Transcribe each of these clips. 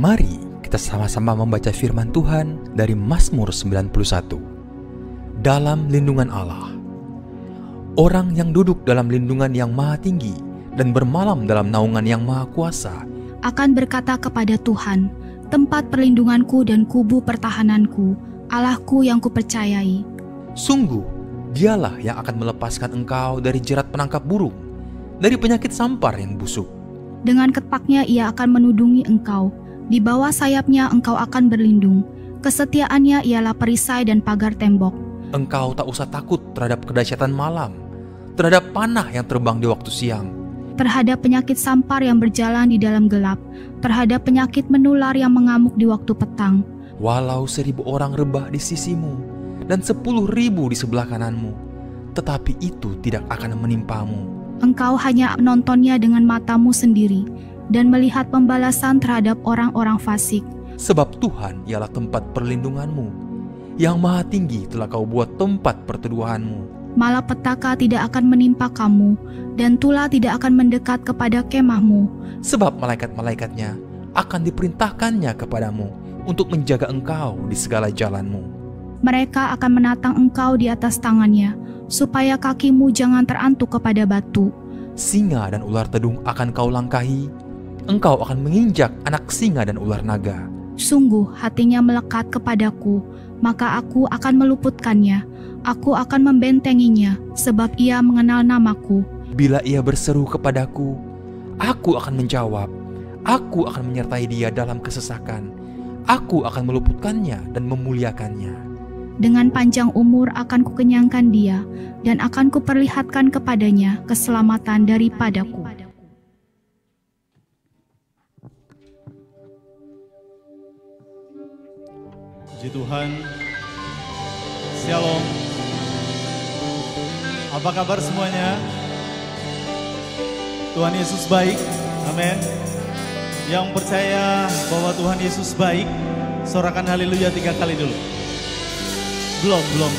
Mari kita sama-sama membaca firman Tuhan dari Mazmur 91. Dalam lindungan Allah. Orang yang duduk dalam lindungan yang maha tinggi dan bermalam dalam naungan yang maha kuasa akan berkata kepada Tuhan, tempat perlindunganku dan kubu pertahananku, Allahku yang kupercayai. Sungguh, dialah yang akan melepaskan engkau dari jerat penangkap burung, dari penyakit sampar yang busuk. Dengan ketpaknya ia akan menudungi engkau, di bawah sayapnya engkau akan berlindung. Kesetiaannya ialah perisai dan pagar tembok. Engkau tak usah takut terhadap kedahsyatan malam, terhadap panah yang terbang di waktu siang, terhadap penyakit sampar yang berjalan di dalam gelap, terhadap penyakit menular yang mengamuk di waktu petang. Walau 1000 orang rebah di sisimu dan 10.000 di sebelah kananmu, tetapi itu tidak akan menimpamu. Engkau hanya menontonnya dengan matamu sendiri dan melihat pembalasan terhadap orang-orang fasik. Sebab Tuhan ialah tempat perlindunganmu, yang maha tinggi telah kau buat tempat perteduhanmu. Malapetaka tidak akan menimpa kamu, dan tulah tidak akan mendekat kepada kemahmu. Sebab malaikat-malaikatnya akan diperintahkannya kepadamu untuk menjaga engkau di segala jalanmu. Mereka akan menatang engkau di atas tangannya, supaya kakimu jangan terantuk kepada batu. Singa dan ular tedung akan kau langkahi, engkau akan menginjak anak singa dan ular naga. Sungguh hatinya melekat kepadaku, maka aku akan meluputkannya. Aku akan membentenginya, sebab ia mengenal namaku. Bila ia berseru kepadaku, aku akan menjawab. Aku akan menyertai dia dalam kesesakan. Aku akan meluputkannya dan memuliakannya. Dengan panjang umur akan kukenyangkan dia, dan akan kuperlihatkan kepadanya keselamatan daripadaku. Puji Tuhan. Shalom. Apa kabar semuanya? Tuhan Yesus baik. Amin. Yang percaya bahwa Tuhan Yesus baik, sorakan haleluya 3 kali dulu. Belum.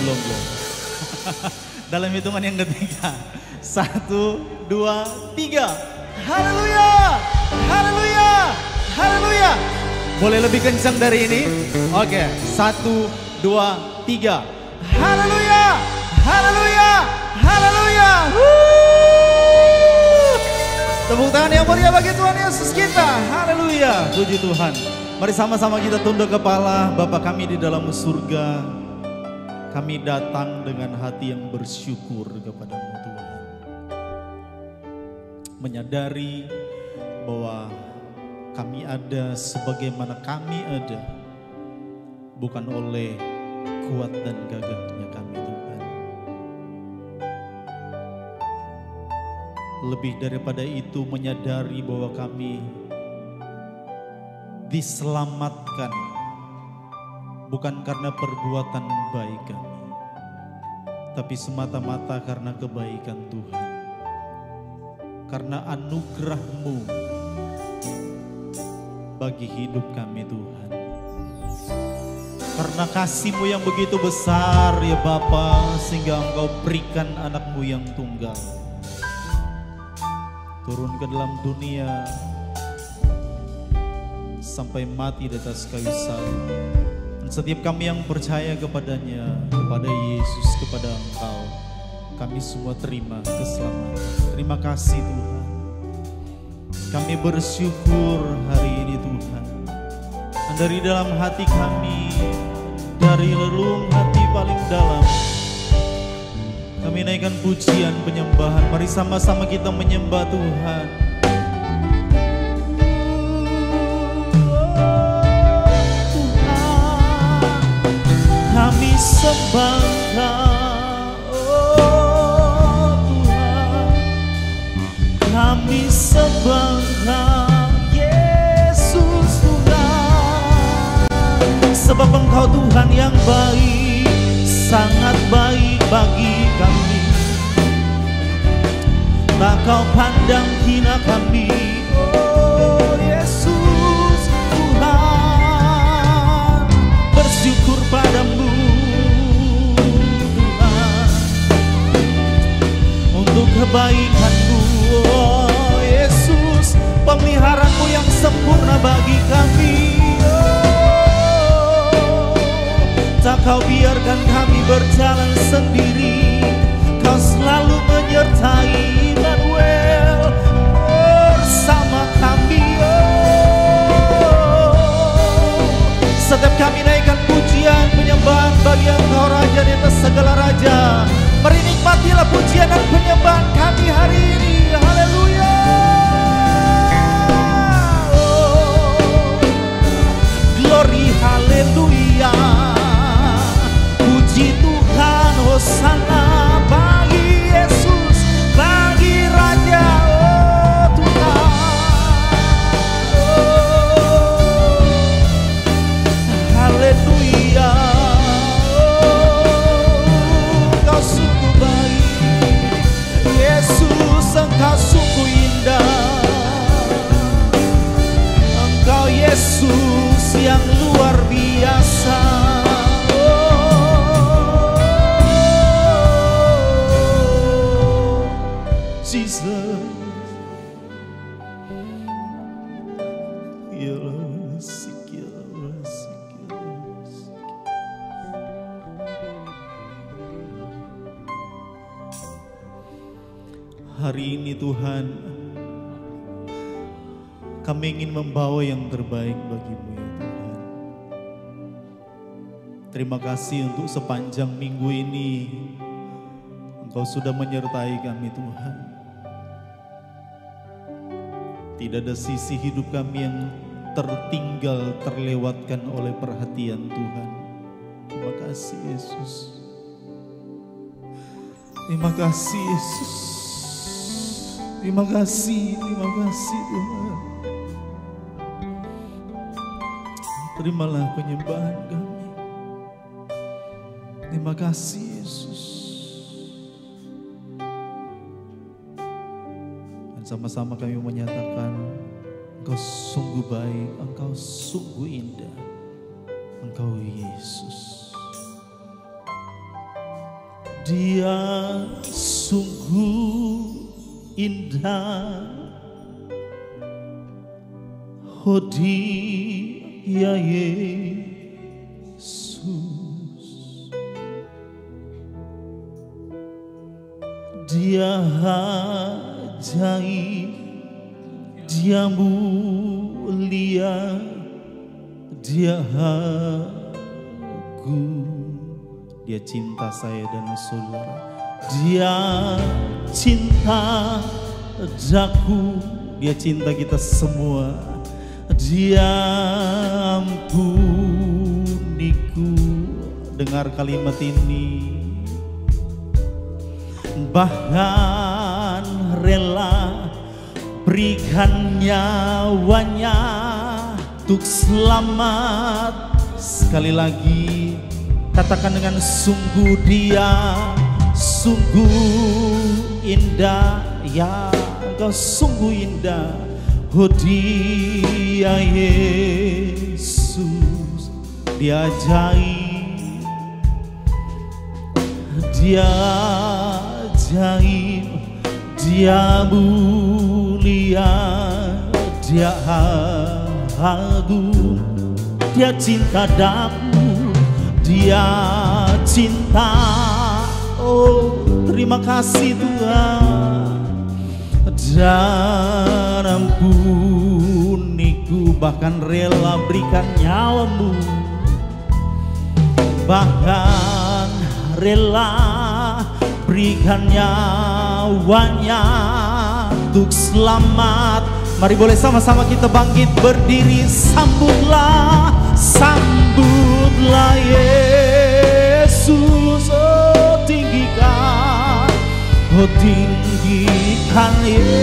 Dalam hitungan yang ketiga. 1, 2, 3. Haleluya. Haleluya. Haleluya. Boleh lebih kencang dari ini? Oke. 1, 2, 3. Haleluya. Haleluya. Haleluya. Tepuk tangan yang meriah bagi Tuhan Yesus kita. Haleluya. Puji Tuhan. Mari sama-sama kita tunduk kepala. Bapa kami di dalam surga, kami datang dengan hati yang bersyukur kepada-Mu Tuhan. Menyadari bahwa kami ada sebagaimana kami ada, bukan oleh kuat dan gagahnya kami Tuhan. Lebih daripada itu menyadari bahwa kami diselamatkan bukan karena perbuatan baik kami, tapi semata-mata karena kebaikan Tuhan. Karena anugerah-Mu bagi hidup kami Tuhan. Karena kasih-Mu yang begitu besar ya Bapa, sehingga Engkau berikan anak-Mu yang tunggal turun ke dalam dunia sampai mati di atas kayu salib. Dan setiap kami yang percaya kepadanya, kepada Yesus, kepada Engkau, kami semua terima keselamatan. Terima kasih Tuhan. Kami bersyukur hari ini Tuhan. Dan dari dalam hati kami, dari relung hati paling dalam, kami naikkan pujian penyembahan. Mari sama-sama kita menyembah Tuhan. Kami sembah Engkau, oh Tuhan. Kami sembah Engkau, Yesus Tuhan. Sebab Engkau Tuhan yang baik, sangat baik bagi kami. Tak Kau pandang hina kami, oh Yesus Tuhan. Bersyukur padamu Tuhan, untuk kebaikan-Mu, oh Yesus. Pemeliharaan-Mu yang sempurna bagi kami. Kau biarkan kami berjalan sendiri, Kau selalu menyertai Immanuel bersama kami. Setiap kami naikkan pujian penyembahan bagi Engkau Raja di atas segala raja. Mari nikmatilah pujian dan penyembahan kami hari ini. Haleluya. Glory, haleluya. Puji Tuhan, hosana bagi Yesus, bagi Raja, oh Tuhan. Haleluya. Engkau sungguh baik, Yesus, Engkau sungguh indah. Engkau Yesus yang luar biasa. Jesus, hari ini Tuhan, kami ingin membawa yang terbaik bagi-Mu ya Tuhan. Terima kasih untuk sepanjang minggu ini Engkau sudah menyertai kami Tuhan. Tidak ada sisi hidup kami yang tertinggal, terlewatkan oleh perhatian Tuhan. Terima kasih Yesus. Terima kasih Yesus. Terima kasih Tuhan. Terimalah penyembahan kami. Terima kasih Yesus. Dan sama-sama kami menyatakan, Engkau sungguh baik, Engkau sungguh indah, Engkau Yesus. Dia sungguh indah, oh Dia Yesus. Dia ajaib, Dia mulia, Dia agung. Dia cinta saya dan saudara. Dia cinta padaku, Dia cinta kita semua. Dia ampuniku. Dengar kalimat ini. Bahkan rela berikan nyawanya untuk selamat. Sekali lagi katakan dengan sungguh, Dia sungguh indah, ya Engkau sungguh indah, oh Dia Yesus. Dia ajaib, Dia ajaib, Dia mulia, Dia agung. Dia cinta daku, Dia cinta. Oh, terima kasih Tuhan. Dan ampuniku, bahkan rela berikan nyawamu, bahkan rela berikan nyawanya untuk selamat. Mari boleh sama-sama kita bangkit berdiri. Sambutlah, sambutlah Yesus. Oh tinggikan, oh tinggikan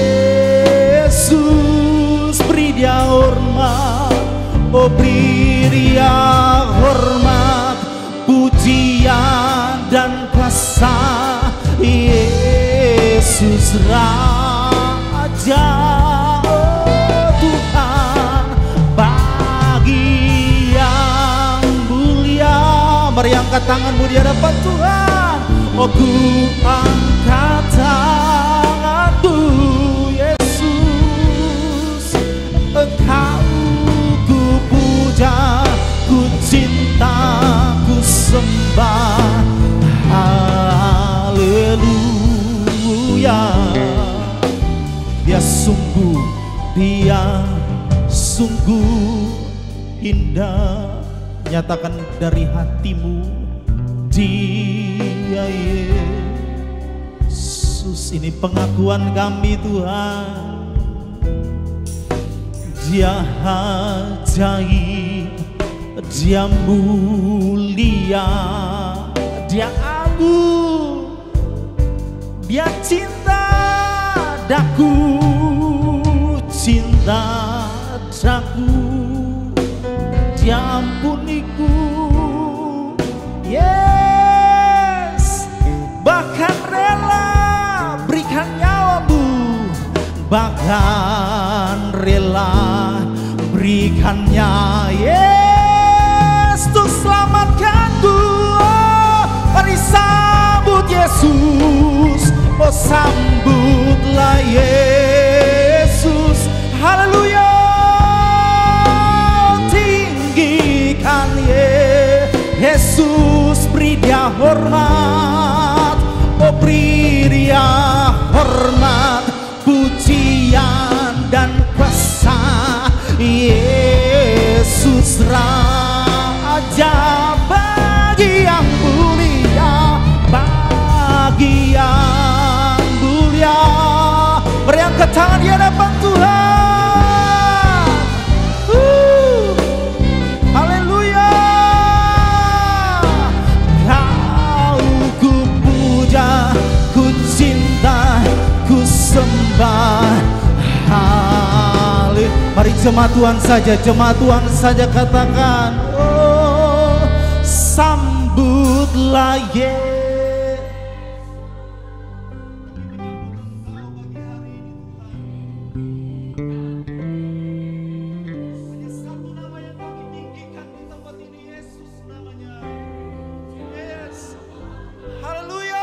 Yesus. Beri Dia hormat, oh beri Dia hormat, pujian dan kuasa. Yesus Raja, oh Tuhan, bagi yang mulia. Mari angkat tanganmu di hadapan Tuhan. Oh ku angkat tanganku Yesus, Engkau ku puja, ku cinta, ku sembah. indah, nyatakan dari hatimu, Dia Yesus. Ini pengakuan kami Tuhan. Dia ajaib, Dia mulia, Dia agung, Dia cinta daku, cinta daku, Dia ampuniku, yes, bahkan rela berikan nyawamu, bahkan rela berikannya, yes, untuk selamatkanku. Oh, mari sambut Yesus, oh sambutlah Yesus, haleluya. Tinggikan Yesus, beri Dia hormat, oh beri Dia hormat, pujian dan kuasa. Yesus Raja bagi yang mulia, bagi yang mulia. Beri angkat tangan di hadapan Tuhan. Haleluya. Kau ku puja, ku cinta, ku sembah. Mari jemaat Tuhan saja katakan, oh sambutlah Yesus. Satu nama yang kami tinggikan di tempat ini, Yesus namanya. Yes, haleluya.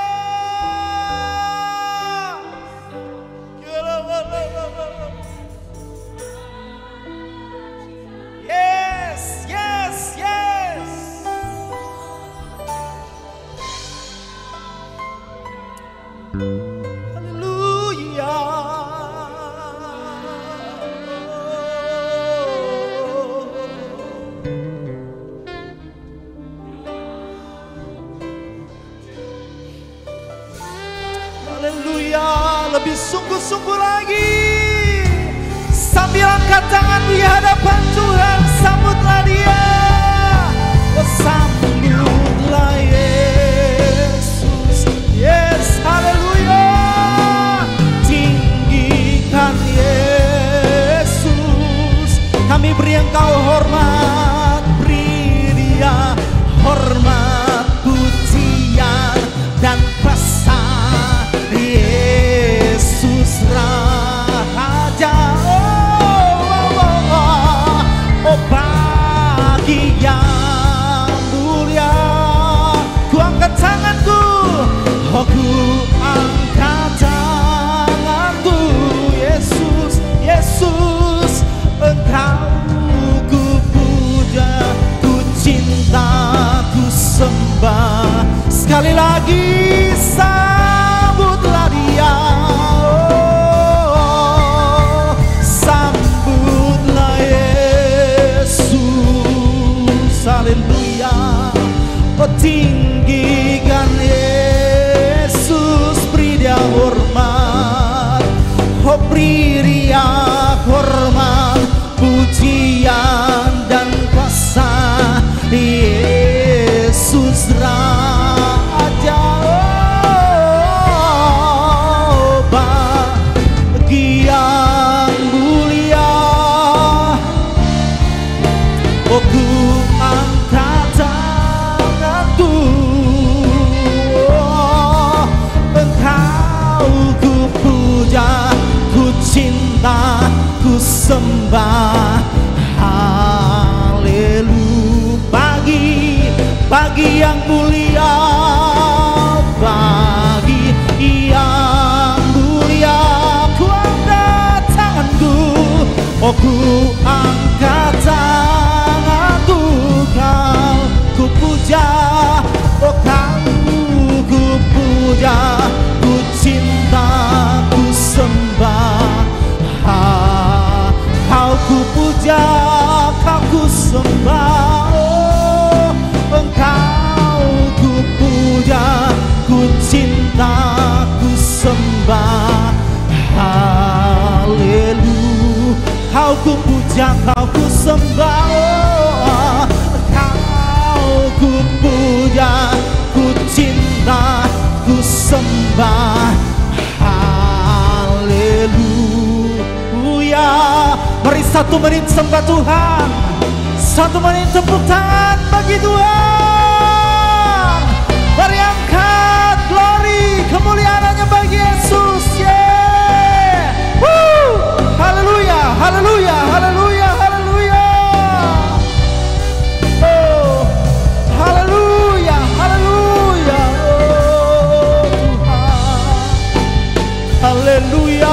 Yes, yes, yes. Haleluya. Haleluya. Lebih sungguh-sungguh lagi. Sambil angkat tangan di hadapan Tuhan, sambutlah Dia. Oh sambutlah Yesus. Yes, haleluya. Tinggikan Yesus. Kami beri Engkau hormat, beri Dia hormat, pujian dan kuasa. Yesus Raja, oh bagi yang mulia. Ku angkat tanganku, oh ku angkat tanganku. Yesus, Yesus, Engkau ku puja, ku cinta, ku sembah. Sekali lagi sambutlah Dia. Oh, sambutlah Yesus, haleluya. Oh tinggikan Yesus, beri Dia hormat, oh beri Dia hormat, pujian dan kuasa. Yesus Raja, oh bagi yang mulia. Oh ku angkat tanganku, oh Engkau ku puja, ku cinta, ku sembah. Haleluya. Bagi yang mulia, bagi yang mulia. Ku angkat tanganku, oh ku angkat tanganku. Kau ku puja, kau ku sembah, oh, kau ku puja, ku cinta, ku sembah. Haleluya. Mari 1 menit sembah Tuhan, 1 menit tepuk tangan bagi Tuhan. Mari angkat glory, kemuliaan hanya bagi Yesus. Yeah. Woo. Haleluya, haleluya, haleluya, haleluya. Oh, haleluya, haleluya. Oh, Tuhan. Haleluya.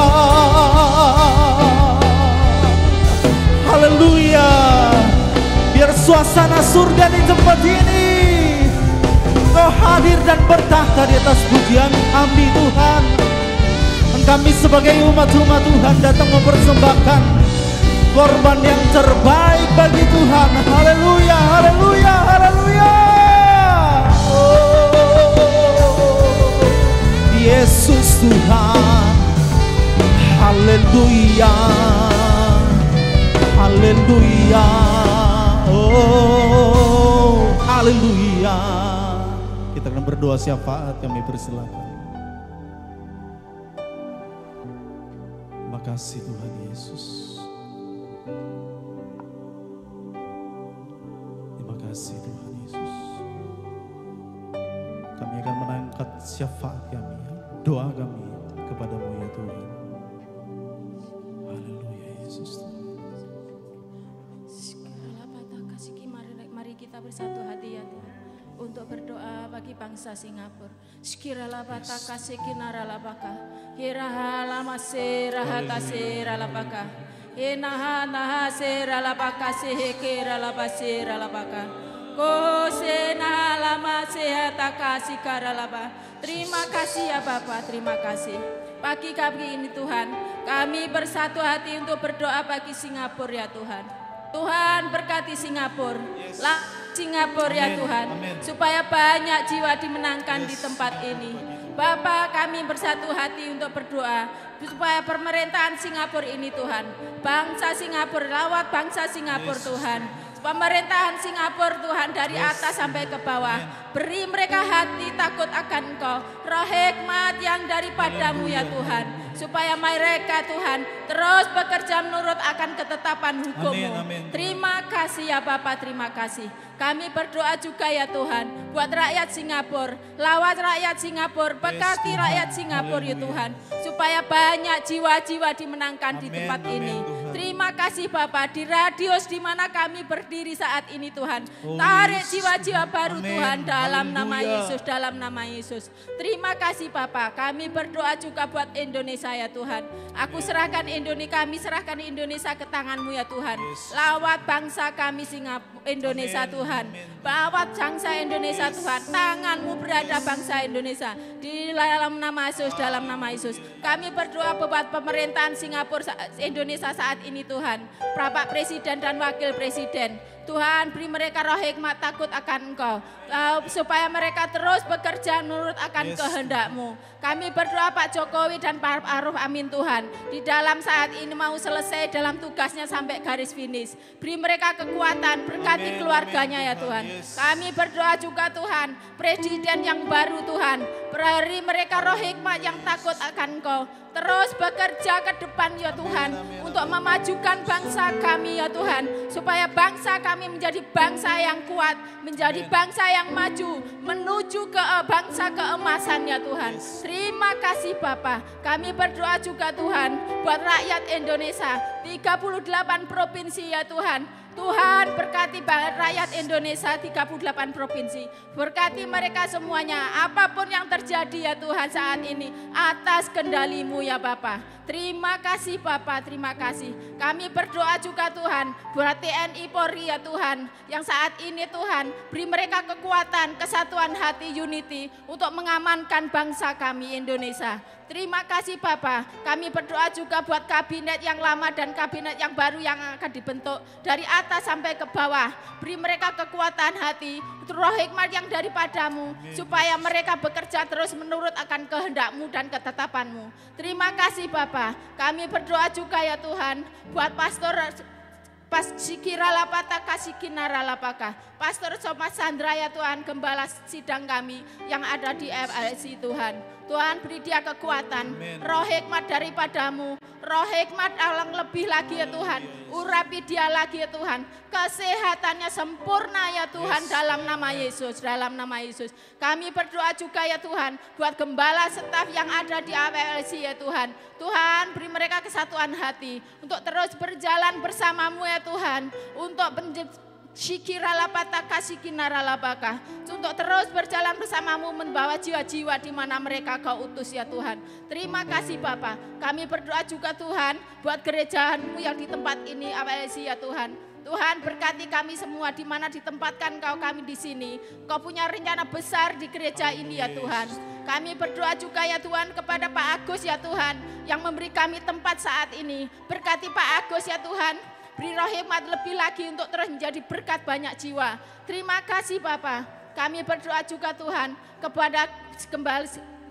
Haleluya. Biar suasana surga di tempat ini. Kau hadir dan bertahta di atas pujian kami Tuhan. Dan kami sebagai umat-umat Tuhan datang mempersembahkan korban yang terbaik bagi Tuhan. Haleluya, haleluya, haleluya. Oh, Yesus Tuhan. Haleluya. Haleluya. Oh, haleluya. Kita akan berdoa syafaat, kami persilakan. Terima kasih Tuhan Yesus. Terima kasih Tuhan Yesus. Kami akan mengangkat syafaat kami, doa kami kepadamu ya Tuhan. Haleluya Yesus. Mari kita bersatu hati ya Tuhan untuk berdoa bagi bangsa Singapura. Sekiranya bataka sekinara labaka, hirahala masera hatasera labaka, inaha naha sera labaka sehekera labasera labaka, kosena lama sehataka sikara laba. Terima kasih ya Bapak, terima kasih. Pagi kami ini Tuhan, kami bersatu hati untuk berdoa bagi Singapura ya Tuhan. Tuhan berkati Singapura, Singapura ya Tuhan, supaya banyak jiwa dimenangkan di tempat ini. Bapak, kami bersatu hati untuk berdoa supaya pemerintahan Singapura ini Tuhan, bangsa Singapura, lawat bangsa Singapura Tuhan, pemerintahan Singapura Tuhan dari atas sampai ke bawah, beri mereka hati takut akan Engkau, roh hikmat yang daripadamu ya Tuhan, supaya mereka Tuhan terus bekerja menurut akan ketetapan hukum-Mu. Terima kasih ya Bapak, terima kasih. Kami berdoa juga ya Tuhan buat rakyat Singapura, lawat rakyat Singapura, berkati rakyat Singapura ya Tuhan, supaya banyak jiwa-jiwa dimenangkan di tempat ini. Terima kasih Bapak, di radius di mana kami berdiri saat ini Tuhan, tarik jiwa-jiwa baru Tuhan dalam nama Yesus, dalam nama Yesus. Terima kasih Bapak, kami berdoa juga buat Indonesia ya Tuhan. Aku serahkan Indonesia, kami serahkan Indonesia ke tangan-Mu ya Tuhan. Lawat bangsa kami Indonesia Tuhan, lawat bangsa Indonesia Tuhan, tangan-Mu berada bangsa Indonesia di dalam nama Yesus, dalam nama Yesus. Kami berdoa buat pemerintahan Singapura Indonesia saat ini Tuhan, Bapak Presiden dan Wakil Presiden. Tuhan, beri mereka roh hikmat takut akan Engkau, supaya mereka terus bekerja menurut akan kehendak-Mu. Kami berdoa Pak Jokowi dan Pak Aruf, amin Tuhan, di dalam saat ini mau selesai dalam tugasnya sampai garis finish. Beri mereka kekuatan, berkati keluarganya ya Tuhan. Kami berdoa juga Tuhan, Presiden yang baru Tuhan, beri mereka roh hikmat yang takut akan Engkau, terus bekerja ke depan ya Tuhan, untuk memajukan bangsa kami ya Tuhan, supaya bangsa kami menjadi bangsa yang kuat, menjadi bangsa yang maju, menuju ke bangsa keemasan ya Tuhan. Terima kasih Bapa. Kami berdoa juga Tuhan buat rakyat Indonesia, 38 provinsi ya Tuhan. Tuhan berkati rakyat Indonesia 38 provinsi. Berkati mereka semuanya. Apapun yang terjadi ya Tuhan saat ini, atas kendali-Mu ya Bapa. Terima kasih Bapa, terima kasih. Kami berdoa juga Tuhan buat TNI Polri ya Tuhan, yang saat ini Tuhan beri mereka kekuatan, kesatuan hati, unity untuk mengamankan bangsa kami Indonesia. Terima kasih Bapa. Kami berdoa juga buat kabinet yang lama dan kabinet yang baru yang akan dibentuk dari atas sampai ke bawah. Beri beri mereka kekuatan hati, roh hikmat yang daripadamu, supaya mereka bekerja terus menurut akan kehendak-Mu dan ketetapan-Mu. Terima kasih Bapa. Kami berdoa juga ya Tuhan, buat Pastor Sikira Lapata Kasikinara Lapaka, Pastor Somat Sandra ya Tuhan, gembala sidang kami yang ada di FLC Tuhan. Tuhan beri dia kekuatan, roh hikmat daripadamu, roh hikmat yang lebih lagi ya Tuhan, urapi dia lagi ya Tuhan, kesehatannya sempurna ya Tuhan, dalam nama Yesus, dalam nama Yesus. Kami berdoa juga ya Tuhan, buat gembala staf yang ada di FLC ya Tuhan. Tuhan beri mereka kesatuan hati, untuk terus berjalan bersamamu ya Tuhan, untuk Shikira Lapata Kasikinara Lapaka, untuk terus berjalan bersamamu membawa jiwa-jiwa di mana mereka Kau utus ya Tuhan. Terima kasih Bapa. Kami berdoa juga Tuhan buat gereja-Mu yang di tempat ini AWLC ya Tuhan. Tuhan berkati kami semua di mana ditempatkan Kau kami di sini. Kau punya rencana besar di gereja ini ya Tuhan. Kami berdoa juga ya Tuhan kepada Pak Agus ya Tuhan yang memberi kami tempat saat ini. Berkati Pak Agus ya Tuhan. Beri roh hikmat lebih lagi untuk terus menjadi berkat banyak jiwa. Terima kasih Bapa. Kami berdoa juga Tuhan kepada kembali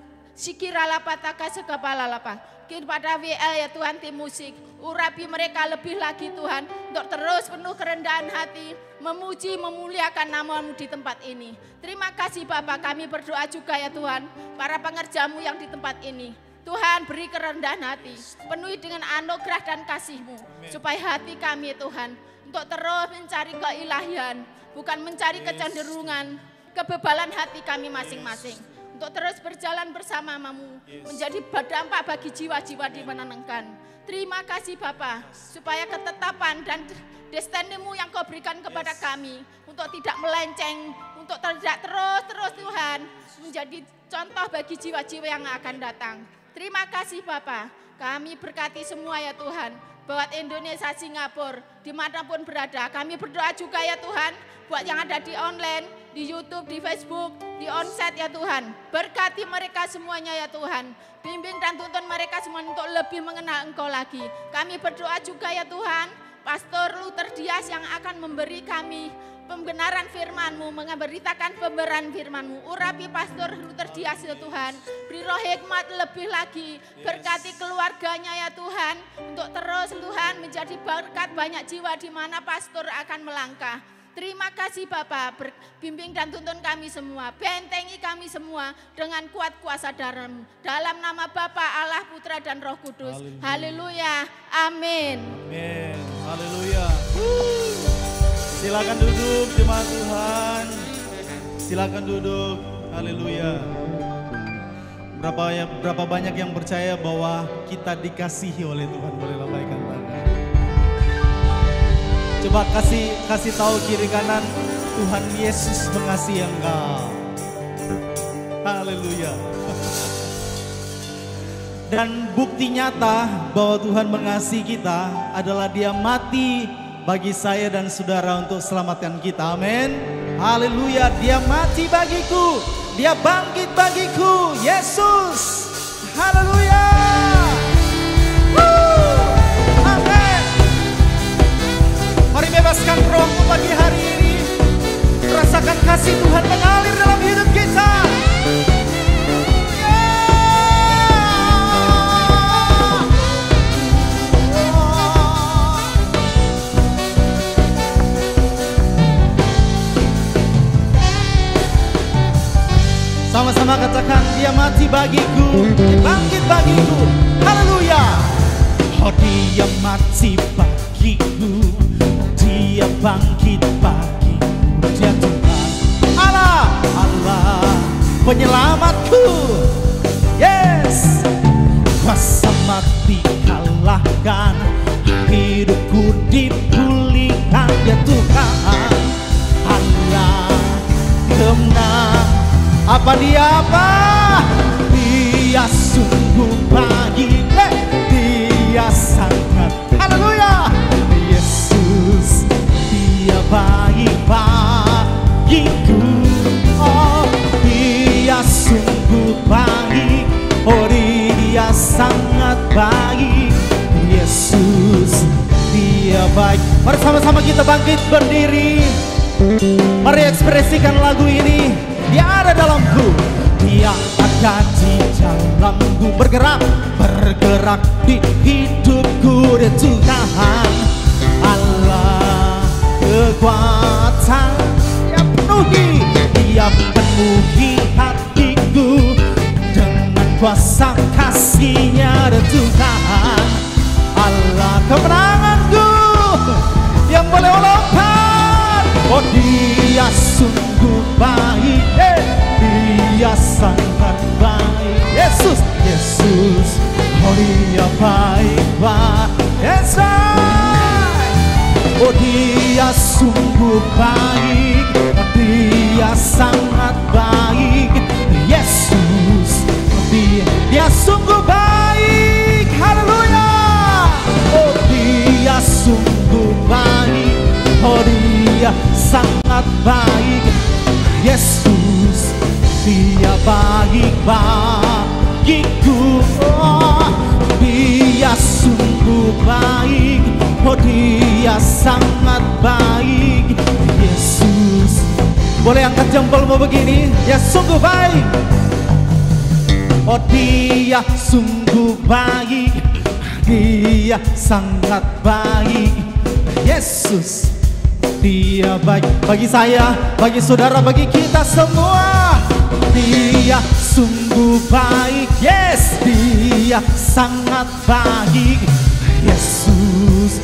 Sikira Lapataka Sekepala Lapa. Kepada WL ya Tuhan tim musik. Urapi mereka lebih lagi Tuhan. Untuk terus penuh kerendahan hati. Memuji memuliakan nama-Mu di tempat ini. Terima kasih Bapa. Kami berdoa juga ya Tuhan. Para pengerja-Mu yang di tempat ini. Tuhan beri kerendahan hati, penuhi dengan anugerah dan kasih-Mu, supaya hati kami Tuhan, untuk terus mencari keilahian, bukan mencari kecenderungan, kebebalan hati kami masing-masing, untuk terus berjalan bersama-Mu, menjadi berdampak bagi jiwa-jiwa di menenangkan. Terima kasih Bapa, supaya ketetapan dan destiny-Mu yang Kau berikan kepada kami, untuk tidak melenceng, untuk tidak terus Tuhan, menjadi contoh bagi jiwa-jiwa yang akan datang. Terima kasih Bapa, kami berkati semua ya Tuhan, buat Indonesia, Singapura, dimanapun berada. Kami berdoa juga ya Tuhan, buat yang ada di online, di YouTube, di Facebook, di onsite ya Tuhan. Berkati mereka semuanya ya Tuhan, bimbing dan tuntun mereka semua untuk lebih mengenal Engkau lagi. Kami berdoa juga ya Tuhan, Pastor Luther Dias yang akan memberi kami pembenaran firman-Mu, memberitakan pembenaran firman-Mu. Urapi Pastor Luther Dias ya Tuhan, beri roh hikmat lebih lagi, berkati keluarganya ya Tuhan, untuk terus Tuhan menjadi berkat banyak jiwa di mana Pastor akan melangkah. Terima kasih Bapa, bimbing dan tuntun kami semua, bentengi kami semua dengan kuat kuasa darah-Mu. Dalam nama Bapa, Allah, Putra dan Roh Kudus. Haleluya. Amin. Amin. Haleluya. Silakan duduk jemaat Tuhan. Silakan duduk. Haleluya. Berapa banyak yang percaya bahwa kita dikasihi oleh Tuhan. Boleh lambaikan tangan. Coba kasih tahu kiri kanan, Tuhan Yesus mengasihi engkau. Haleluya. Dan bukti nyata bahwa Tuhan mengasihi kita adalah Dia mati bagi saya dan saudara untuk selamatkan kita. Amin. Haleluya. Dia mati bagiku, Dia bangkit bagiku. Yesus. Haleluya. Amin. Mari bebaskan rohmu pagi hari ini. Rasakan kasih Tuhan mengalir dalam hidup kita. Sama-sama katakan, Dia mati bagiku, Dia bangkit bagiku. Haleluya. Oh, Dia mati bagiku, Dia bangkit bagiku. Dia Tuhan Allah, Allah penyelamatku. Yes. Kuasa mati kalahkan, hidupku dipulihkan. Dia Tuhan Allah kemenang. Apa Dia apa? Dia sungguh baik, Dia sangat. Haleluya. Yesus, Dia baik bagiku. Oh, Dia sungguh baik. Oh, Dia sangat baik. Yesus, Dia baik. Mari sama-sama kita bangkit berdiri. mengekspresikan lagu ini. Dia ada dalamku, Dia ada di dalamku, bergerak di hidupku. Dia Tuhan Allah kekuatan, Dia penuhi hatiku dengan kuasa kasih-Nya. Dan Tuhan Allah kemenanganku yang boleh lompat. Oh, Dia sungguh baik, Dia sangat baik. Yesus, oh Dia baik, Yesus. Oh, Dia sungguh baik, Dia sangat baik. Yesus, Dia sungguh baik. Haleluya. Oh, Dia sungguh baik, oh Dia sangat baik. Yesus, Dia baik bagiku. Oh, Dia sungguh baik, oh Dia sangat baik. Yesus, boleh angkat jempolmu begini. Dia sungguh baik, oh Dia sungguh baik, Dia sangat baik. Yesus, Dia baik bagi saya, bagi saudara, bagi kita semua. Dia sungguh baik, yes, Dia sangat baik. Yesus,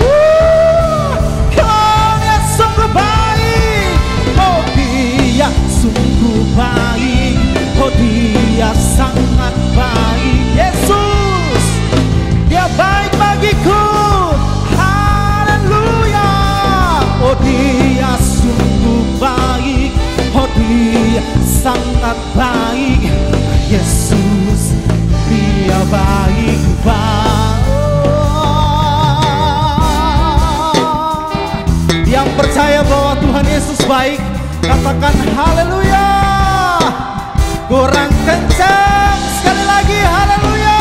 Dia sungguh baik, oh Dia sungguh baik, oh Dia sangat baik. Yesus, Dia baik bagiku. Haleluya. Oh, Dia sungguh baik, oh Dia sangat baik. Yesus, Dia baik Yang percaya bahwa Tuhan Yesus baik, katakan haleluya. Kurang kencang sekali lagi, haleluya.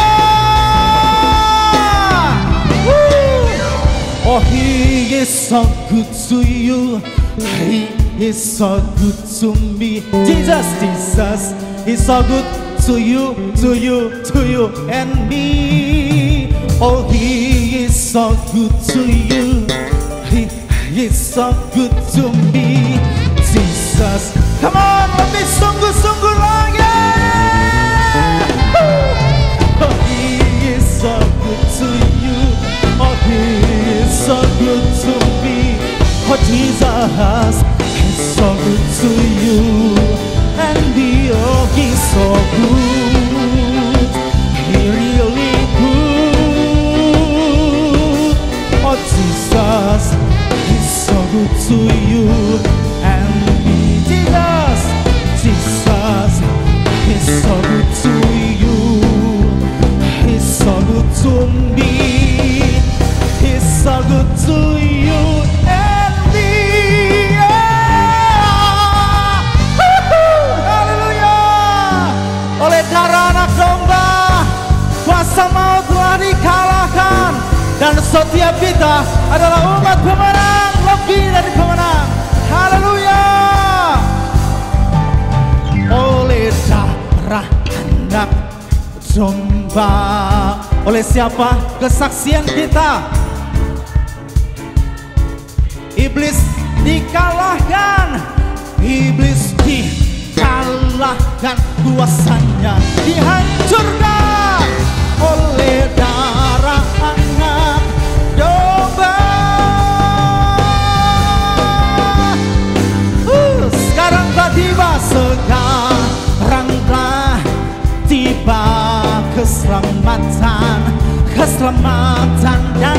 Oh, He is so good to you, He is so good to me. Jesus, He's so good to you and me. Oh, He is so good to you, He is so good to me. Jesus, come on, lebih sungguh-sungguh lagi. Oh, He is so good to you, oh He is so good to me. Oh, Jesus, He's so good to you and me. Oh, He's so good, He really good. Oh, Jesus, He's so good to you and me. Jesus, He's so good to you, He's so good to me. He's so good to you and me. Haleluya. Oleh darah anak domba, kuasa maut telah dikalahkan, dan setiap kita adalah umat pemenang, lebih dari pemenang. Haleluya. Oleh darah anak domba, oleh siapa kesaksian kita? Iblis dikalahkan, iblis dikalahkan, kuasanya dihancurkan oleh darah anak domba. Sekarang telah tiba, sekarang telah tiba keselamatan, keselamatan dan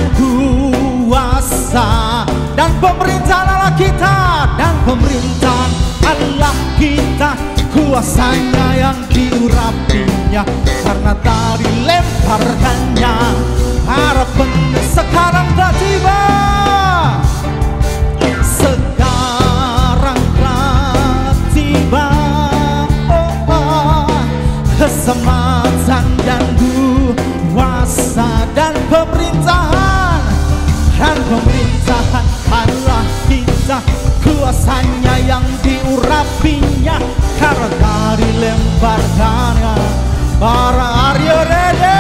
kuasa dan pemerintahan Allah kita, dan pemerintahan Allah kita, kuasanya yang diurapinya karena tak dilemparkannya. Harapan sekarang telah tiba, sekarang telah tiba. Keselamatan dan kuasa dan pemerintahan Allah kita, kuasanya kuasanya yang diurapinya, karena dilemparkannya para Aryo Rede.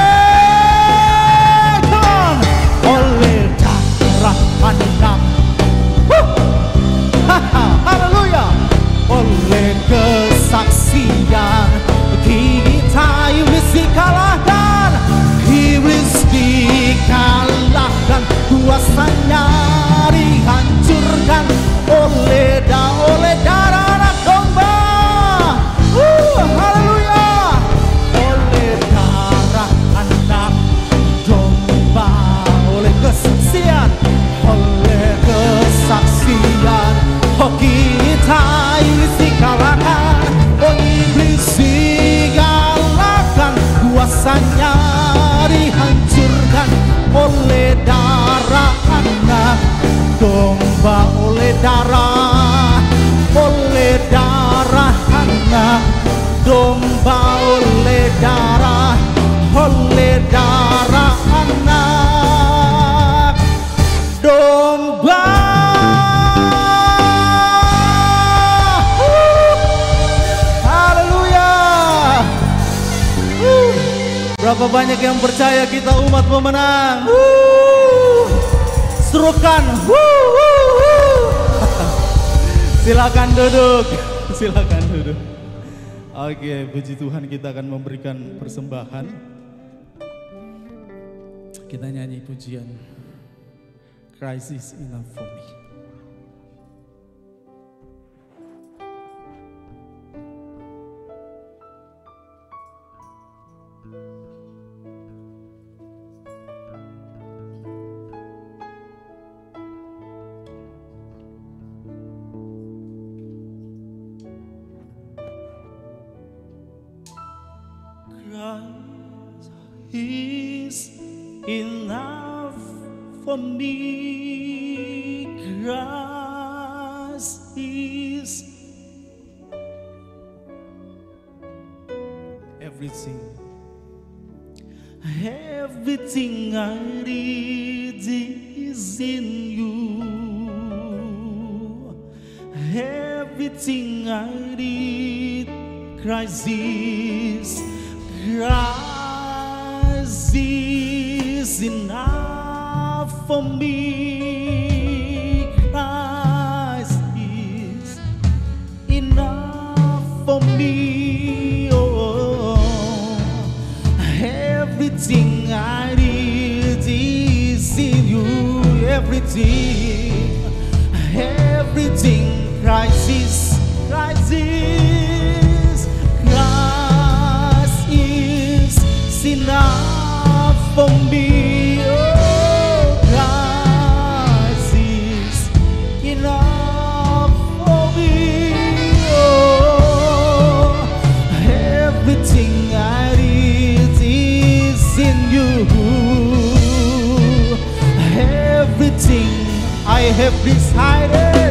Oleh darah anak, haleluya, oleh kesaksian kita iblis dikalahkan, iblis dikalahkan, kuasanya dihancurkan oleh darah anak domba. Haleluya, oleh darah anak domba, oleh kesaksian, oh kita iblis dikalahkan, oh iblis dikalahkan, kuasanya dihancurkan oleh darah anak domba, oleh darah anak domba, oleh darah anak domba. Haleluya. Berapa banyak yang percaya kita umat pemenang? Serukan. Silakan duduk. Silakan duduk. Oke, puji Tuhan, kita akan memberikan persembahan. Kita nyanyi pujian Christ is enough for me. Christ is enough for me. Christ is everything. Everything I need is in you. Everything I need, Christ is enough for me. Christ is enough for me. Oh, everything I need is in you. Everything, Christ is enough for me. Oh, Christ is enough for me. Oh, everything I need is in you. Everything I have decided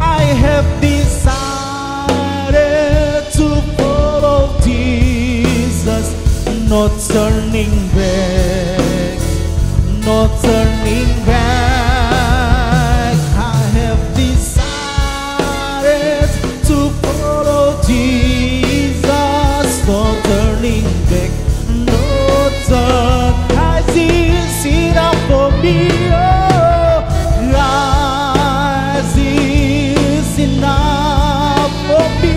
to follow Jesus. No turning back, no turning back. I have decided to follow Jesus. No turning back, no turn. Christ is enough for me. Oh, Christ is enough for me.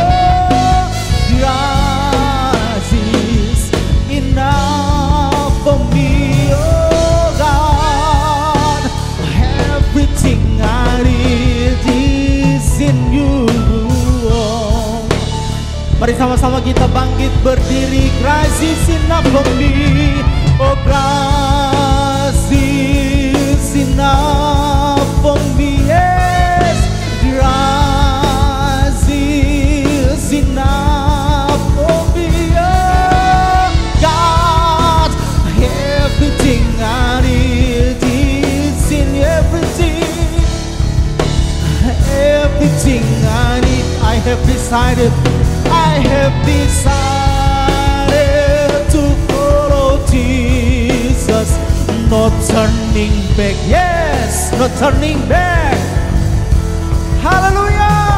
Mari sama-sama kita bangkit berdiri. Christ is enough for me. Oh, Christ is enough for me. Yes, Christ is enough for me. Oh, God, everything I need is in everything. Everything I need, I have decided to follow Jesus. No turning back. Yes, no turning back. Hallelujah.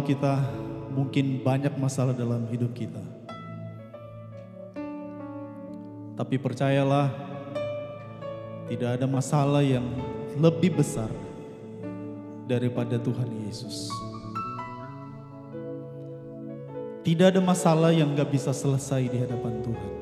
tahu kita mungkin banyak masalah dalam hidup kita. Tapi percayalah, tidak ada masalah yang lebih besar daripada Tuhan Yesus. Tidak ada masalah yang gak bisa selesai di hadapan Tuhan.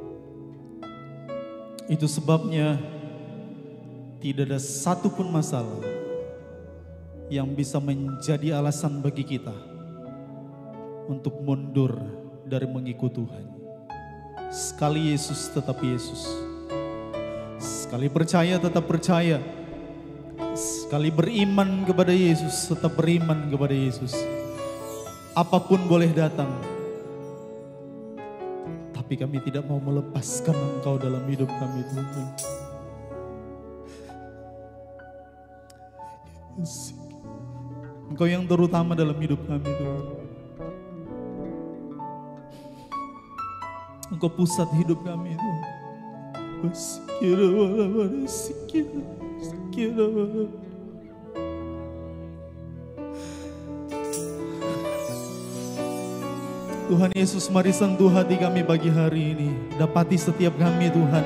Itu sebabnya tidak ada satupun masalah yang bisa menjadi alasan bagi kita untuk mundur dari mengikut Tuhan. Sekali Yesus tetap Yesus. Sekali percaya tetap percaya. Sekali beriman kepada Yesus tetap beriman kepada Yesus. Apapun boleh datang, tapi kami tidak mau melepaskan Engkau dalam hidup kami, Tuhan. Engkau yang terutama dalam hidup kami, Tuhan. Engkau pusat hidup kami, Tuhan. Tuhan Yesus, mari sentuh hati kami pagi hari ini. Dapati setiap kami, Tuhan.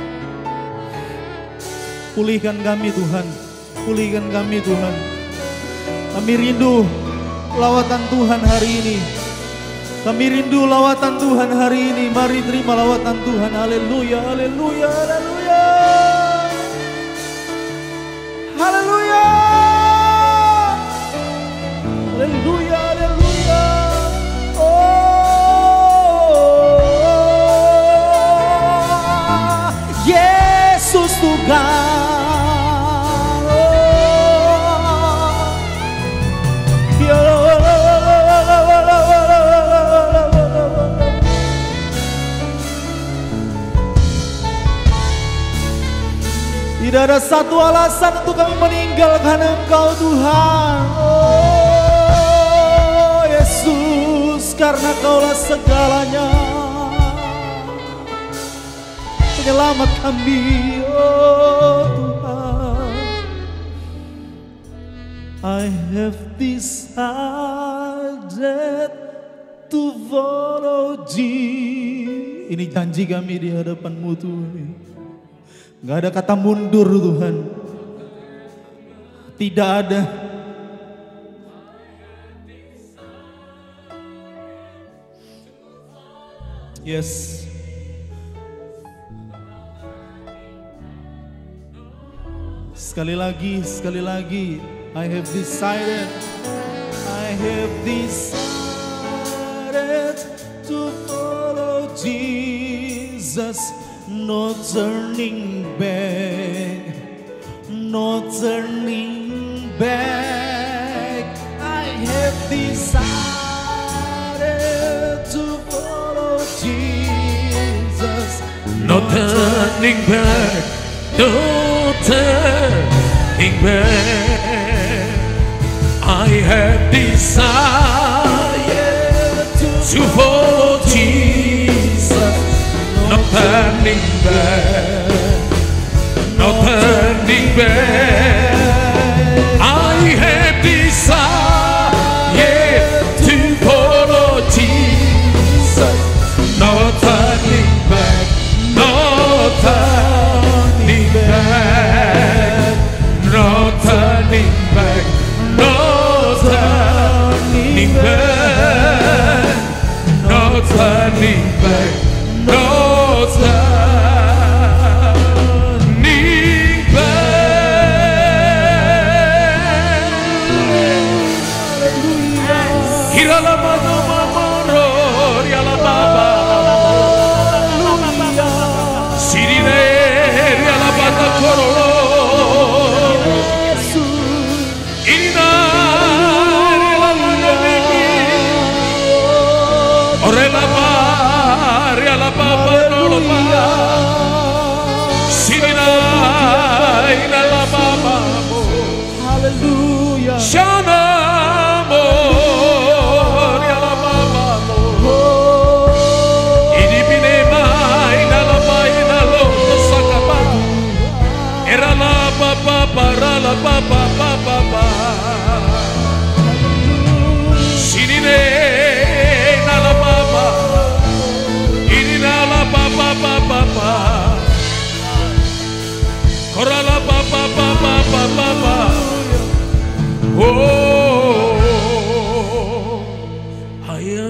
Pulihkan kami, Tuhan. Pulihkan kami, Tuhan. Kami rindu lawatan Tuhan hari ini. Kami rindu lawatan Tuhan hari ini. Mari terima lawatan Tuhan. Haleluya, haleluya, haleluya. Haleluya. Haleluya, haleluya. Yesus Tuhan. Tidak ada satu alasan untuk kami meninggalkan Engkau, Tuhan. Oh Yesus, karena Kaulah segalanya. Penyelamat kami, oh Tuhan. I have decided to follow Jesus. Ini janji kami di hadapan-Mu, Tuhan. Gak ada kata mundur, Tuhan. Tidak ada. Yes. Sekali lagi, sekali lagi. I have decided to follow Jesus. No turning back, no turning back. I have decided to follow Jesus. No turning back, no turning back. I have decided to follow Jesus. No turning back, no turning back. I have decided to follow Jesus. No turning back, no turning back, no turning back, no turning back, no turning back. No turning back. Hirala mano mamoro, riala baba. Sirine, riala bata korolo. Ina, riala mano meki. Orela ba. La papa no lo va. Sirina ina la papa. Hallelujah. Shana mo ya la papa. Ini bine mai na la mai na lo sakapa. Era la papa para la papa papa.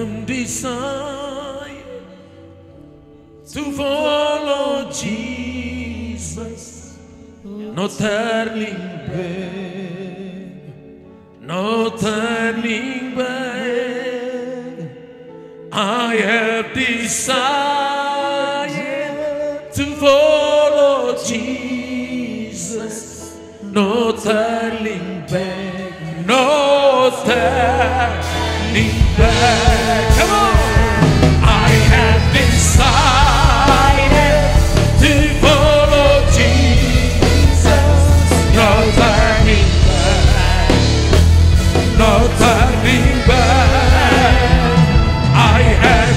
am decided to follow Jesus. No turning back, no turning back. I have decided to follow Jesus. No turning back, no turning back. Come on. I have decided to follow Jesus. No turning back, no turning back. I have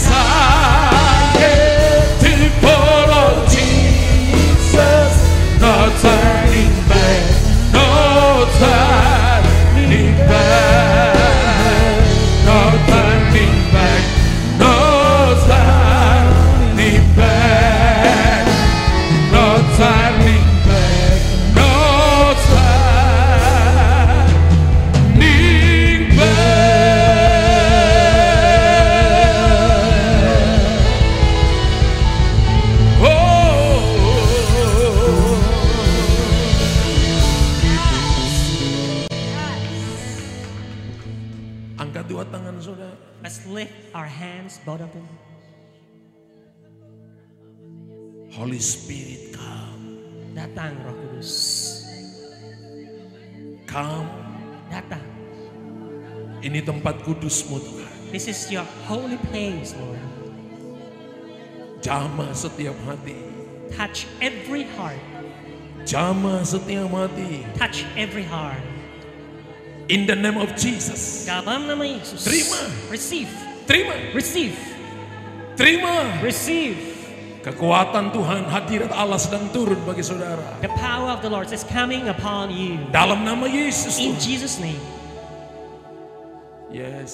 decided to follow Jesus. No turning back, no turning back, no turning back, no turning back, no turning back, no turning back. Oh. Angkat dua tangan saudara. Let's lift our hands, both of them. Holy Spirit, come, Datang Roh Kudus. come. Datang. Ini tempat kudusmu Tuhan. This is your holy place, Lord. Jamah setiap hati, Touch every heart. jamah setiap hati. Touch every heart. In the name of Jesus. Dalam nama Yesus. Terima. Receive. Terima, Receive. terima. Receive. Kekuatan Tuhan, hadirat Allah sedang turun bagi saudara. The power of the Lord is coming upon you. Dalam nama Yesus In Tuhan. Jesus' name. Yes.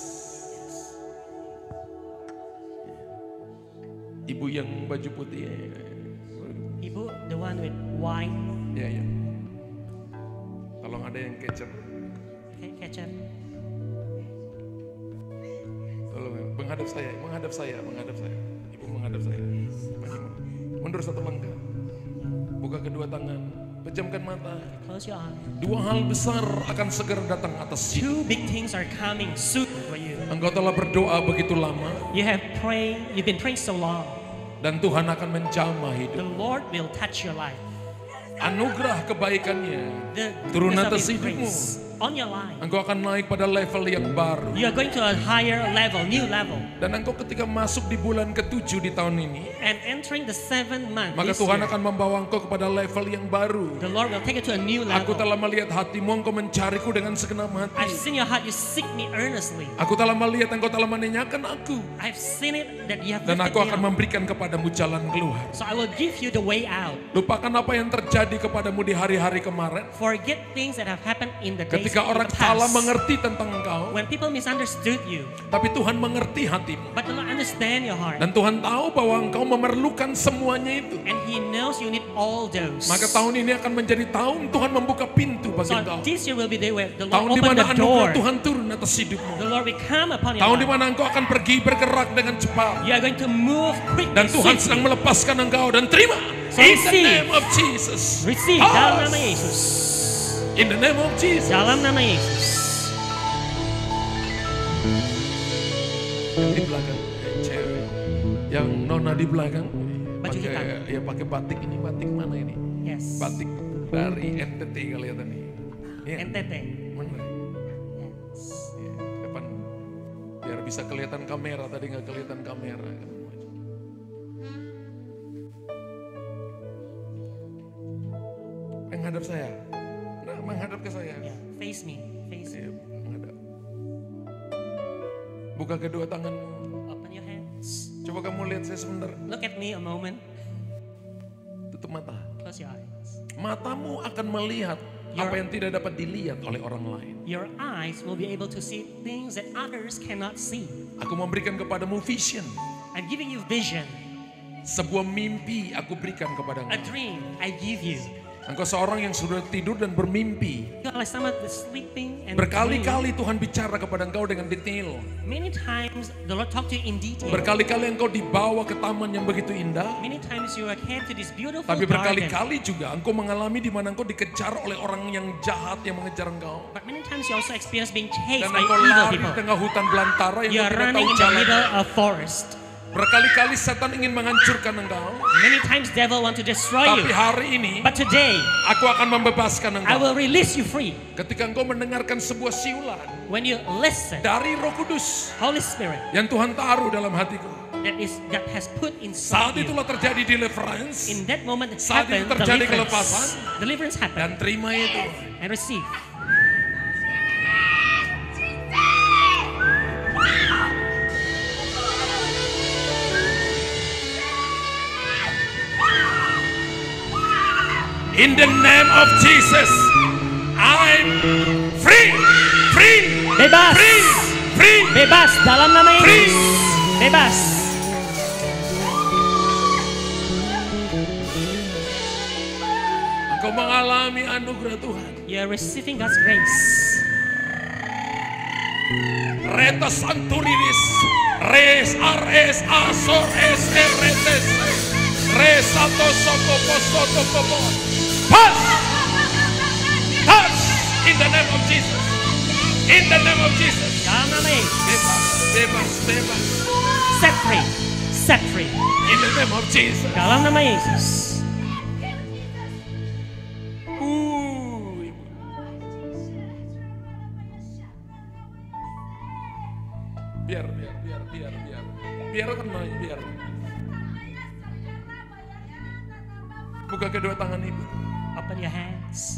Ibu yang baju putih. Ibu, the one with white. Ya, ya. Tolong ada yang catcher. Okay, catch up. Tolong menghadap saya, menghadap saya, menghadap saya. Ibu menghadap saya. Mundur satu langkah. Buka kedua tangan. Pejamkan mata. Close your eyes. Dua hal besar akan segera datang atas hidup. Two big things are coming soon for you. Engkau telah berdoa begitu lama You have prayed, you've been praying so long. dan Tuhan akan menjamah The hidup. Lord will touch your life. Anugerah kebaikannya The turun goodness of atas His hidupmu. grace on your life. Engkau akan naik pada level yang baru. You are going to a higher level, new level. Dan engkau ketika masuk di bulan ke-7 di tahun ini, And entering the 7th month maka this Tuhan year, akan membawa engkau kepada level yang baru. the Lord will take you to a new Aku level. telah melihat hatimu, engkau mencariku dengan segenap I've hati. seen your heart, you seek me earnestly. Aku telah melihat engkau telah menanyakan aku. I've seen it that you have Dan lifted aku me akan up. memberikan kepadamu jalan keluar. So I will give you the way out. Lupakan apa yang terjadi kepadamu di hari-hari kemarin. Forget things that have happened in the days Ketika of orang the salah past. mengerti tentang engkau, When people misunderstood you, tapi Tuhan mengerti hatimu. but the Lord understand your heart. Dan Tuhan tahu bahwa engkau memerlukan semuanya itu. And He knows you need all those. Maka tahun ini akan menjadi tahun Tuhan membuka pintu bagi So engkau. this year will be the way the Lord Tahun di open mana the door. anugerah Tuhan turun atas hidupmu. The Lord will come upon your Tahun di life. mana engkau akan pergi bergerak dengan cepat. You are going to move quickly. Dan Tuhan sedang swiftly. melepaskan engkau dan terima. So In the receive. name of Jesus. Receive Pass. dalam nama Yesus. In the name of Jesus. Dalam nama Yesus. Di belakang cewek. Yang nona di belakang. Baju hitam. Ya pakai batik ini, batik mana ini? Yes. Batik dari NTT kelihatan nih. Iya. NTT. Bener. Yes. Iya, depan biar bisa kelihatan kamera, tadi nggak kelihatan kamera. Menghadap saya. Nah, menghadap ke saya. Yeah. Face me. Face me. Iya, menghadap. Buka kedua tanganmu. Open your hands. Coba kamu lihat saya sebentar. Look at me a moment. Tutup mata. Close your eyes. Matamu akan melihat apa yang tidak dapat dilihat oleh orang lain. Your eyes will be able to see things that others cannot see. Aku memberikan kepadamu vision. I'm giving you vision. Sebuah mimpi aku berikan kepada A engkau. dream I give you. Engkau seorang yang sudah tidur dan bermimpi. You are like someone that's sleeping and Berkali-kali Tuhan bicara kepada engkau dengan detail. dreaming. Many times the Lord talk to you in detail. Berkali-kali engkau dibawa ke taman yang begitu indah. Many times you are came to this beautiful Tapi garden. berkali-kali juga engkau mengalami di mana engkau dikejar oleh orang yang jahat yang mengejar engkau. But many times you also experience being chased Dan by engkau evil lari people. di tengah hutan belantara yang You engkau are tidak running tahu in the jalan. middle of forest. Berkali-kali setan ingin menghancurkan engkau. Many times devil want to destroy Tapi you. hari ini But today, aku akan membebaskan I engkau. will release you free. Ketika engkau mendengarkan sebuah siulan When you listen, dari Roh Kudus Holy Spirit, yang Tuhan taruh dalam hatiku. that has put Saat inside you. itulah terjadi deliverance. In that moment, Saat itu happen terjadi kelepasan. deliverance happen Dan terima itu. and receive. In the name of Jesus, I'm free, free, Bebas, free, free, bebas dalam nama free. Yesus. Bebas. Engkau mengalami anugerah Tuhan. You are receiving God's grace. Reta Santurinis, res ares asor es retes, res ato sokopo sotokopo. Pass, pass in the name of Jesus, in the name of Jesus. Dalam nama Yesus. Bebas, bebas, bebas. Set free. Set free. In the name of Jesus. Dalam nama Yesus. Biar tenang, biar. Buka kedua tangan ibu. Open your hands.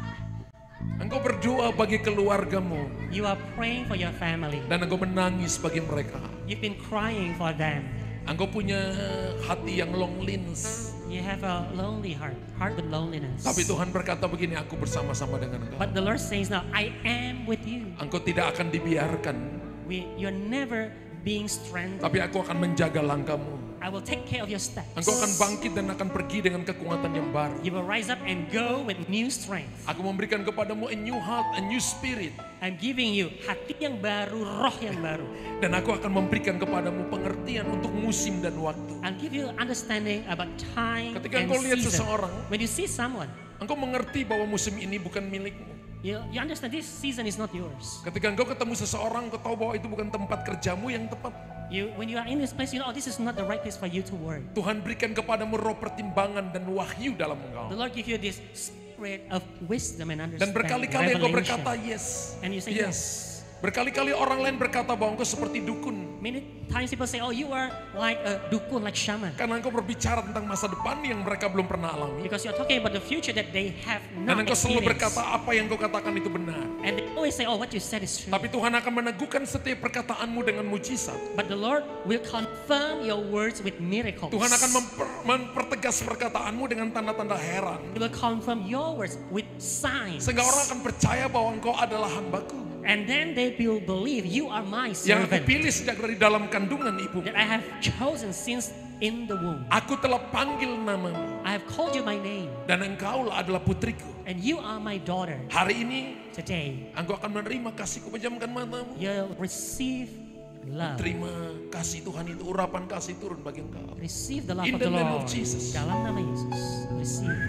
Engkau berdoa bagi keluargamu You are praying for your family. dan engkau menangis bagi mereka. You've been crying for them. Engkau punya hati yang loneliness. You have a lonely heart with loneliness. Tapi Tuhan berkata begini, aku bersama-sama dengan engkau. But the Lord says now, I am with you. Engkau tidak akan dibiarkan, You're never being strengthened. tapi aku akan menjaga langkahmu. I will take care of your steps. Engkau akan bangkit dan akan pergi dengan kekuatan yang baru. You will rise up and go with new strength. Aku memberikan kepadamu a new heart, a new spirit. I'm giving you hati yang baru, roh yang baru. Dan aku akan memberikan kepadamu pengertian untuk musim dan waktu. I'll give you understanding about time Ketika and engkau lihat season. seseorang, When you see someone, engkau mengerti bahwa musim ini bukan milikmu. you understand this season is not yours. Ketika engkau ketemu seseorang, engkau tahu bahwa itu bukan tempat kerjamu yang tepat. When you are in this place, you know, this is not the right place for you to work. Tuhan berikan kepadamu roh pertimbangan dan wahyu dalam The engkau. Lord give you this spirit of wisdom and Dan understanding. berkali-kali engkau revelation. berkata yes. And you say Yes. Berkali-kali orang lain berkata bahwa engkau seperti dukun. Many times people say, oh, you are like a dukun, like shaman. Karena engkau berbicara tentang masa depan yang mereka belum pernah alami. Because you're talking about the future that they have Dan not engkau selalu experienced. berkata apa yang engkau katakan itu benar. And they always say, oh, what you said is true. Tapi Tuhan akan meneguhkan setiap perkataanmu dengan mujizat. But the Lord will confirm your words with miracles. Tuhan akan mempertegas perkataanmu dengan tanda-tanda heran. He will confirm your words with signs. Sehingga orang akan percaya bahwa engkau adalah hambaku. And then they will believe you are my Yang aku servant. pilih sejak dari dalam kandungan ibu. That I have chosen since in the womb. Aku telah panggil namamu. I have called you by name. Dan engkaulah adalah putriku. And you are my daughter. Hari ini Today, engkau akan menerima kasihku, pejamkan matamu. you'll receive love. Terima kasih Tuhan itu, urapan kasih turun bagi engkau. Receive the love In of the the name Lord. of Jesus. Dalam nama Yesus. Receive.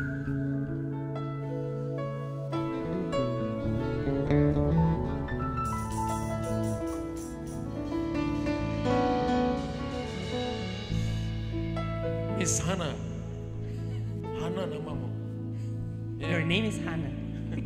Miss Hana. Hana namamu. Ya, Your name is Hannah.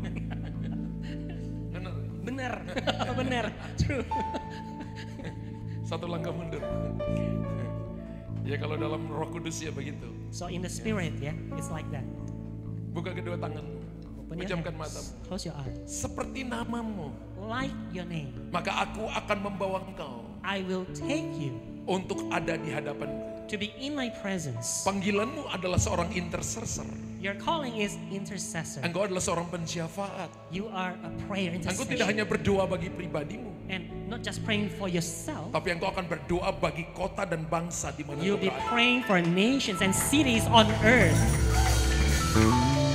benar. Benar. Benar. True. Satu langkah mundur. Ya kalau dalam Roh Kudus ya begitu. So in the spirit, yeah, it's like that. Buka kedua tanganmu. Open your Pejamkan hands. matamu. Close your eyes. Seperti namamu, Like your name, maka aku akan membawa engkau I will take you untuk ada di hadapanku. to be in my presence. Panggilanmu adalah seorang intercessor. Your calling is intercessor. Engkau adalah seorang pensyafaat. You are a prayer Engkau intercessor. tidak hanya berdoa bagi pribadimu, And not just praying for yourself. tapi engkau akan berdoa bagi kota dan bangsa di mana You'll engkau be berada. praying for nations and cities on earth.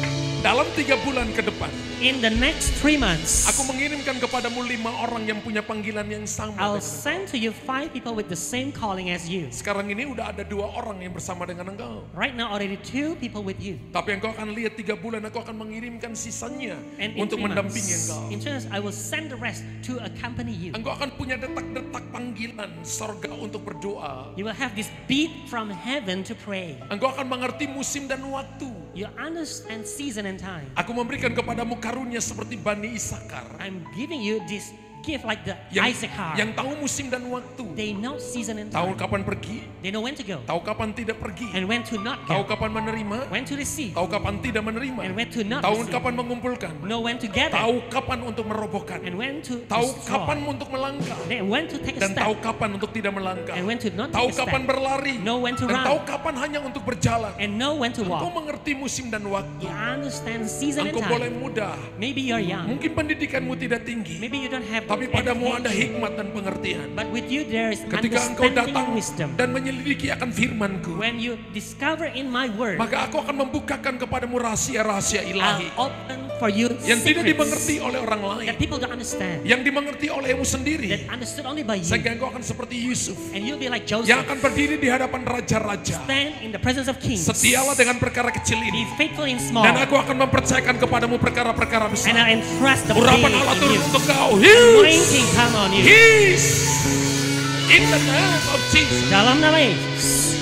Dalam 3 bulan ke depan, In the next 3 months, aku mengirimkan kepadamu 5 orang yang punya panggilan yang sama. I'll dengan send to you 5 people with the same calling as you. Sekarang ini udah ada 2 orang yang bersama dengan engkau. Right now, already 2 people with you. Tapi engkau akan lihat 3 bulan aku akan mengirimkan sisanya And in untuk 3 mendampingi months, engkau. in 3 months, I will send the rest to accompany you. Engkau akan punya detak-detak panggilan sorga untuk berdoa. You will have this beat from heaven to pray. Engkau akan mengerti musim dan waktu. You understand season and time. Aku memberikan kepadamu karunia seperti Bani Isakar. I'm giving you this gift like the Yang Issachar. tahu musim dan waktu. They know season and Tahu time. kapan pergi, They know when to go tahu kapan tidak pergi. and when to not Tahu go. kapan menerima, When to receive tahu kapan tidak menerima. and when to not Tahu receive. kapan mengumpulkan, Know when to gather tahu kapan untuk merobohkan. and when to Tahu destroy. kapan untuk melangkah Then when to take a dan tahu step kapan untuk tidak melangkah. and when to not Tahu take a kapan step. berlari Know when to dan run. tahu kapan hanya untuk berjalan. And know when to Engkau walk. mengerti musim dan waktu. You understand season and Engkau boleh time. muda. Maybe you're young. Mungkin pendidikanmu tidak tinggi, Maybe you don't have tapi padamu ada education. hikmat dan pengertian. But with you there is Ketika engkau understanding datang and wisdom. dan menyelidiki akan firman-Ku, When you discover in my word, maka aku akan membukakan kepadamu rahasia-rahasia ilahi I'll open for you yang tidak secrets dimengerti oleh orang lain, that people don't understand, yang dimengerti olehmu that sendiri, understood only by you. sehingga engkau akan seperti Yusuf And you'll be like yang Joseph, akan berdiri di hadapan raja-raja. stand in the presence of kings. Setialah dengan perkara kecil Be ini, faithful in small, dan aku akan mempercayakan kepadamu perkara-perkara and besar. I'll entrust the big Urapan Allah in turun you. untuk kau. Anointing come on you. His. In the name of Jesus. Dalam nama Yesus.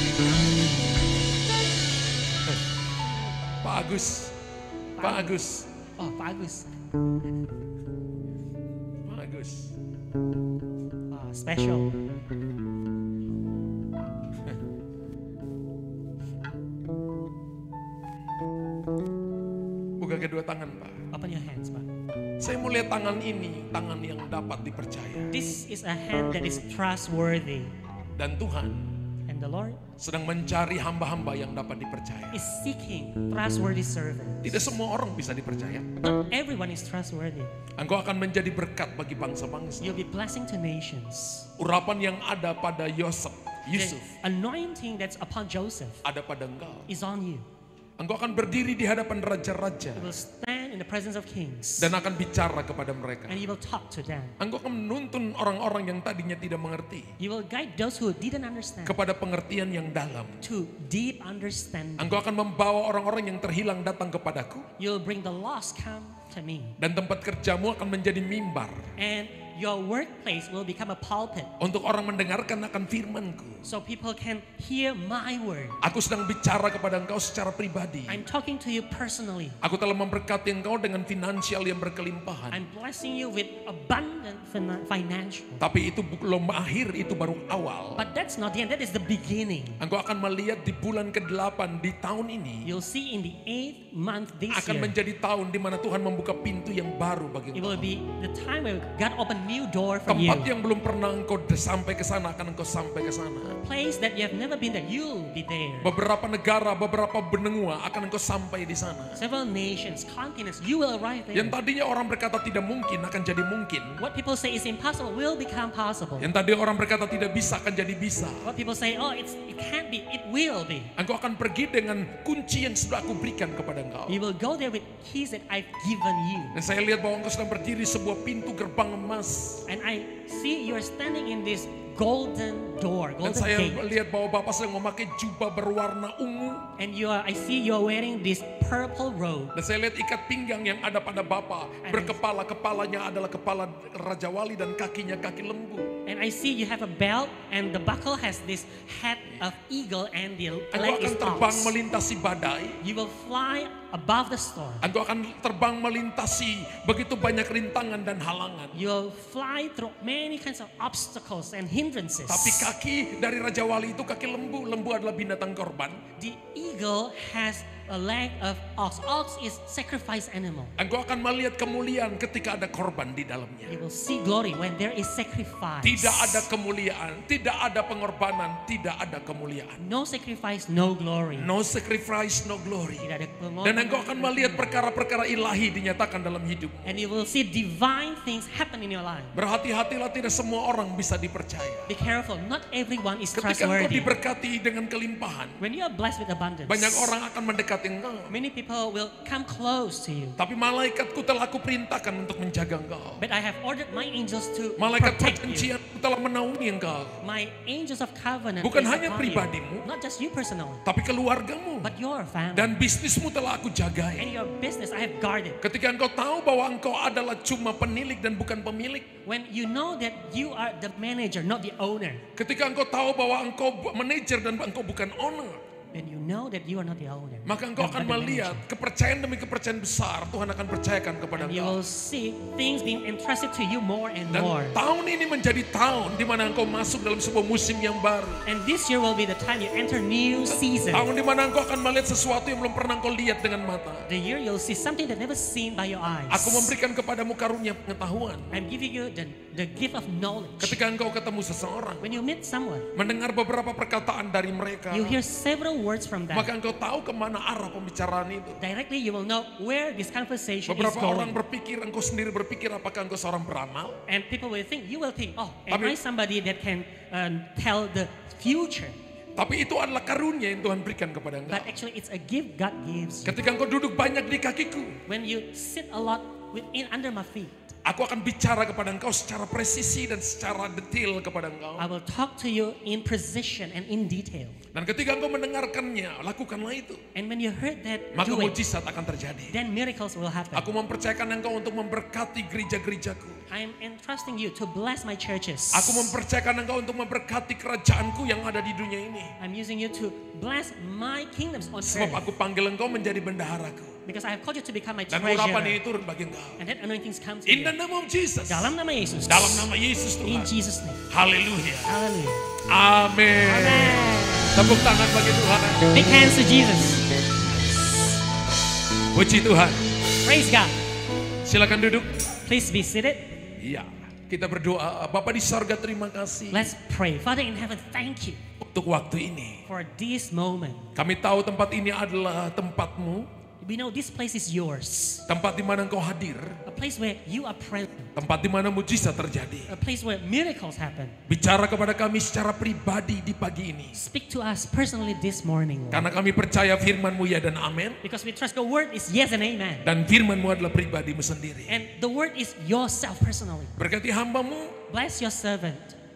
Pak Agus. Pak Agus. Oh, Pak Agus. Pak Agus. Oh, special. Buka kedua tangan, Pak. Open your hands, Pak. Saya mau lihat tangan ini, tangan yang dapat dipercaya. This is a hand that is trustworthy. Dan Tuhan And the Lord sedang mencari hamba-hamba yang dapat dipercaya. is seeking trustworthy servants. Tidak semua orang bisa dipercaya. Not everyone is trustworthy. Engkau akan menjadi berkat bagi bangsa-bangsa. You'll be blessing to nations. Urapan yang ada pada Yusuf The anointing that's upon Joseph ada pada engkau. is on you. Engkau akan berdiri di hadapan raja-raja You will stand in the presence of kings dan akan bicara kepada mereka. and you will talk to them. Engkau akan menuntun orang-orang yang tadinya tidak mengerti You will guide those who didn't understand kepada pengertian yang dalam. to deep understanding. Engkau akan membawa orang-orang yang terhilang datang kepadaku, You'll bring the lost come to me. dan tempat kerjamu akan menjadi mimbar And your workplace will become a pulpit untuk orang mendengarkan akan firman-Ku. so people can hear my word. Aku sedang bicara kepada engkau secara pribadi. I'm talking to you personally. Aku telah memberkati engkau dengan finansial yang berkelimpahan. I'm blessing you with abundant financial. Tapi itu belum akhir, itu baru awal. But that's not the end, that is the beginning. Engkau akan melihat di bulan ke-8 di tahun ini You'll see in the 8th month this akan year, menjadi tahun di mana Tuhan membuka pintu yang baru bagi it will engkau. be the time where God open new door for you. Tempat yang belum pernah engkau sampai ke sana akan engkau sampai ke sana. A place that you have never been there, you'll be there. Beberapa negara, beberapa benua akan engkau sampai di sana. Several nations, continents, you will arrive there. Yang tadinya orang berkata tidak mungkin akan jadi mungkin. What people say is impossible will become possible. Yang tadi orang berkata tidak bisa akan jadi bisa. What people say, oh, it can't be, it will be. Engkau akan pergi dengan kunci yang sudah aku berikan kepada engkau. You will go there with keys that I've given you. Dan saya lihat bahwa engkau sedang berdiri sebuah pintu gerbang emas. And I see you're standing in this golden door, Dan golden saya gate. lihat bahwa Bapak sedang memakai jubah berwarna ungu. And I see you're wearing this purple robe. Dan saya lihat ikat pinggang yang ada pada Bapak. Kepalanya adalah kepala Raja Wali dan kakinya kaki lembu. And I see you have a belt and the buckle has this head of eagle and the Engkau leg akan is terbang ox. melintasi badai. You will fly above the storm. Engkau akan terbang melintasi begitu banyak rintangan dan halangan. You'll fly through many kinds of obstacles and hindrances. Tapi kaki dari Raja Wali itu kaki lembu. Lembu adalah binatang korban. The eagle has a leg of ox. Ox is sacrifice animal. Engkau akan melihat kemuliaan ketika ada korban di dalamnya. You will see glory when there is sacrifice. Tidak ada kemuliaan, tidak ada pengorbanan, tidak ada kemuliaan. No sacrifice, no glory. No sacrifice, no glory. Tidak ada pengorbanan. Dan engkau akan melihat perkara-perkara ilahi dinyatakan dalam hidup. And you will see divine things happen in your life. Berhati-hatilah, tidak semua orang bisa dipercaya. Be careful, not everyone is Ketika engkau trustworthy. diberkati dengan kelimpahan, When you are blessed with abundance, banyak orang akan mendekati mendekati engkau. Many people will come close to you. Tapi malaikatku telah kuperintahkan untuk menjaga engkau. But I have ordered my angels to Malaikat protect you. perjanjianku telah menaungi engkau. My angels of covenant Bukan is hanya upon pribadimu, you. Not just you personally, tapi keluargamu. but your family. Dan bisnismu telah aku And jagai. your business I have guarded. Ketika engkau tahu bahwa engkau adalah cuma penilik dan bukan pemilik. When you know that you are the manager, not the owner. Ketika engkau tahu bahwa engkau manajer dan engkau bukan owner. When you know that you are not the owner. Maka engkau but akan the melihat manager. kepercayaan demi kepercayaan besar Tuhan akan percayakan kepada And you engkau. will see things being entrusted to you more and Dan more. tahun ini menjadi tahun di mana engkau masuk dalam sebuah musim yang baru. And this year will be the time you enter new season. Tahun di mana engkau akan melihat sesuatu yang belum pernah engkau lihat dengan mata. The year you'll see something that never seen by your eyes. Aku memberikan kepadamu karunia pengetahuan. I'm giving you the gift of knowledge. Ketika engkau ketemu seseorang, When you meet someone, mendengar beberapa perkataan dari mereka, you hear several words from them. maka engkau tahu kemana arah pembicaraan itu. Directly you will know where this conversation is Beberapa orang going. berpikir, engkau sendiri berpikir apakah engkau seorang beramal? And people will think, you will think, oh, am Tapi- I somebody that can tell the future? Tapi itu adalah karunia yang Tuhan berikan kepada engkau. But actually it's a gift God gives you. Ketika engkau duduk banyak di kakiku, When you sit a lot under my feet, aku akan bicara kepada engkau secara presisi dan secara detail kepada engkau. I will talk to you in precision and in detail. Dan ketika engkau mendengarkannya, lakukanlah itu. And when you heard that, Maka do it, mujizat akan terjadi. then miracles will happen. Aku mempercayakan engkau untuk memberkati gereja-gerejaku. I am entrusting you to bless my churches. Aku mempercayakan engkau untuk memberkati kerajaanku yang ada di dunia ini. I'm using you to bless my kingdoms on Sebab earth. aku panggil engkau menjadi bendaharaku. Because I have called you to become my Dan urapan treasurer. ini turun bagi engkau. And that anointing comes to In the you. name of Jesus. Dalam nama Yesus. Dalam nama Yesus In Tuhan. Jesus' name. Haleluya. Hallelujah. Amin. Amen. Tepuk tangan bagi Tuhan. Big hands to Jesus. Puji Tuhan. Praise God. Silakan duduk. Please be seated. Iya. Kita berdoa. Bapa di sorga, terima kasih Let's pray. Father in heaven, thank you untuk waktu ini. for this moment. Kami tahu tempat ini adalah tempatmu. We know this place is yours. Tempat di mana engkau hadir. A place where you are present. Tempat di mana mujizat terjadi. A place where miracles happen. Bicara kepada kami secara pribadi di pagi ini. Speak to us personally this morning, Lord. Karena kami percaya firman-Mu ya dan amin. Because we trust the word is yes and amen. Dan firman-Mu adalah pribadimu sendiri. And the word is yourself personally. Berkati hamba-Mu. Bless your servant.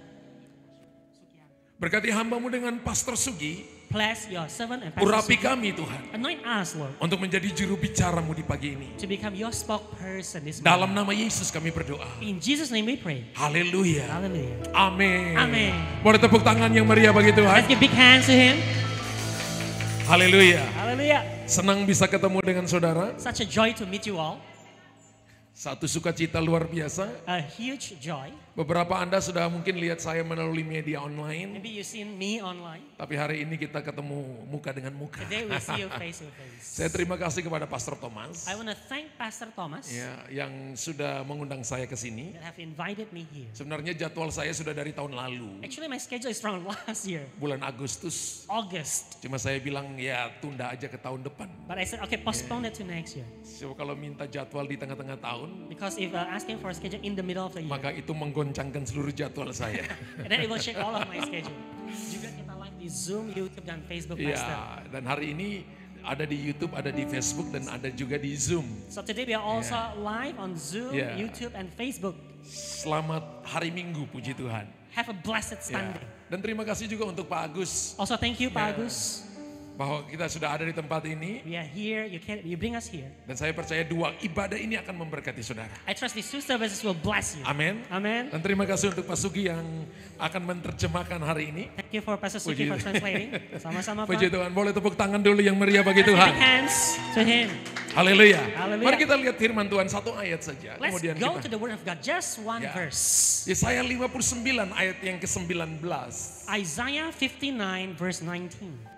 Berkati hamba-Mu dengan Pastor Sugi. Bless your servant and Pastor Urapi Sugi. kami Tuhan. Anoint us, Lord, Untuk menjadi juru bicara-Mu di pagi ini. to become your spokesperson this Dalam morning. nama Yesus kami berdoa. In Jesus' name we pray. Haleluya. Hallelujah. Amin. Amin. Boleh tepuk tangan yang meriah bagi Tuhan. Let's give big hands to him. Haleluya. Hallelujah. Senang bisa ketemu dengan saudara. Such a joy to meet you all. Satu sukacita luar biasa. A huge joy. Beberapa Anda sudah mungkin lihat saya melalui media online. Maybe you've seen me online. Tapi hari ini kita ketemu muka dengan muka. Today we see you face to face. Saya terima kasih kepada Pastor Thomas. I want to thank Pastor Thomas Ya, yang sudah mengundang saya ke sini. that have invited me here. Sebenarnya jadwal saya sudah dari tahun lalu. Actually, my schedule is from last year, Bulan Agustus. August. Cuma saya bilang ya tunda aja ke tahun depan. But I said, okay, postpone it to next year. So, kalau minta jadwal di tengah-tengah tahun, Because if asking for a schedule in the middle of the year, maka itu menggoncangkan seluruh jadwal saya. and then it will check all of my schedule. Juga kita live di Zoom, YouTube, dan Facebook, Pastor. Ya, dan hari ini ada di YouTube, ada di Facebook, dan ada juga di Zoom. So today we are also live on Zoom, Yeah. YouTube, and Facebook. Selamat hari Minggu, puji Tuhan. Have a blessed Ya. Sunday. Dan terima kasih juga untuk Pak Agus Also, thank you, Pak Yeah. Agus. bahwa kita sudah ada di tempat ini. We are here. You bring us here. Dan saya percaya dua ibadah ini akan memberkati saudara. I trust these two services will bless you. Amin. Amen. Dan terima kasih untuk Pak Sugi yang akan menerjemahkan hari ini. Thank you for Pastor Puji Suki for translating. Sama-sama, Pak. Puji Tuhan, boleh tepuk tangan dulu yang meriah bagi Let's give Tuhan. big hands to Him. Haleluya. Haleluya. Mari kita lihat firman Tuhan satu ayat saja. Let's Kemudian go to kita the Word of God. Just one Ya. verse. Yesaya 59 ayat yang ke-19. Isaiah 59 verse 19.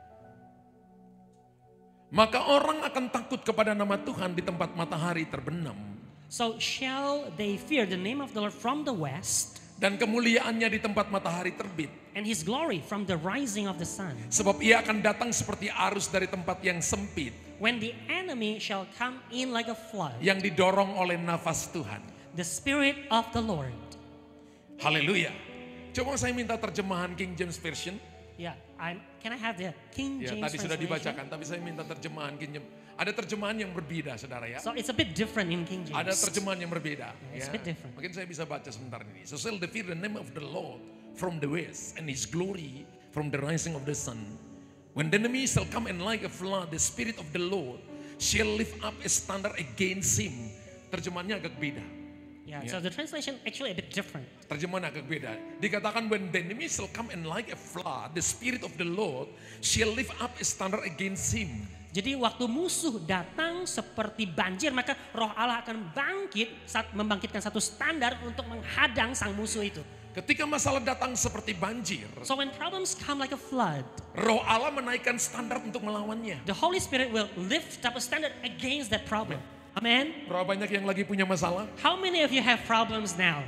Maka orang akan takut kepada nama Tuhan di tempat matahari terbenam. So shall they fear the name of the Lord from the west, Dan kemuliaannya di tempat matahari terbit. and His glory from the rising of the sun. Sebab ia akan datang seperti arus dari tempat yang sempit. When the enemy shall come in like a flood, Yang didorong oleh nafas Tuhan. the Spirit of the Lord. Haleluya. Coba saya minta terjemahan King James Version. Yeah, can I have the King Ya, James tadi sudah translation? dibacakan, tapi saya minta terjemahan King James. Ada terjemahan yang berbeda, saudara ya. So it's a bit different in King James. Ada terjemahan yang berbeda. It's Ya. a bit different. Mungkin saya bisa baca sebentar ini. So shall they fear the name of the Lord from the west, and his glory from the rising of the sun. When the enemy shall come in like a flood, the spirit of the Lord shall lift up a standard against him. Terjemahannya agak beda. Yeah, so the translation actually a bit different. Terjemahan agak beda. Dikatakan when the enemy shall come in like a flood, the spirit of the Lord shall lift up a standard against him. Jadi waktu musuh datang seperti banjir, maka roh Allah akan bangkit saat membangkitkan satu standar untuk menghadang sang musuh itu. Ketika masalah datang seperti banjir, So when problems come like a flood, Roh Allah menaikkan standar untuk melawannya. the Holy Spirit will lift up a standard against that problem. Amen. Berapa banyak yang lagi punya masalah? How many of you have problems now?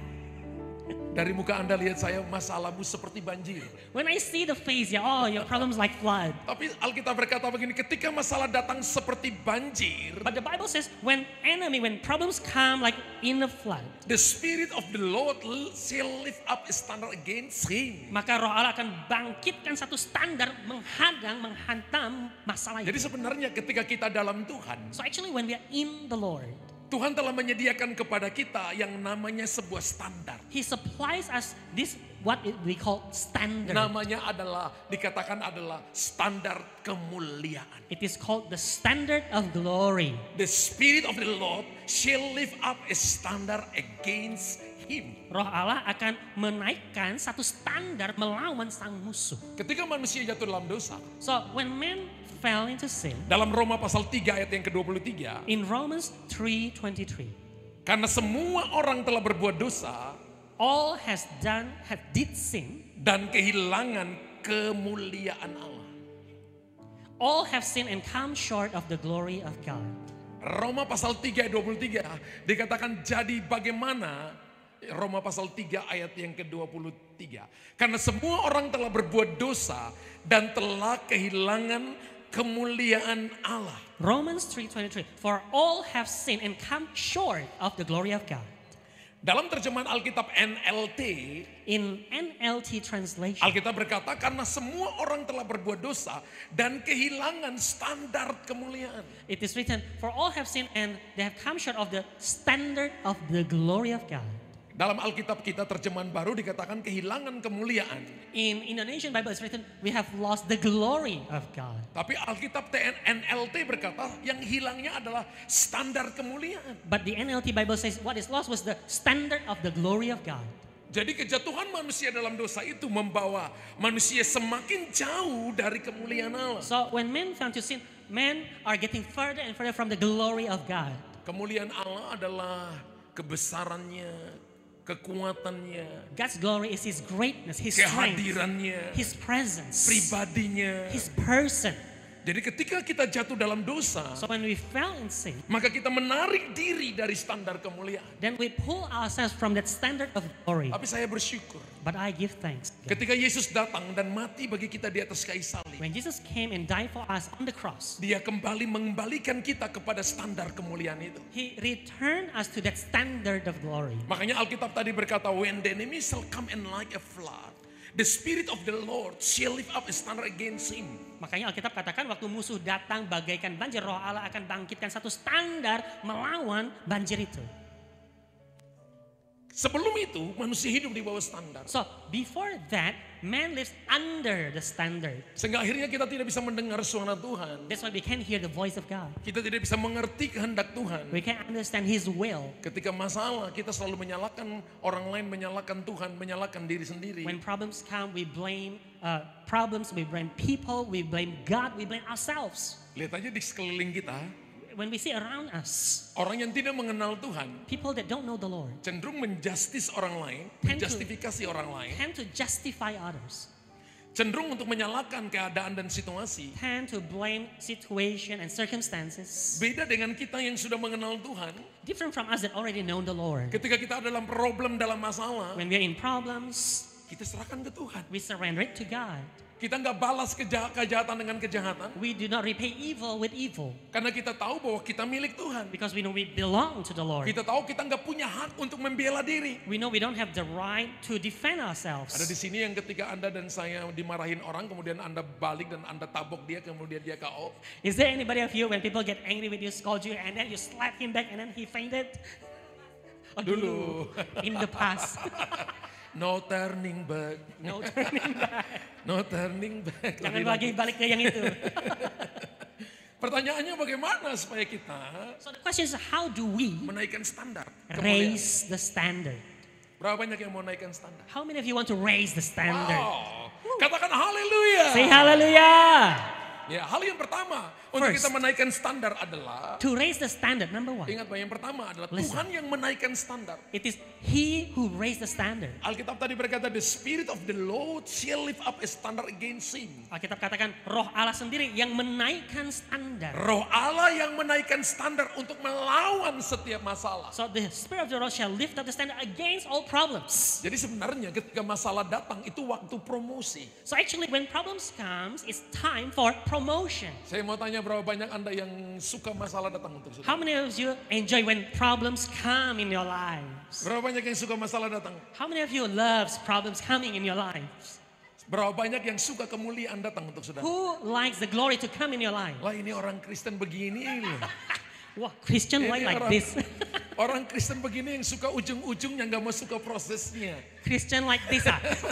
Dari muka Anda lihat saya, masalahmu seperti banjir. When I see the face, yeah, oh, your problem's like flood. Tapi Alkitab berkata begini, ketika masalah datang seperti banjir, But the Bible says when problems come like in a flood, the Spirit of the Lord shall lift up a standard against him. maka roh Allah akan bangkitkan satu standar menghadang, menghantam masalah Jadi itu. sebenarnya ketika kita dalam Tuhan, So actually when we are in the Lord, Tuhan telah menyediakan kepada kita yang namanya sebuah standar. He supplies us this what we call standard. Namanya adalah, dikatakan adalah standar kemuliaan. It is called the standard of glory. The Spirit of the Lord shall lift up a standard against him. Roh Allah akan menaikkan satu standar melawan sang musuh. Ketika manusia jatuh dalam dosa, So when men fell into sin, dalam Roma pasal 3 ayat yang ke-23, in Romans 3:23, karena semua orang telah berbuat dosa all did sin, dan kehilangan kemuliaan Allah. all have sinned and come short of the glory of God. Roma pasal 3 ayat 23 dikatakan jadi bagaimana, Roma pasal 3 ayat yang ke-23. Karena semua orang telah berbuat dosa dan telah kehilangan kemuliaan Allah. Romans 3:23, for all have sinned and come short of the glory of God. Dalam terjemahan Alkitab NLT, In NLT translation, Alkitab berkata karena semua orang telah berbuat dosa dan kehilangan standar kemuliaan. it is written, for all have sinned and they have come short of the standard of the glory of God. Dalam Alkitab kita terjemahan baru dikatakan kehilangan kemuliaan. In Indonesian Bible it's written, we have lost the glory of God. Tapi Alkitab NLT berkata yang hilangnya adalah standar kemuliaan. But the NLT Bible says what is lost was the standard of the glory of God. Jadi kejatuhan manusia dalam dosa itu membawa manusia semakin jauh dari kemuliaan Allah. So when men found to sin, men are getting further and further from the glory of God. Kemuliaan Allah adalah kebesarannya, kekuatannya, God's glory is His greatness, His strength, kehadirannya, His presence, pribadinya. His person. Jadi ketika kita jatuh dalam dosa, So when we fell in sin, maka kita menarik diri dari standar kemuliaan. then we pull ourselves from that standard of glory. Tapi saya bersyukur But I give thanks. ketika Yesus datang dan mati bagi kita di atas kayu salib, When Jesus came and died for us on the cross, Dia kembali mengembalikan kita kepada standar kemuliaan itu. He returned us to that standard of glory. Makanya Alkitab tadi berkata, when the enemy shall come in like a flood, the Spirit of the Lord shall lift up a standard against him. Makanya Alkitab katakan waktu musuh datang bagaikan banjir, roh Allah akan bangkitkan satu standar melawan banjir itu. Sebelum itu manusia hidup di bawah standar. So before that, man lives under the standard. Sehingga akhirnya kita tidak bisa mendengar suara Tuhan. That's why we can't hear the voice of God. Kita tidak bisa mengerti kehendak Tuhan. We can't understand His will. Ketika masalah kita selalu menyalahkan orang lain, menyalahkan Tuhan, menyalahkan diri sendiri. When problems come, we blame we blame people, we blame God, we blame ourselves. Lihat aja di sekeliling kita, When we see around us, orang yang tidak mengenal Tuhan people that don't know the Lord cenderung menjustis orang lain, Tend to- menjustifikasi orang lain, tend to justify others, cenderung untuk menyalahkan keadaan dan situasi. tend to blame situation and circumstances. Beda dengan kita yang sudah mengenal Tuhan. Different from us that already know the Lord. Ketika kita dalam problem, dalam masalah, When we are in problems, kita serahkan ke Tuhan. We surrender it to God. Kita nggak balas kejahatan dengan kejahatan. We do not repay evil with evil. Karena kita tahu bahwa kita milik Tuhan. Because we know we belong to the Lord. Kita tahu kita nggak punya hak untuk membela diri. We know we don't have the right to defend ourselves. Ada di sini yang ketika Anda dan saya dimarahin orang, kemudian Anda balik dan Anda tabok dia, kemudian dia KO. Is there anybody of you when people get angry with you, scold you, and then you slap him back and then he fainted? Oh, Dulu. In the past. No turning back. No turning back. No turning back. Jangan lagi balik ke yang itu. Pertanyaannya bagaimana supaya kita So the question is, how do we menaikkan standar kemuliaan? raise the standard? Berapa banyak yang mau naikkan standar? How many of you want to raise the standard? Wow. Katakan haleluya. Say hallelujah. Ya, hal yang pertama untuk First. kita menaikkan standar adalah, To raise the standard, number one, ingat bahwa yang pertama adalah Listen. Tuhan yang menaikkan standar. it is He who raised the standard. Alkitab tadi berkata, the spirit of the Lord shall lift up a standard against him. Alkitab katakan roh Allah sendiri yang menaikkan standar. Roh Allah yang menaikkan standar untuk melawan setiap masalah. So the Spirit of the Lord shall lift up the standard against all problems. Jadi sebenarnya ketika masalah datang itu waktu promosi. So actually when problems comes, it's time for promotion. Saya mau tanya berapa banyak Anda yang suka masalah datang untuk saudara? How many of you enjoy when problems come in your lives? Berapa banyak yang suka masalah datang? How many of you loves problems coming in your lives? Berapa banyak yang suka kemuliaan datang untuk saudara? Who likes the glory to come in your life? Lah ini orang Kristen begini ini. Wah, Christian Ini like orang- this. Orang Kristen begini yang suka ujung-ujungnya, nggak mau suka prosesnya. Christian like this.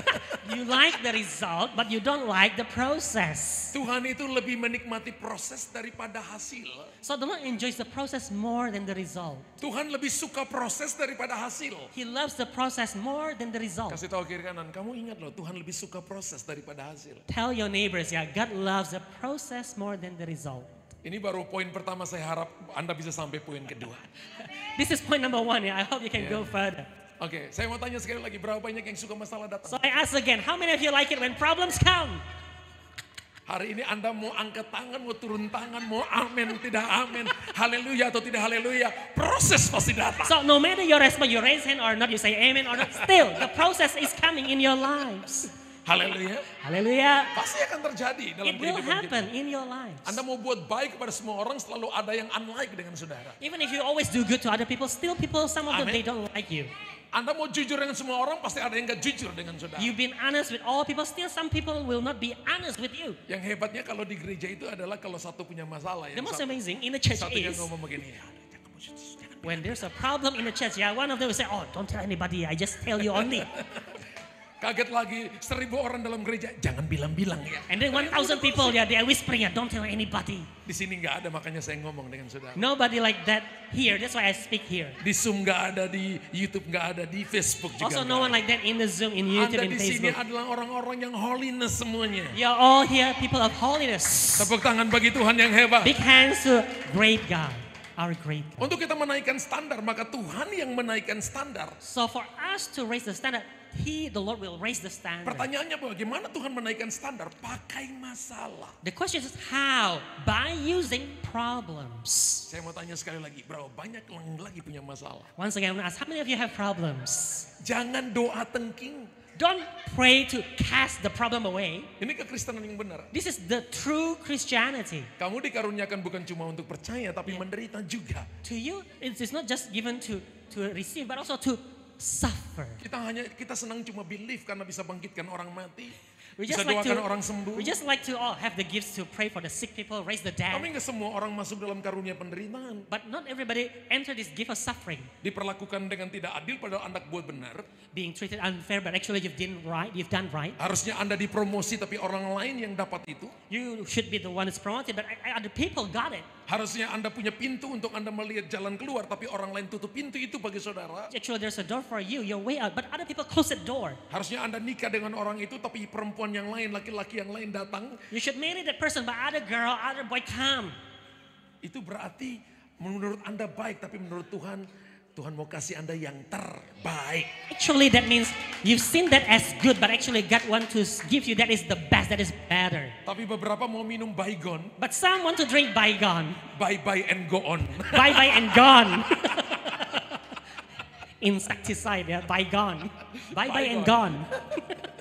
You like the result, but you don't like the process. Tuhan itu lebih menikmati proses daripada hasil. So the Lord enjoys the process more than the result. Tuhan lebih suka proses daripada hasil. He loves the process more than the result. Kasih tahu kiri kanan, kamu ingat loh, Tuhan lebih suka proses daripada hasil. Tell your neighbors, yeah, God loves the process more than the result. Ini baru poin pertama, saya harap Anda bisa sampai poin kedua. This is point number one. Yeah, I hope you can go further. Oke, saya mau tanya sekali lagi, berapa banyak yang suka masalah datang? So I ask again, how many of you like it when problems come? Hari ini Anda mau angkat tangan, mau turun tangan, mau amin, tidak amin, haleluya atau tidak haleluya, proses pasti datang. So no matter your response, you raise hand or not, you say amen or not, still the process is coming in your lives. Haleluya, Hallelujah. pasti akan terjadi dalam It will kehidupan kita. happen in your lives. Anda mau buat baik kepada semua orang, selalu ada yang unlike dengan saudara. Even if you always do good to other people, still people, some of them, Amen. they don't like you. Anda mau jujur dengan semua orang, pasti ada yang gak jujur dengan saudara. You've been honest with all people, still some people will not be honest with you. Yang hebatnya kalau di gereja itu adalah kalau satu punya masalah, The yang most satu, amazing in the church satunya is ngomong begini, "Ya, jangan jangan." when there's a problem in the church, yeah, one of them will say, oh, don't tell anybody, I just tell you only. Kaget lagi, 1000 orang dalam gereja, jangan bilang-bilang ya. And then 1,000 people, yeah, they are whispering, yeah, don't tell anybody. Di sini nggak ada, makanya saya ngomong dengan saudara. Nobody like that here, that's why I speak here. Di Zoom nggak ada, di YouTube nggak ada, di Facebook juga Also nggak no one ada. like that in the Zoom, in YouTube, Anda in di sini Facebook. adalah orang-orang yang holiness semuanya. You're all here, people of holiness. Tepuk tangan bagi Tuhan yang hebat. Big hands to great God, our great God. Untuk kita menaikkan standar, maka Tuhan yang menaikkan standar. So for us to raise the standard, the Lord will raise the standard. Pertanyaannya bagaimana Tuhan menaikkan standar? Pakai masalah. The question is how? By using problems. Saya mau tanya sekali lagi, berapa banyak yang lagi punya masalah? Once again, I want to ask, how many of you have problems? Jangan doa tengking. Don't pray to cast the problem away. Ini kekristenan yang benar. This is the true Christianity. Kamu dikaruniakan bukan cuma untuk percaya, tapi menderita juga. To you, it is not just given to receive, but also to suffer. Kita senang cuma believe karena bisa bangkitkan orang mati. We Bisa just like doakan to, orang sembuh. we just like to all have the gifts to pray for the sick people, raise the dead. Tapi nggak semua orang masuk dalam karunia penderitaan. But not everybody enter this gift of suffering, Diperlakukan dengan tidak adil padahal Anda buat benar. being treated unfair, but actually you've done right. Harusnya Anda dipromosi tapi orang lain yang dapat itu. You should be the one that's promoted, but other people got it. Harusnya Anda punya pintu untuk Anda melihat jalan keluar, tapi orang lain tutup pintu itu bagi saudara. Actually, there's a door for you, your way out, but other people close the door. Harusnya Anda nikah dengan orang itu, tapi perempuan yang lain, laki-laki yang lain datang. You should marry that person, but other girl, other boy come. Itu berarti menurut Anda baik, tapi menurut Tuhan, Tuhan mau kasih Anda yang terbaik. Actually, that means you've seen that as good, but actually God want to give you that is the best, that is better. Tapi beberapa mau minum bygone, But some want to drink bygone, bye-bye and go on. bye-bye and gone. Insecticide, yeah, bygone. Bye-bye and gone.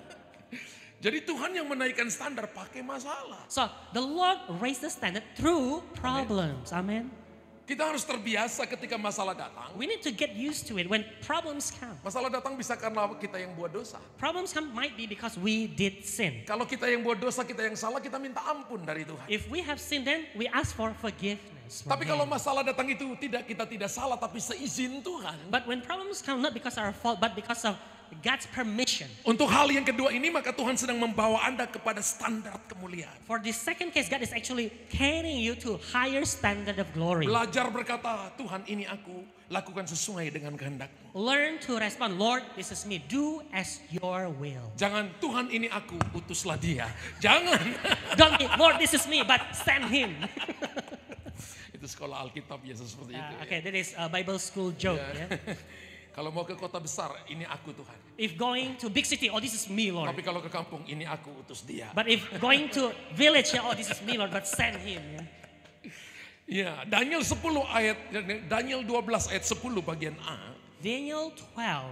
Jadi Tuhan yang menaikkan standar pakai masalah. So the Lord raised the standard through problems. Amen. Kita harus terbiasa ketika masalah datang. We need to get used to it when problems come. Masalah datang bisa karena kita yang buat dosa. Problems come might be because we did sin. Kalau kita yang buat dosa, kita yang salah, kita minta ampun dari Tuhan. If we have sinned, then we ask for forgiveness. from Tapi kalau Him. masalah datang itu kita tidak salah, tapi seizin Tuhan. But when problems come, not because of our fault, but because of God's permission. Untuk hal yang kedua ini, maka Tuhan sedang membawa Anda kepada standar kemuliaan. For this second case, God is actually carrying you to higher standard of glory. Belajar berkata, Tuhan ini aku, lakukan sesuai dengan kehendak-Mu. Learn to respond, Lord, this is me. Do as your will. Jangan, Tuhan ini aku, utuslah dia. Jangan. Don't be, Lord, this is me, but send him. Itu sekolah Alkitab biasa seperti itu. Okay, that is a Bible school joke. Ya. Yeah? Kalau mau ke kota besar, ini aku Tuhan. If going to big city, oh, this is me, Lord. Tapi kalau ke kampung, ini aku utus dia. But if going to village, oh, this is me, Lord, but send him. Yeah? Ya, Daniel 12 ayat 10 bagian A. Daniel 12.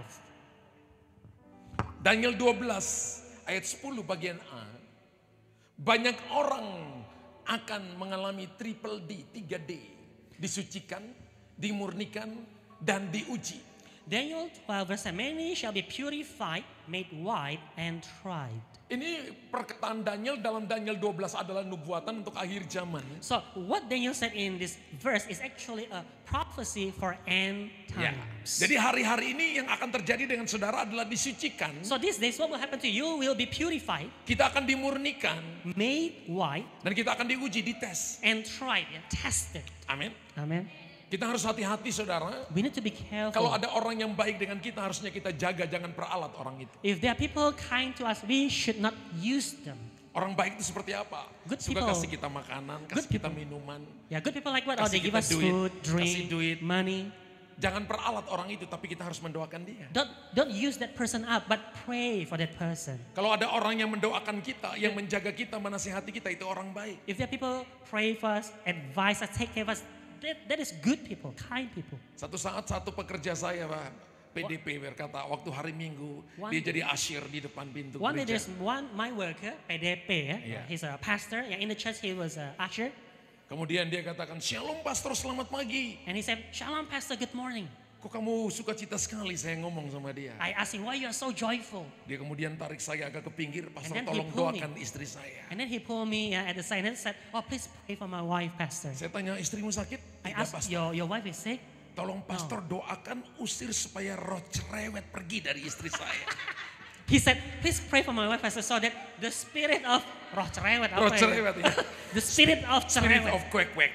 Daniel 12 ayat 10 bagian A. Banyak orang akan mengalami triple D, 3D. Disucikan, dimurnikan, dan diuji. Daniel 12 verse 7, many shall be purified, made white, and tried. Ini perkataan Daniel dalam Daniel 12 adalah nubuatan untuk akhir zaman. So what Daniel said in this verse is actually a prophecy for end Ya. times. Jadi hari-hari ini yang akan terjadi dengan saudara adalah disucikan. So these days what will happen to you? You will be purified, Kita akan dimurnikan made white, dan kita akan diuji, dites. and tried, and tested. Amin. Amen. Kita harus hati-hati saudara. We need to be careful. Kalau ada orang yang baik dengan kita, harusnya kita jaga, jangan peralat orang itu. If there are people kind to us, we should not use them. Orang baik itu seperti apa? Good Suka people. kasih kita makanan, kasih kita minuman. Yeah, good people like what? Oh, Kasih they give kita us duit, food, kasih drink, duit. money. Jangan peralat orang itu, tapi kita harus mendoakan dia. Don't use that person up, but pray for that person. Kalau ada orang yang mendoakan kita, yang menjaga kita, menasihati kita, itu orang baik. If there are people pray for us, advise us, take care of us, that is good people, kind people. Satu saat satu pekerja saya, Pak, PDP berkata, waktu hari Minggu, dia jadi asyir di depan pintu One day gereja. there's my worker, PDP, Yeah. he's a pastor. In the church he was a usher. Kemudian dia katakan, Shalom Pastor, selamat pagi. And he said, Shalom Pastor, good morning. Kok kamu sukacita sekali, saya ngomong sama dia. I asked him, why you are so joyful? Dia kemudian tarik saya agak ke pinggir, Pastor then he tolong pulled me. doakan istri saya. And then he pulled me at the side and said, oh, please pray for my wife, Pastor. Saya tanya, istrimu sakit? I Tidak, asked, Pastor. your wife is sick? Tolong Pastor doakan usir supaya roh cerewet pergi dari istri saya. He said, please pray for my wife, Pastor, so that the spirit of roh cerewet, Roh apa ya? cerewet ya. The spirit of Spirit cerewet. of kwek-kwek.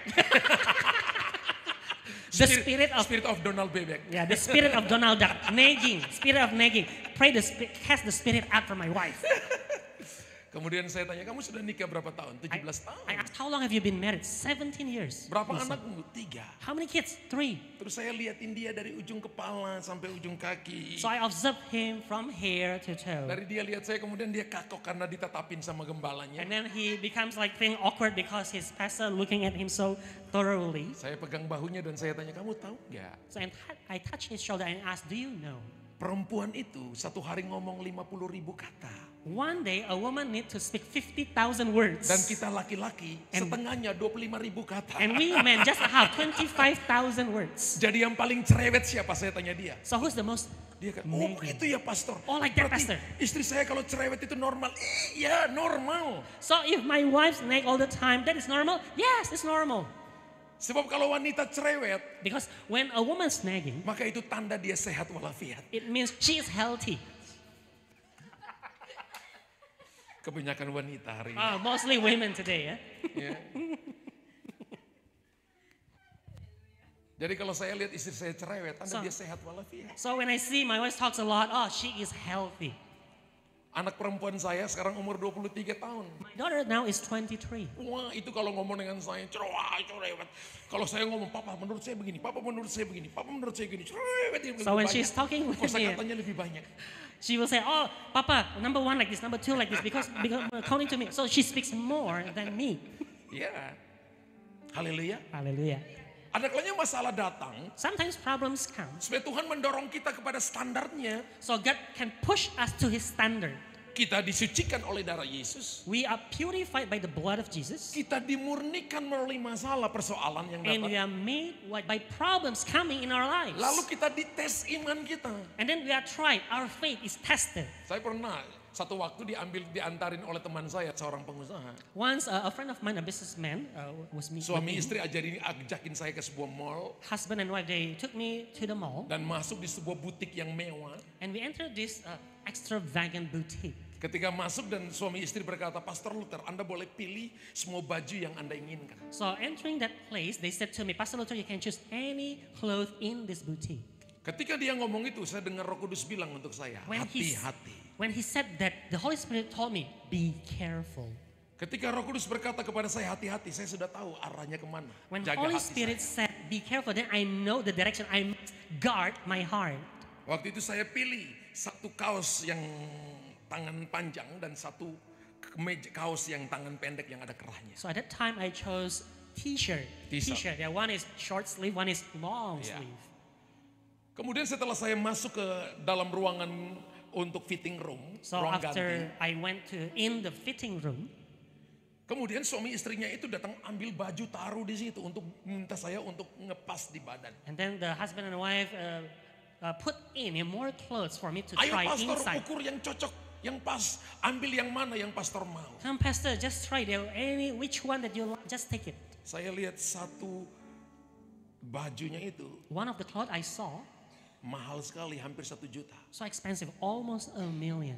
The spirit of Spirit of Donald Bebek. Yeah, the spirit of Donald Duck, nagging, spirit of nagging. Pray cast the spirit out from my wife. Kemudian saya tanya, kamu sudah nikah berapa tahun? 17 tahun. I asked, how long have you been married? 17 years. Berapa He said. anakmu? 3. How many kids? 3. Terus saya liatin dia dari ujung kepala sampai ujung kaki. So I observed him from hair to toe. Dari dia lihat saya, kemudian dia kakok karena ditatapin sama gembalanya. And then he becomes like feeling awkward because his pastor looking at him so thoroughly. Saya pegang bahunya dan saya tanya, kamu tahu nggak? So I touched his shoulder and asked, do you know? Perempuan itu satu hari ngomong 50.000 kata. One day a woman need to speak 50,000 words. Dan kita laki-laki setengahnya 25.000 kata. And we men just have 25,000 words. Jadi yang paling cerewet siapa? Saya tanya dia. So who's the most Dia kan, nagging? begitu ya Pastor. Oh, like that, Berarti Pastor. istri saya kalau cerewet itu normal. Iya normal. So if my wife nag all the time, that is normal? Yes, it's normal. Sebab kalau wanita cerewet, Because when a woman's nagging, maka itu tanda dia sehat walafiat. it means she is healthy. Kebanyakan wanita hari ini. Mostly women today, yeah? Ya. Jadi kalau saya lihat istri saya cerewet, tanda So- dia sehat walafiat. So when I see my wife talks a lot, oh, she is healthy. Anak perempuan saya sekarang umur 23 tahun. My daughter now is 23. Wah itu kalau ngomong dengan saya cerewet. Kalau saya ngomong, papa menurut saya begini, papa menurut saya begini, papa menurut saya begini, cerewet. Dia So when lebih she's banyak. talking with me, Kosakatanya lebih banyak. she will say, oh, Papa, number 1 like this, number 2 like this, because according to me. So she speaks more than me. Ya, haleluya. Hallelujah. Ada kalanya masalah datang, Sometimes problems come. supaya Tuhan mendorong kita kepada standarnya. So God can push us to his standard. kita disucikan oleh darah Yesus. We are purified by the blood of Jesus. Kita dimurnikan melalui masalah persoalan yang And we datang. are made by problems coming in our lives. Lalu kita dites iman kita. And then we are tried. Our faith is tested. Saya pernah satu waktu diantarin oleh teman saya, seorang pengusaha. Once a friend of mine, a businessman, was me. Suami istri ajakin saya ke sebuah mall Husband and wife, they took me to the mall. dan masuk di sebuah butik yang mewah. And we entered this extravagant boutique. Ketika masuk dan suami istri berkata, Pastor Luther, Anda boleh pilih semua baju yang Anda inginkan. So entering that place, they said to me, Pastor Luther, you can choose any clothes in this boutique. Ketika dia ngomong itu, saya dengar Roh Kudus bilang untuk saya, hati-hati. When he said that, the Holy Spirit told me, be careful. Ketika Roh Kudus berkata kepada saya, hati-hati, saya sudah tahu arahnya kemana. When Jaga Holy hati Spirit saya. said, be careful, then I know the direction. I must guard my heart. Waktu itu saya pilih satu kaos yang tangan panjang dan satu kaos yang tangan pendek yang ada kerahnya. So at that time, I chose t-shirt. T-shirt. Yeah, one is short sleeve, one is long Yeah. sleeve. Kemudian setelah saya masuk ke dalam ruangan untuk fitting room, So ruang ganti. after I went in the fitting room, Kemudian suami istrinya itu datang ambil baju taruh di situ untuk minta saya untuk ngepas di badan. and then the husband and wife put in more clothes for me to Ayo try pastor inside. ukur yang cocok, yang pas, ambil yang mana yang pastor mau. Come pastor, just try it. Which one that you like, just take it. Saya lihat satu bajunya itu One of the clothes I saw, mahal sekali, hampir 1 juta. so expensive, almost $1 million.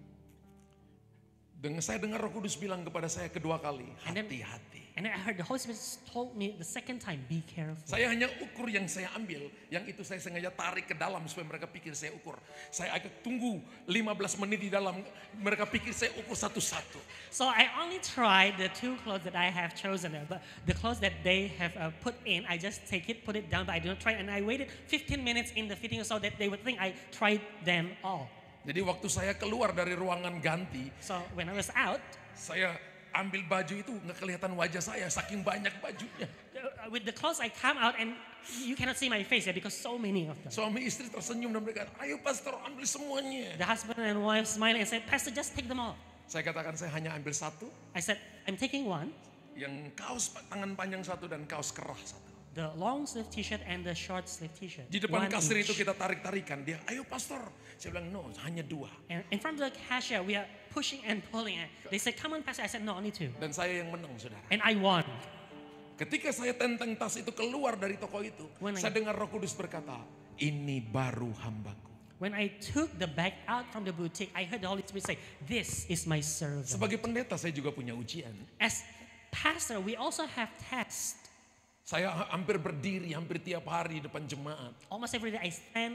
Saya dengar Roh Kudus bilang kepada saya kedua kali, And then- hati-hati. And then I heard the Holy Spirit told me the second time, be careful. Saya hanya ukur yang saya ambil, yang itu saya sengaja tarik ke dalam supaya mereka pikir saya ukur. Saya agak tunggu 15 menit di dalam, mereka pikir saya ukur satu-satu. So I only tried the 2 clothes that I have chosen, but the clothes that they have put in, I just take it, put it down, but I don't try it. And I waited 15 minutes in the fitting so that they would think I tried them all. Jadi waktu saya keluar dari ruangan ganti, So when I was out, saya ambil baju itu nggak kelihatan wajah saya, saking banyak bajunya. with the clothes I come out and you cannot see my face because so many of them. Suami istri tersenyum dan mereka, ayo pastor ambil semuanya. The husband and wife smiling and said, Pastor, just take them all. Saya katakan saya hanya ambil satu, I said, I'm taking one, yang kaos tangan panjang satu dan kaos kerah satu. the long sleeve t-shirt and the short sleeve t-shirt. Di depan One kasir each. itu kita tarik-tarikan, dia, ayo pastor. Saya bilang, no, hanya 2. And in front of the cashier, we are pushing and pulling. They said, come on, Pastor. I said, no, only 2. Dan saya yang menang, saudara. And I won. Ketika saya tenteng tas itu keluar dari toko itu, When I- saya dengar Roh Kudus berkata, ini baru hambaku. When I took the bag out from the boutique, I heard the Holy Spirit say, this is my servant. Sebagai pendeta saya juga punya ujian. As pastor, we also have tests. Saya hampir berdiri, hampir tiap hari di depan jemaat. Almost every day I stand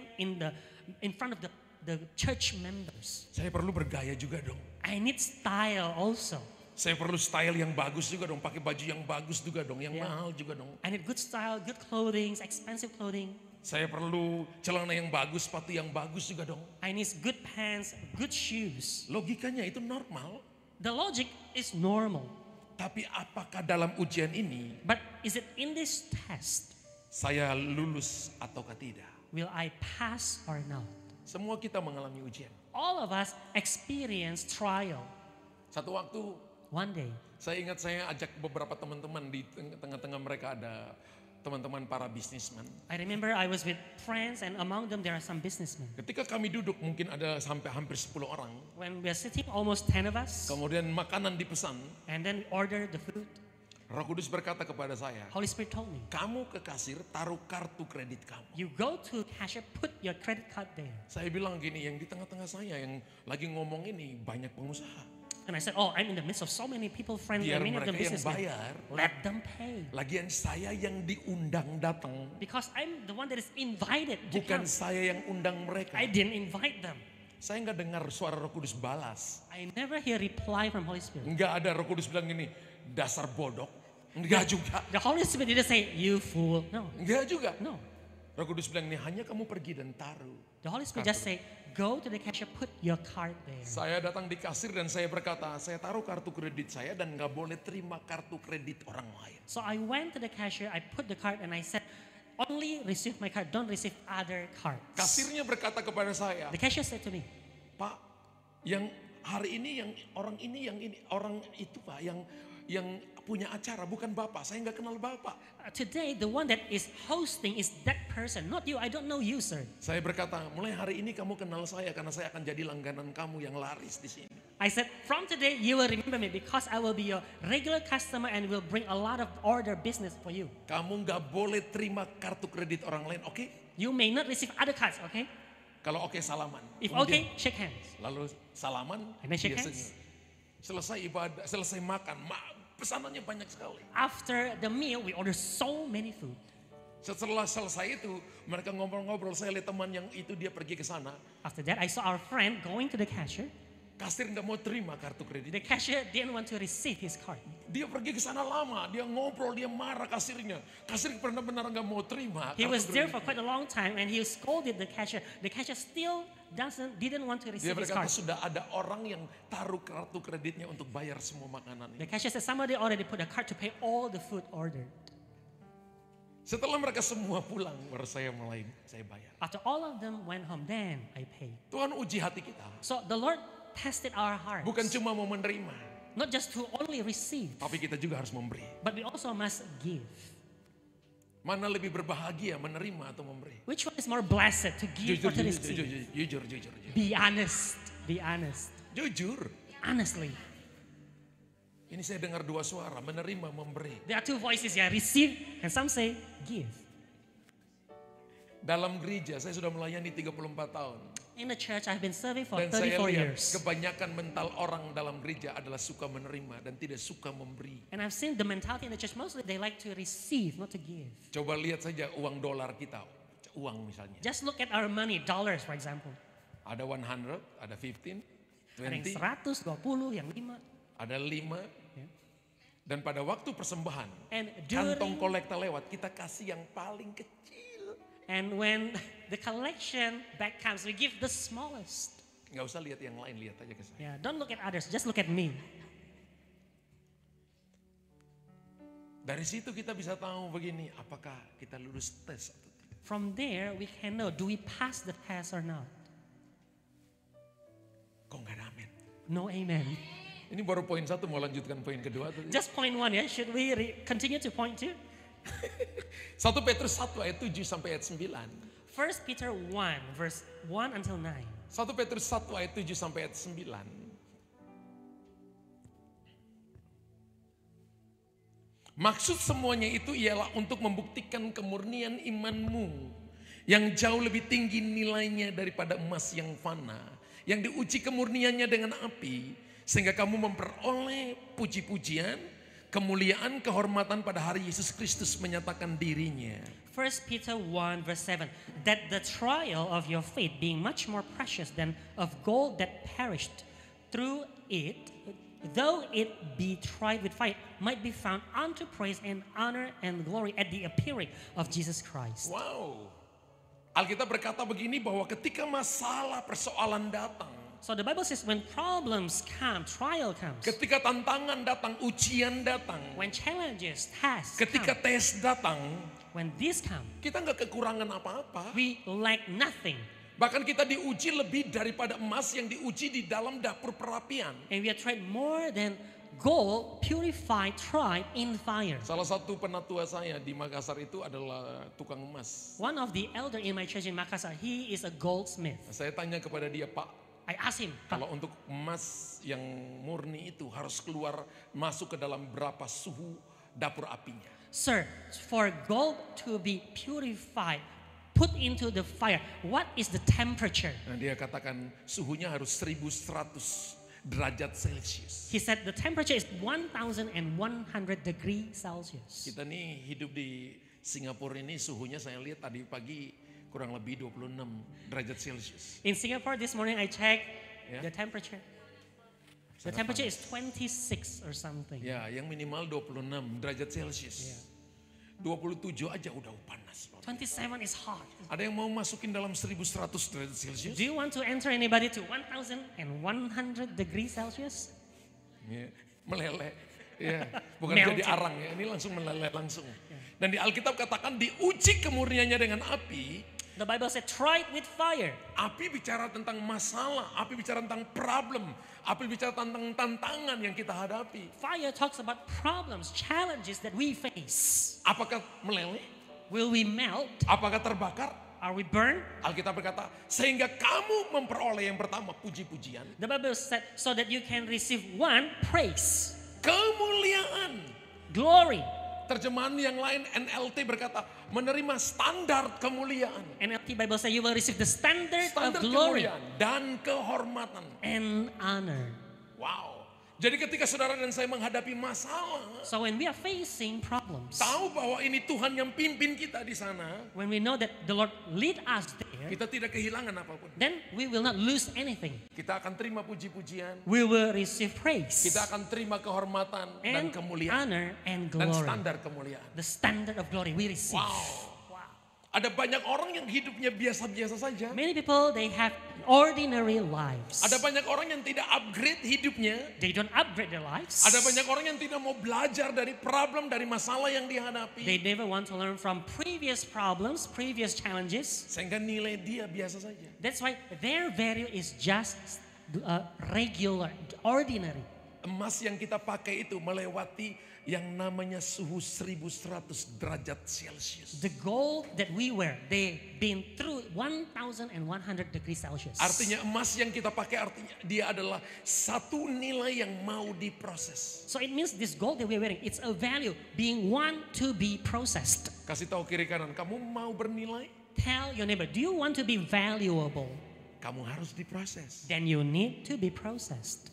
in front of the church members. Saya perlu bergaya juga dong. I need style also. Saya perlu style yang bagus juga dong, pakai baju yang bagus juga dong, yang Yeah. mahal juga dong. I need good style, good clothing, expensive clothing. Saya perlu celana yang bagus, sepatu yang bagus juga dong. I need good pants, good shoes. Logikanya itu normal. The logic is normal. Tapi apakah dalam ujian ini But is it in this test, saya lulus ataukah tidak? will I pass or not? Semua kita mengalami ujian. All of us experience trial. Satu waktu One day, saya ingat saya ajak beberapa teman-teman, di tengah-tengah mereka ada teman-teman para bisnismen. I remember I was with friends and among them there are some businessmen. Ketika kami duduk mungkin ada sampai hampir 10 orang. When we are sitting, almost 10 of us, Kemudian makanan dipesan. and then we order the food, Roh Kudus berkata kepada saya, Holy Spirit told me, kamu ke kasir taruh kartu kredit kamu. you go to cashier, put your credit card there. Saya bilang gini, yang di tengah-tengah saya yang lagi ngomong ini banyak pengusaha. And I said, oh, I'm in the midst of so many people, friends, Biar and many of them mereka yang businessmen. bayar. Let them pay. Lagian saya yang diundang datang, Because I'm the one that is invited to bukan come. saya yang undang mereka. I didn't invite them. Saya nggak dengar suara Roh Kudus balas. I never hear reply from Holy Spirit. Nggak ada Roh Kudus bilang gini, dasar bodoh. Nggak juga. The Holy Spirit didn't say, you fool. No, Nggak juga. no. Roh Kudus bilang ini hanya kamu pergi dan taruh. The Holy Spirit just say, go to the cashier, put your card there. Saya datang di kasir dan saya berkata, saya taruh kartu kredit saya dan nggak boleh terima kartu kredit orang lain. So I went to the cashier, I put the card and I said, only receive my card, don't receive other cards. Kasirnya berkata kepada saya, The cashier said to me, Pak, yang hari ini yang orang itu Pak yang punya acara bukan Bapak. Saya nggak kenal Bapak. Today, the one that is hosting is that person, not you. I don't know you, sir. Saya berkata, mulai hari ini kamu kenal saya karena saya akan jadi langganan kamu yang laris di sini. I said, from today, you will remember me because I will be your regular customer and will bring a lot of order business for you. Kamu nggak boleh terima kartu kredit orang lain, oke? You may not receive other cards, okay? Kalau oke salaman. If Kemudian, okay, shake hands. lalu salaman, And then shake dia hands. senyum. Selesai ibadah, selesai makan, pesanannya banyak sekali. After the meal, we order so many food. Setelah selesai itu, mereka ngobrol-ngobrol. Saya lihat teman yang itu dia pergi ke sana. After that, I saw our friend going to the cashier. Kasir nggak mau terima kartu kredit. The cashier didn't want to receive his card. Dia pergi ke sana lama, dia ngobrol, dia marah kasirnya. Kasir benar-benar nggak mau terima. He kartu was there kredit. for quite a long time and he scolded the cashier. The cashier still didn't want to Dia receive his berkata card. sudah ada orang yang taruh kartu kreditnya untuk bayar semua makanan The ini. cashier said somebody already put a card to pay all the food ordered. Setelah mereka semua pulang, baru saya bayar. After all of them went home, then I paid. Tuhan uji hati kita. So the Lord tested our hearts. Bukan cuma mau menerima, Not just to only receive, tapi kita juga harus memberi. but we also must give. Mana lebih berbahagia menerima atau memberi? Which one is more blessed, to give or to receive? Jujur. Be honest. Be honest. Jujur. Honestly. Ini saya dengar dua suara, menerima, memberi. There are two voices here, receive and some say give. Dalam gereja saya sudah melayani 34 tahun. In the church I've been serving for Dan saya 34 lihat years. kebanyakan mental orang dalam gereja adalah suka menerima dan tidak suka memberi. And I've seen the mentality in the church, mostly they like to receive, not to give. Coba lihat saja uang dolar kita, uang misalnya. Just look at our money, dollars for example. Ada 100, ada 15, Ada yang 20, 100, 20, yang 5. ada 5. Ya. Dan pada waktu persembahan, And kantong during, kolekta lewat, kita kasih yang paling kecil. and when the collection back comes, we give the smallest. Nggak usah lihat yang lain, lihat aja ke saya. Yeah, don't look at others, just look at me. Dari situ kita bisa tahu begini, apakah kita lulus tes atau tidak. From there, we can know, do we pass the test or not? Kok nggak ada amin? No amen. Ini baru poin 1, mau lanjutkan poin kedua. Atau tidak? Just point 1, yeah? Should we continue to point 2? 1 Petrus 1 ayat 7 sampai ayat 9. 1 Peter 1, verse 1 until 9. 1 Petrus 1 ayat 7 sampai ayat 9. Maksud semuanya itu ialah untuk membuktikan kemurnian imanmu yang jauh lebih tinggi nilainya daripada emas yang fana, yang diuji kemurniannya dengan api, sehingga kamu memperoleh puji-pujian, kemuliaan, kehormatan pada hari Yesus Kristus menyatakan dirinya. 1 Peter 1 verse 7, that the trial of your faith being much more precious than of gold that perished, through it, though it be tried with fire, might be found unto praise and honor and glory at the appearing of Jesus Christ. Wow. Alkitab berkata begini bahwa ketika masalah persoalan datang, So the Bible says when problems come, trial comes, ketika tantangan datang, ujian datang, when challenges, tasks ketika come, tes datang, when these come, kita nggak kekurangan apa-apa. we lack nothing. Bahkan kita diuji lebih daripada emas yang diuji di dalam dapur perapian. And we are tried more than gold, purified, tried in fire. Salah satu penatua saya di Makassar itu adalah tukang emas. One of the elder in my church in Makassar, he is a goldsmith. Saya tanya kepada dia, Pak, I asked him, kalau untuk emas yang murni itu harus keluar masuk ke dalam berapa suhu dapur apinya? Sir, for gold to be purified, put into the fire, what is the temperature? Nah, dia katakan suhunya harus 1100 derajat Celcius. He said the temperature is 1100 degrees Celsius. Kita nih hidup di Singapura ini suhunya saya lihat tadi pagi kurang lebih 26 derajat Celcius. In Singapore this morning I checked Yeah. the temperature. The Sangat temperature panas. is 26 or something. Ya, yang minimal 26 derajat Celcius. 27 aja udah panas. 27 is hot. Ada yang mau masukin dalam 1100 derajat Celcius? Do you want to enter anybody to 1100 degrees Celsius? Ya, meleleh. Ya, bukan Melting. jadi arang ya, ini langsung meleleh langsung. Dan di Alkitab katakan diuji kemurniannya dengan api The Bible said, try it with fire. Api bicara tentang masalah, api bicara tentang problem, api bicara tentang tantangan yang kita hadapi. Fire talks about problems, challenges that we face. Apakah meleleh? Will we melt? Apakah terbakar? Are we burned? Alkitab berkata, sehingga kamu memperoleh yang pertama puji-pujian, The Bible said, so that you can receive one, praise, kemuliaan. glory. Terjemahan yang lain NLT berkata, menerima standar kemuliaan. NLT Bible says you will receive the standard Standar of glory kemuliaan dan kehormatan. and honor. Wow. Jadi ketika saudara dan saya menghadapi masalah, So when we are facing problems, tahu bahwa ini Tuhan yang pimpin kita di sana, when we know that the Lord lead us there, kita tidak kehilangan apapun. then we will not lose anything. Kita akan terima puji-pujian, We will receive praise kita akan terima kehormatan dan and kemuliaan honor and dan glory. standar kemuliaan. The standard of glory we receive. Wow. Ada banyak orang yang hidupnya biasa-biasa saja. Many people, they have ordinary lives. Ada banyak orang yang tidak upgrade hidupnya. They don't upgrade their lives. Ada banyak orang yang tidak mau belajar dari problem, dari masalah yang dihadapi. They never want to learn from previous problems, previous challenges. Sehingga nilai dia biasa saja. That's why their value is just regular, ordinary. Emas yang kita pakai itu melewati yang namanya suhu 1100 derajat Celcius. The gold that we wear, they've been through 1,100 degrees Celsius. Artinya emas yang kita pakai artinya dia adalah satu nilai yang mau diproses. So it means this gold that we're wearing, it's a value being one to be processed. Kasih tahu kiri kanan, kamu mau bernilai? Tell your neighbor, do you want to be valuable? Kamu harus diproses. Then you need to be processed.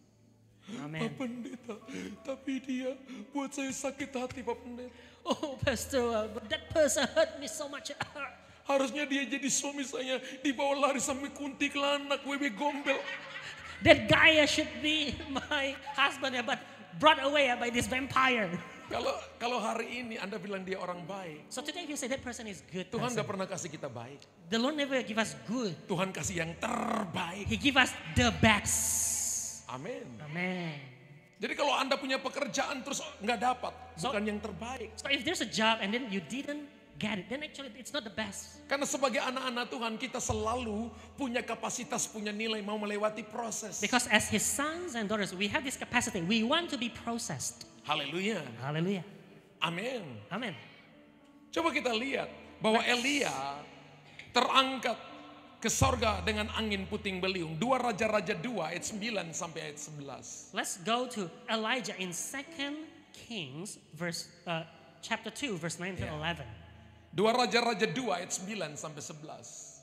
Amen. Pak Pendeta, tapi dia buat saya sakit hati Pak Pendeta. Oh, Pastor, but that person hurt me so much. Harusnya dia jadi suami saya, dibawa lari sampai kunti kelanak, WB Gombel. That guy should be my husband, but brought away by this vampire. Kalau hari ini Anda bilang dia orang baik, So today if you say that person is good Tuhan person, gak pernah kasih kita baik. the Lord never give us good. Tuhan kasih yang terbaik. He give us the best. Amin. Amen. Jadi kalau Anda punya pekerjaan terus nggak dapat, So- bukan yang terbaik. So if there's a job and then you didn't get it, then actually it's not the best. Karena sebagai anak-anak Tuhan kita selalu punya kapasitas, punya nilai mau melewati proses. Because as his sons and daughters, we have this capacity. We want to be processed. Haleluya. Hallelujah. Amin. Amen. Coba kita lihat bahwa Elia terangkat ke sorga dengan angin puting beliung. 2 Raja-Raja 2 ayat 9 sampai ayat 11. Let's go to Elijah in 2 Kings chapter 2 verse 9 to 11. 2 Raja-Raja 2 ayat 9 sampai 11.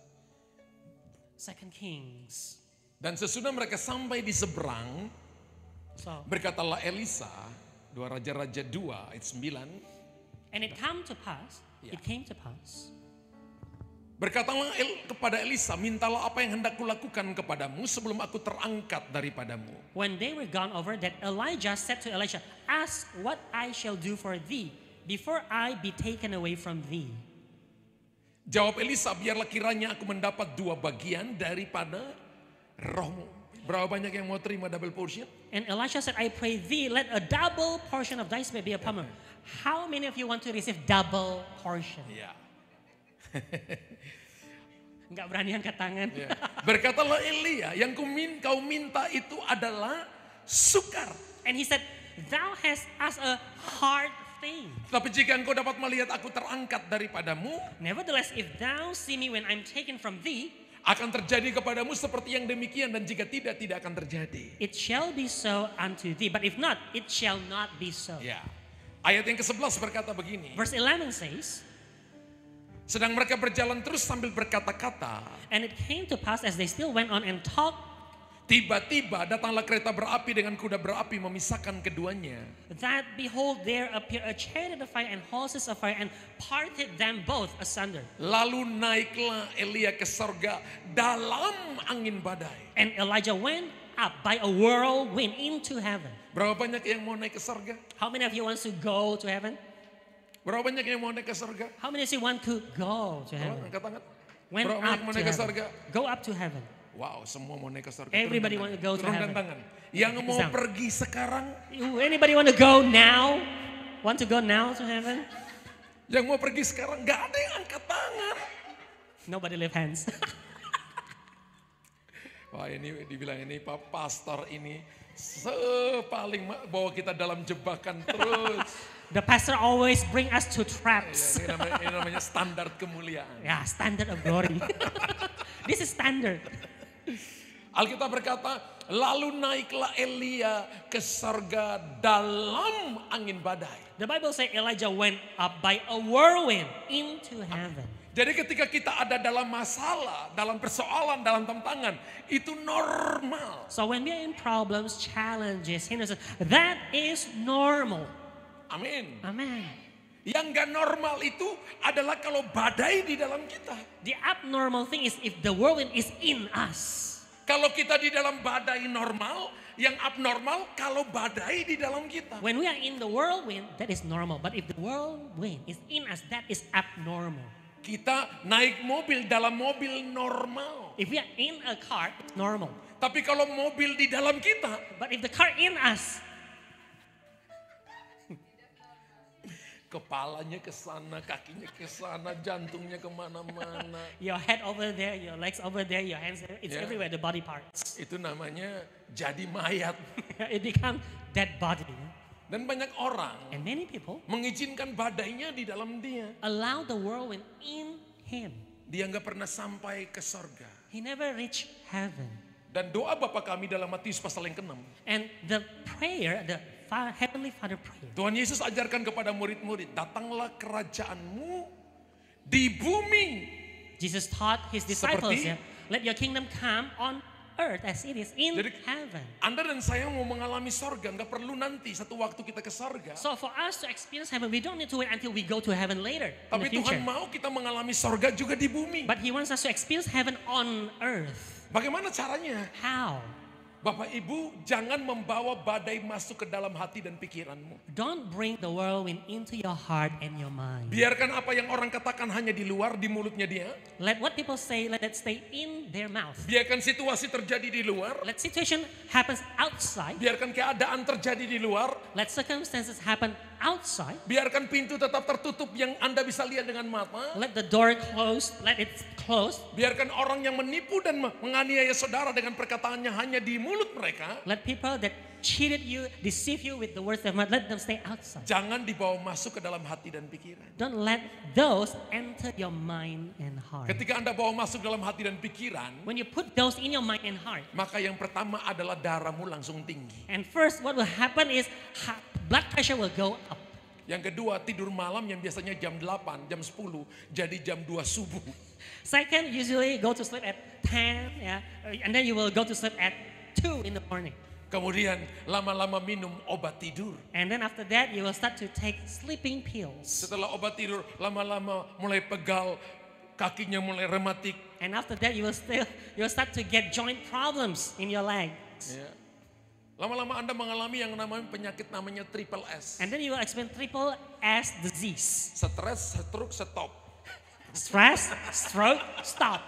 2 Kings. Dan sesudah mereka sampai di seberang, So, berkatalah Elisa, 2 Raja-Raja 2 ayat 9. and it came to pass, Yeah. it came to pass. Berkatalah kepada Elisa, mintalah apa yang hendak kulakukan kepadamu sebelum aku terangkat daripadamu. When they were gone over, that Elijah said to Elisha, ask what I shall do for thee before I be taken away from thee. Jawab Elisa, biarlah kiranya aku mendapat 2 bagian daripada rohmu. Berapa banyak yang mau terima double portion? And Elisha said, I pray thee, let a double portion of thy spirit be upon me. How many of you want to receive double portion? Ya. Enggak berani angkat tangan. Ya. Berkatalah Elia, yang kau minta itu adalah sukar. And he said, thou hast asked a hard thing. Tapi jika engkau dapat melihat aku terangkat daripadamu, Nevertheless, if thou see me when I'm taken from thee, akan terjadi kepadamu seperti yang demikian, dan jika tidak, tidak akan terjadi. it shall be so unto thee. But if not, it shall not be so. Ya. Ayat yang ke-11 berkata begini. Verse 11 says, Sedang mereka berjalan terus sambil berkata-kata, and it came to pass as they still went on and talked, tiba-tiba datanglah kereta berapi dengan kuda berapi memisahkan keduanya. that behold, there appeared a chariot of fire and horses of fire and parted them both asunder. Lalu naiklah Elia ke sorga dalam angin badai. And Elijah went up by a whirlwind into heaven. Berapa banyak yang mau naik ke sorga? How many of you want to go to heaven? Berapa banyak yang mau naik ke sorga? How many of you want to go to Berapa? heaven? Angkat tangan. Went Berapa banyak up mau to naik ke heaven. sorga? Go up to heaven. Wow, semua mau naik ke sorga. Everybody Turunkan want to go to tangan. Turunkan heaven. tangan. Yang mau Down. pergi sekarang, Anybody want to go now? Want to go now to heaven? yang mau pergi sekarang, gak ada yang angkat tangan. Nobody lift hands. Wah, ini dibilang ini Pak Pastor ini paling bawa kita dalam jebakan terus. The pastor always bring us to Ya, traps. ini namanya standar kemuliaan. Yeah, standard of glory. This is standard. Alkitab berkata, lalu naiklah Elia ke sorga dalam angin badai. The Bible says Elijah went up by a whirlwind into heaven. Jadi ketika kita ada dalam masalah, dalam persoalan, dalam tantangan, itu normal. So when we are in problems, challenges, hindrances, that is normal. Amin. Amen. Yang gak normal itu adalah kalau badai di dalam kita. The abnormal thing is if the whirlwind is in us. Kalau kita di dalam badai normal, yang abnormal kalau badai di dalam kita. When we are in the whirlwind, that is normal. But if the whirlwind is in us, that is abnormal. Kita naik mobil dalam mobil normal. If we are in a car, it's normal. Tapi kalau mobil di dalam kita, But if the car in us, kepalanya ke sana, kakinya ke sana, jantungnya kemana-mana. your head over there, your legs over there, your hands, it's Yeah. everywhere, the body parts. Itu namanya jadi mayat. It becomes dead body. Dan banyak orang And many people mengizinkan badainya di dalam dia. allow the whirlwind in him. Dia nggak pernah sampai ke sorga. He never reached heaven. Dan doa Bapa kami dalam Matius pasal yang ke-6. And the prayer, the Heavenly Father prayer, Tuhan Yesus ajarkan kepada murid-murid, datanglah kerajaanmu di bumi. Jesus taught his disciples, Seperti- yeah, let your kingdom come on earth as it is in Jadi- heaven. Anda dan saya mau mengalami sorga, nggak perlu nanti satu waktu kita ke sorga. So for us to experience heaven, we don't need to wait until we go to heaven later in Tapi the future. Tuhan mau kita mengalami sorga juga di bumi. But he wants us to experience heaven on earth. Bagaimana caranya? How? Bapak Ibu, jangan membawa badai masuk ke dalam hati dan pikiranmu. Don't bring the whirlwind into your heart and your mind. Biarkan apa yang orang katakan hanya di luar, di mulutnya dia. Let what people say, let it stay in their mouth. Biarkan situasi terjadi di luar. Let situation happens outside. Biarkan keadaan terjadi di luar. Let circumstances happen outside. Biarkan pintu tetap tertutup yang Anda bisa lihat dengan mata. Let the door close. Let it close. Biarkan orang yang menipu dan menganiaya saudara dengan perkataannya hanya di mulut mereka. Let people that cheated you, deceive you with the words of mouth, let them stay outside. Jangan dibawa masuk ke dalam hati dan pikiran. Don't let those enter your mind and heart. Ketika Anda bawa masuk dalam hati dan pikiran, When you put those in your mind and heart, maka yang pertama adalah darahmu langsung tinggi. and first what will happen is blood pressure will go up. Yang kedua, tidur malam yang biasanya jam 8, jam 10, jadi jam 2 subuh. Second, usually go to sleep at 10, yeah, and then you will go to sleep at 2 in the morning. Kemudian lama-lama minum obat tidur. And then after that, you will start to take sleeping pills. Setelah obat tidur, lama-lama mulai pegal, kakinya mulai rematik. And after that, you will start to get joint problems in your legs. Ya. Lama-lama Anda mengalami yang namanya penyakit namanya triple S. And then you will experience triple S disease. Stres, stroke, stop. Stress, stroke, stop.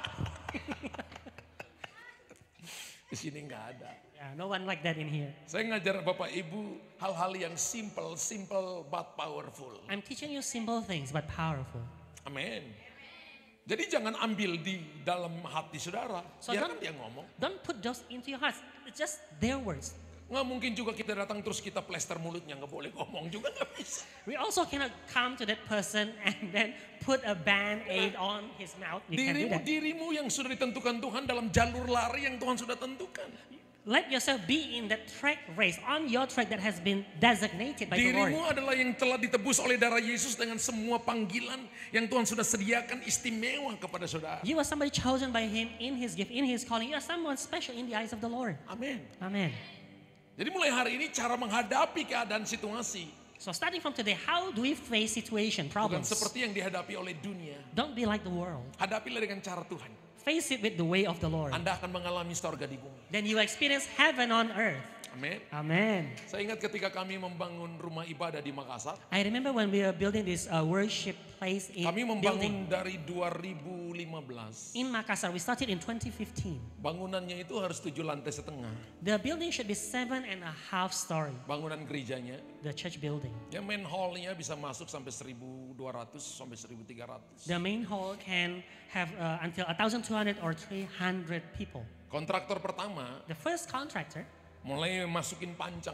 Di sini nggak ada. Yeah, no one like that in here. Saya ngajar Bapak Ibu hal-hal yang simple but powerful. I'm teaching you simple things but powerful. Amin. Jadi jangan ambil di dalam hati saudara. So Biarkan don't- dia ngomong. Don't put those into your hearts. It's just their words. Nggak mungkin juga kita datang terus kita plester mulutnya. Nggak boleh ngomong juga nggak bisa. We also cannot come to that person and then put a band-aid on his mouth. You can't do that. Dirimu yang sudah ditentukan Tuhan dalam jalur lari yang Tuhan sudah tentukan. Let yourself be in that track race, on your track that has been designated by the Lord. Dirimu adalah yang telah ditebus oleh darah Yesus dengan semua panggilan yang Tuhan sudah sediakan istimewa kepada saudara. You are somebody chosen by Him in His gift, in His calling. You are someone special in the eyes of the Lord. Amin. Amen. Jadi mulai hari ini cara menghadapi keadaan situasi So starting from today, how do we face situation, bukan problems? seperti yang dihadapi oleh dunia. Don't be like the world. Hadapilah dengan cara Tuhan. Face it with the way of the Lord. Anda akan mengalami sorga di bumi. Then you experience heaven on earth. Amin. Amen. Saya ingat ketika kami membangun rumah ibadah di Makassar, I remember when we were building this worship place in kami building membangun dari 2015. in Makassar. We started in 2015. Bangunannya itu harus 7 lantai setengah. The building should be 7.5 story. Bangunan gerejanya, The church building. ya main hall-nya bisa masuk sampai 1.200 sampai 1.300. The main hall can have until 1,200 or 300 people. Kontraktor pertama The first contractor mulai masukin pancang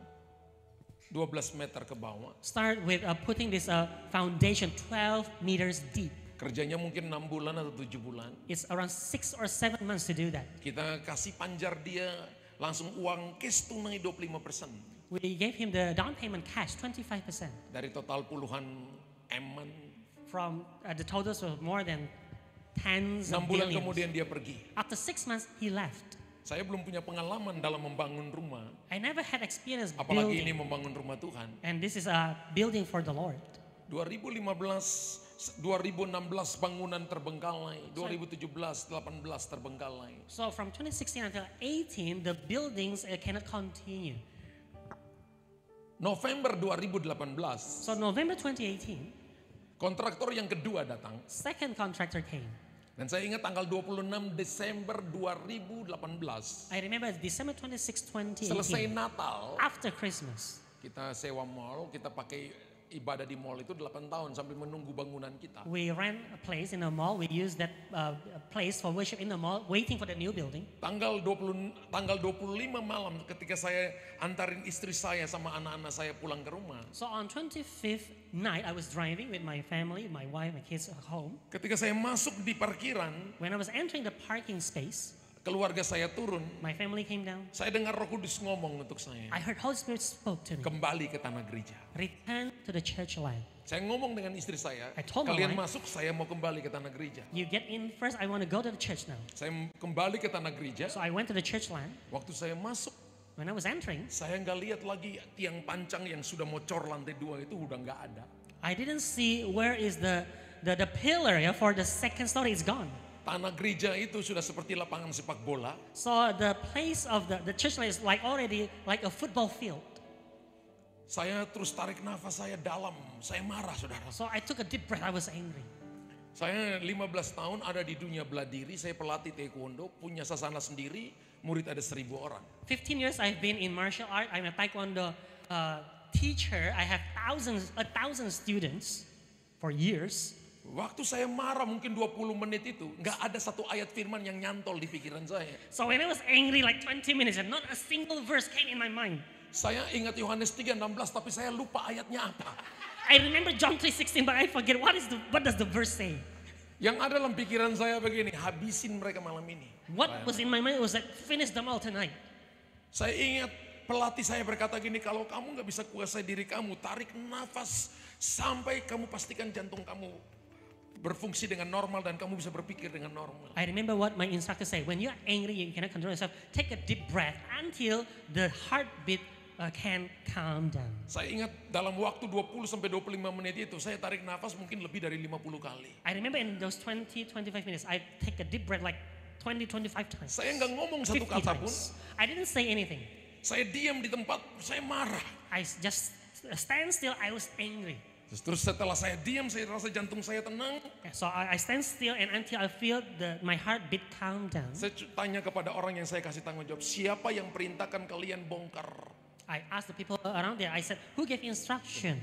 12 meter ke bawah. start with putting this foundation 12 meters deep. Kerjanya mungkin 6 bulan atau 7 bulan. It's around 6 or 7 months to do that. Kita kasih panjar dia langsung uang cash tunai 25%. We gave him the down payment cash 25% Dari total puluhan eman. from the totals of more than tens 6 of bulan billions. kemudian dia pergi. After 6 months, he left. Saya belum punya pengalaman dalam membangun rumah. I never had experience Apalagi ini building, membangun rumah Tuhan. and this is a building for the Lord. 2016 bangunan terbengkalai. 2017, 18 terbengkalai. So from 2016 until 18, the buildings cannot continue. November 2018, So November 2018, kontraktor yang kedua datang. second contractor came. Dan saya ingat tanggal 26 Desember 2018. I remember December 26, Selesai 2018, Natal, after Christmas. kita sewa mall, kita pakai ibadah di mall itu 8 tahun sambil menunggu bangunan kita. We rent a place in a mall. We use that place for worship in the mall, waiting for the new building. Tanggal 25 malam ketika saya antarin istri saya sama anak-anak saya pulang ke rumah. So on 25th night, I was driving with my family, my wife, my kids at home. Ketika saya masuk di parkiran, When I was entering the parking space, keluarga saya turun. my family came down. Saya dengar Roh Kudus ngomong untuk saya, I heard Holy Spirit spoke to me. kembali ke tanah gereja. Return to the church land. Saya ngomong dengan istri saya, I told my kalian wife, masuk, saya mau kembali ke tanah gereja. You get in first, I want to go to the church now. Saya kembali ke tanah gereja. So I went to the church land. Waktu saya masuk, When I was entering, saya nggak lihat lagi tiang pancang yang sudah bocor lantai 2 itu udah nggak ada. I didn't see where is the pillar for the second story is gone. Tanah gereja itu sudah seperti lapangan sepak bola. So the place of the church land is like already like a football field. Saya terus tarik nafas saya dalam. Saya marah, saudara. So I took a deep breath. I was angry. Saya 15 tahun ada di dunia bela diri. Saya pelatih taekwondo, punya sasana sendiri. Murid ada 1.000 orang. 15 years I've been in martial art. I'm a taekwondo teacher. I have 1,000 students for years. Waktu saya marah mungkin 20 menit itu, nggak ada satu ayat firman yang nyantol di pikiran saya. So when I was angry like 20 minutes and not a single verse came in my mind. Saya ingat Yohanes 3:16 tapi saya lupa ayatnya apa. I remember John 3:16 but I forget what does the verse say. Yang ada dalam pikiran saya begini, habisin mereka malam ini. What was in my mind was like finish them all tonight. Saya ingat pelatih saya berkata gini, kalau kamu nggak bisa kuasai diri kamu, tarik nafas sampai kamu pastikan jantung kamu berfungsi dengan normal dan kamu bisa berpikir dengan normal. I remember what my instructor said. When you're angry, you cannot control yourself. Take a deep breath until the heartbeat can calm down. Saya ingat dalam waktu 20 sampai 25 menit itu saya tarik nafas mungkin lebih dari 50 kali. I remember in those 20-25 minutes, I take a deep breath like 20-25 times. Saya nggak ngomong satu 50 kata pun. times. I didn't say anything. Saya diam di tempat, saya marah. I just stand still. I was angry. Terus setelah saya diam, saya rasa jantung saya tenang. So I stand still and until I feel my heartbeat calm down. Saya tanya kepada orang yang saya kasih tanggung jawab, siapa yang perintahkan kalian bongkar? I asked the people around there. I said, "Who gave instruction?"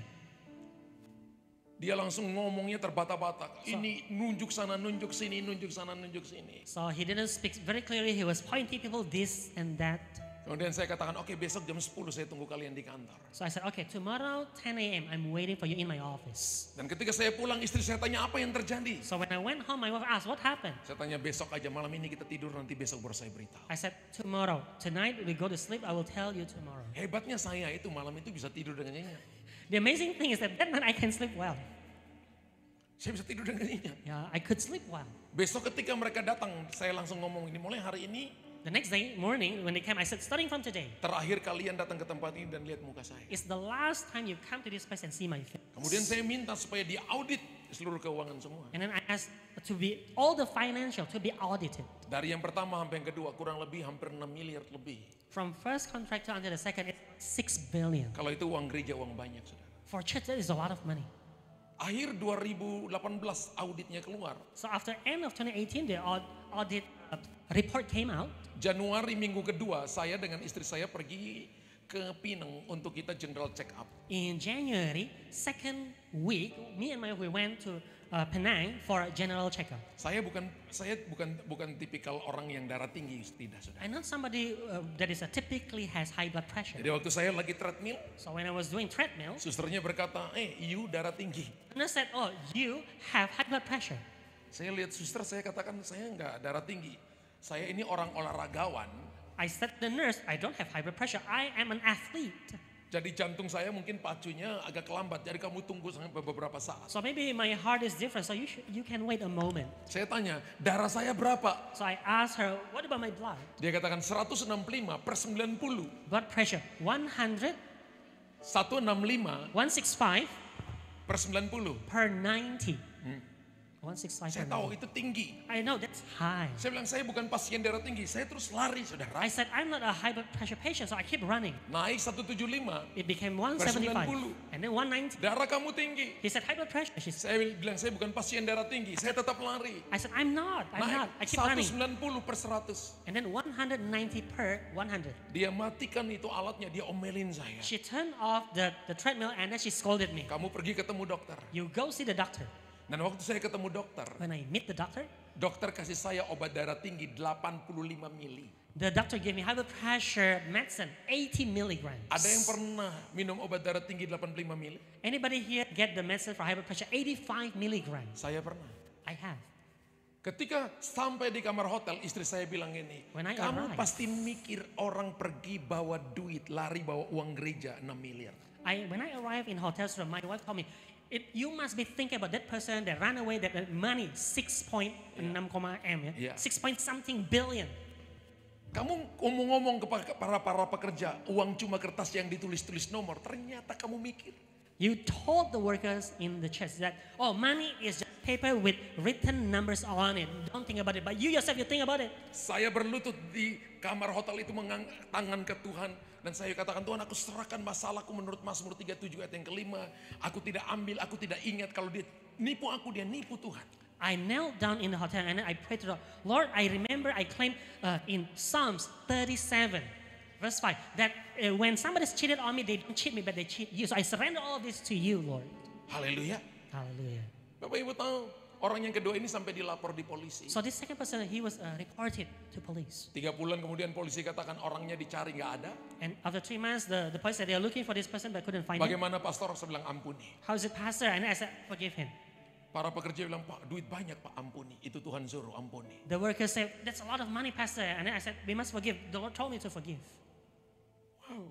Dia langsung ngomongnya terbata-bata. Ini nunjuk sana, nunjuk sini, nunjuk sana, nunjuk sini. So he didn't speak very clearly. He was pointing people this and that. Kemudian saya katakan, oke, besok jam 10 saya tunggu kalian di kantor. So I said, okay, tomorrow 10 a.m. I'm waiting for you in my office. Dan ketika saya pulang, istri saya tanya apa yang terjadi. So when I went home, my wife asked, what happened? Saya tanya, besok aja, malam ini kita tidur, nanti besok baru saya beritahu. I said, tomorrow. Tonight we go to sleep, I will tell you tomorrow. Hebatnya saya itu malam itu bisa tidur dengan nyenyak. The amazing thing is that night I can sleep well. Saya bisa tidur dengan nyenyak. Yeah, I could sleep well. Besok ketika mereka datang, saya langsung ngomong ini, mulai hari ini, The next day morning when they came, I said, starting from today, terakhir kalian datang ke tempat ini dan lihat muka saya. it's the last time you come to this place and see my face. Kemudian saya minta supaya diaudit seluruh keuangan semua. And then I asked to be all the financial to be audited. Dari yang pertama sampai yang kedua kurang lebih hampir 6 miliar lebih. From first contractor until the second, it's 6 billion. Kalau itu uang gereja, uang banyak, saudara. For church, that is a lot of money. Akhir 2018 auditnya keluar. So after end of 2018, the audit report came out. Januari minggu kedua, saya dengan istri saya pergi ke Pinang untuk kita general check up. In January, second week, me and my wife went to Penang for a general checkup. Saya bukan tipikal orang yang darah tinggi, tidak, saudara. I'm not somebody that is typically has high blood pressure. Jadi waktu saya lagi treadmill, So when I was doing treadmill, susternya berkata, you darah tinggi. and I said, oh, you have high blood pressure. Saya lihat suster, saya katakan saya enggak darah tinggi. Saya ini orang olahragawan. I said to the nurse, I don't have high blood pressure. I am an athlete. Jadi jantung saya mungkin pacunya agak lambat. Jadi kamu tunggu sampai beberapa saat. So maybe my heart is different. So you can wait a moment. Saya tanya, darah saya berapa? So I asked her, what about my blood? Dia katakan 165 per 90. Blood pressure 100, 165 165 per 90. per 90. 165 Saya per tahu 90. itu tinggi. I know that's high. Saya bilang saya bukan pasien darah tinggi. Saya terus lari, saudara. I said I'm not a high blood pressure patient, so I keep running. Naik 175. It became 175 90. and then 190. Darah kamu tinggi. He said high blood pressure. She said, Saya bilang saya bukan pasien darah tinggi. Saya tetap lari. I said I'm not. Naik I keep running. 190 per 100. And then 190 per 100. Dia matikan itu alatnya. Dia omelin saya. She turned off the treadmill and then she scolded me. Kamu pergi ketemu dokter. You go see the doctor. Dan waktu saya ketemu dokter, When I meet the doctor, dokter kasih saya obat darah tinggi 85 mili. the doctor gave me high blood pressure medicine, 80 milligrams. Ada yang pernah minum obat darah tinggi 85 mili? Anybody here get the medicine for high blood pressure, 85 milligrams? Saya pernah. I have. Ketika sampai di kamar hotel, istri saya bilang ini, When I kamu arrived- pasti mikir orang pergi bawa duit, lari bawa uang gereja 6 miliar. When I arrived in hotels room, my wife told me, you must be thinking about that person that ran away, that money, 6.6 M, Yeah. 6 point something billion. Kamu ngomong-ngomong kepada para pekerja, uang cuma kertas yang ditulis-tulis nomor, ternyata kamu mikir. You told the workers in the church that, money is just paper with written numbers on it. Don't think about it. But you yourself, you think about it. Saya berlutut di kamar hotel itu mengangkat tangan ke Tuhan. Dan saya katakan, Tuhan, aku serahkan masalahku menurut Mazmur 37 ayat yang kelima. Aku tidak ambil, aku tidak ingat. Kalau dia nipu aku, dia nipu Tuhan. I knelt down in the hotel and I prayed to the Lord. I remember I claimed in Psalms 37, verse 5, that when somebody's cheated on me, they don't cheat me, but they cheat you. So I surrender all this to you, Lord. Haleluya. Hallelujah. Bapak Ibu tahu, orang yang kedua ini sampai dilapor di polisi. So this second person, he was reported to police. 3 bulan kemudian polisi katakan orangnya dicari, nggak ada. And after 3 months, the police said they are looking for this person but couldn't find him. Bagaimana pastor? Saya bilang ampuni. How is it, pastor? And I said, forgive him. Para pekerja bilang, Pak, duit banyak Pak, ampuni. Itu Tuhan suruh, ampuni. The workers said, that's a lot of money, pastor. And then I said, we must forgive. The Lord told me to forgive. Wow.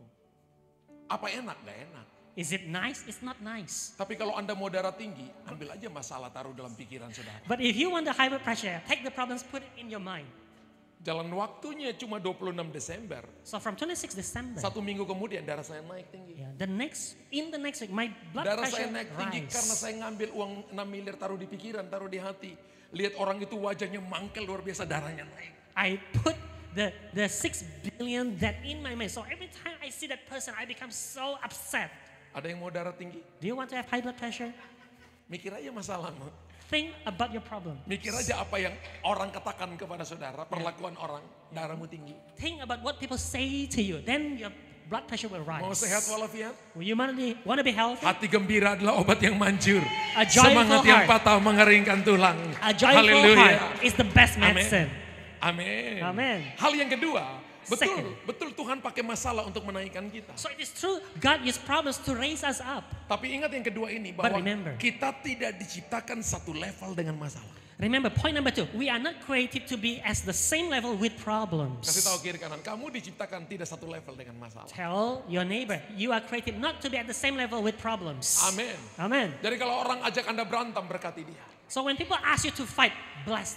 Apa enak? Nggak enak. Is it nice? It's not nice. Tapi kalau Anda mau darah tinggi, ambil aja masalah, taruh dalam pikiran saudara. But if you want the high blood pressure, take the problems, put it in your mind. Jalan waktunya cuma 26 Desember. So from 26 December, 1 minggu kemudian darah saya naik tinggi. yeah, in the next week, my blood Darah pressure saya naik tinggi karena rise. saya ngambil uang 6 miliar taruh di pikiran, taruh di hati. Lihat orang itu wajahnya mangkel luar biasa, darahnya naik. I put the 6 billion that in my mind. So every time I see that person, I become so upset. Ada yang mau darah tinggi? Do you want to have high blood pressure? Mikir aja masalahmu. Think about your problem. Mikir aja apa yang orang katakan kepada saudara, perlakuan orang, darahmu tinggi. Think about what people say to you. Then your blood pressure will rise. Mau sehat walafiat? You want to be healthy? Hati gembira adalah obat yang manjur. A joyful Semangat yang heart. patah mengeringkan tulang. A joyful Haleluya. heart is the best Amin. medicine. Amin. Amin. Hal yang kedua, Second. betul Tuhan pakai masalah untuk menaikkan kita. So it is true, God used problems to raise us up. Tapi ingat yang kedua ini, But bahwa remember. kita tidak diciptakan satu level dengan masalah. Remember, point number 2, we are not created to be as the same level with problems. Kasih tahu kiri kanan, kamu diciptakan tidak satu level dengan masalah. Tell your neighbor, you are created not to be at the same level with problems. Amin. Amen. Jadi kalau orang ajak Anda berantem, berkati dia. So when people ask you to fight, bless them.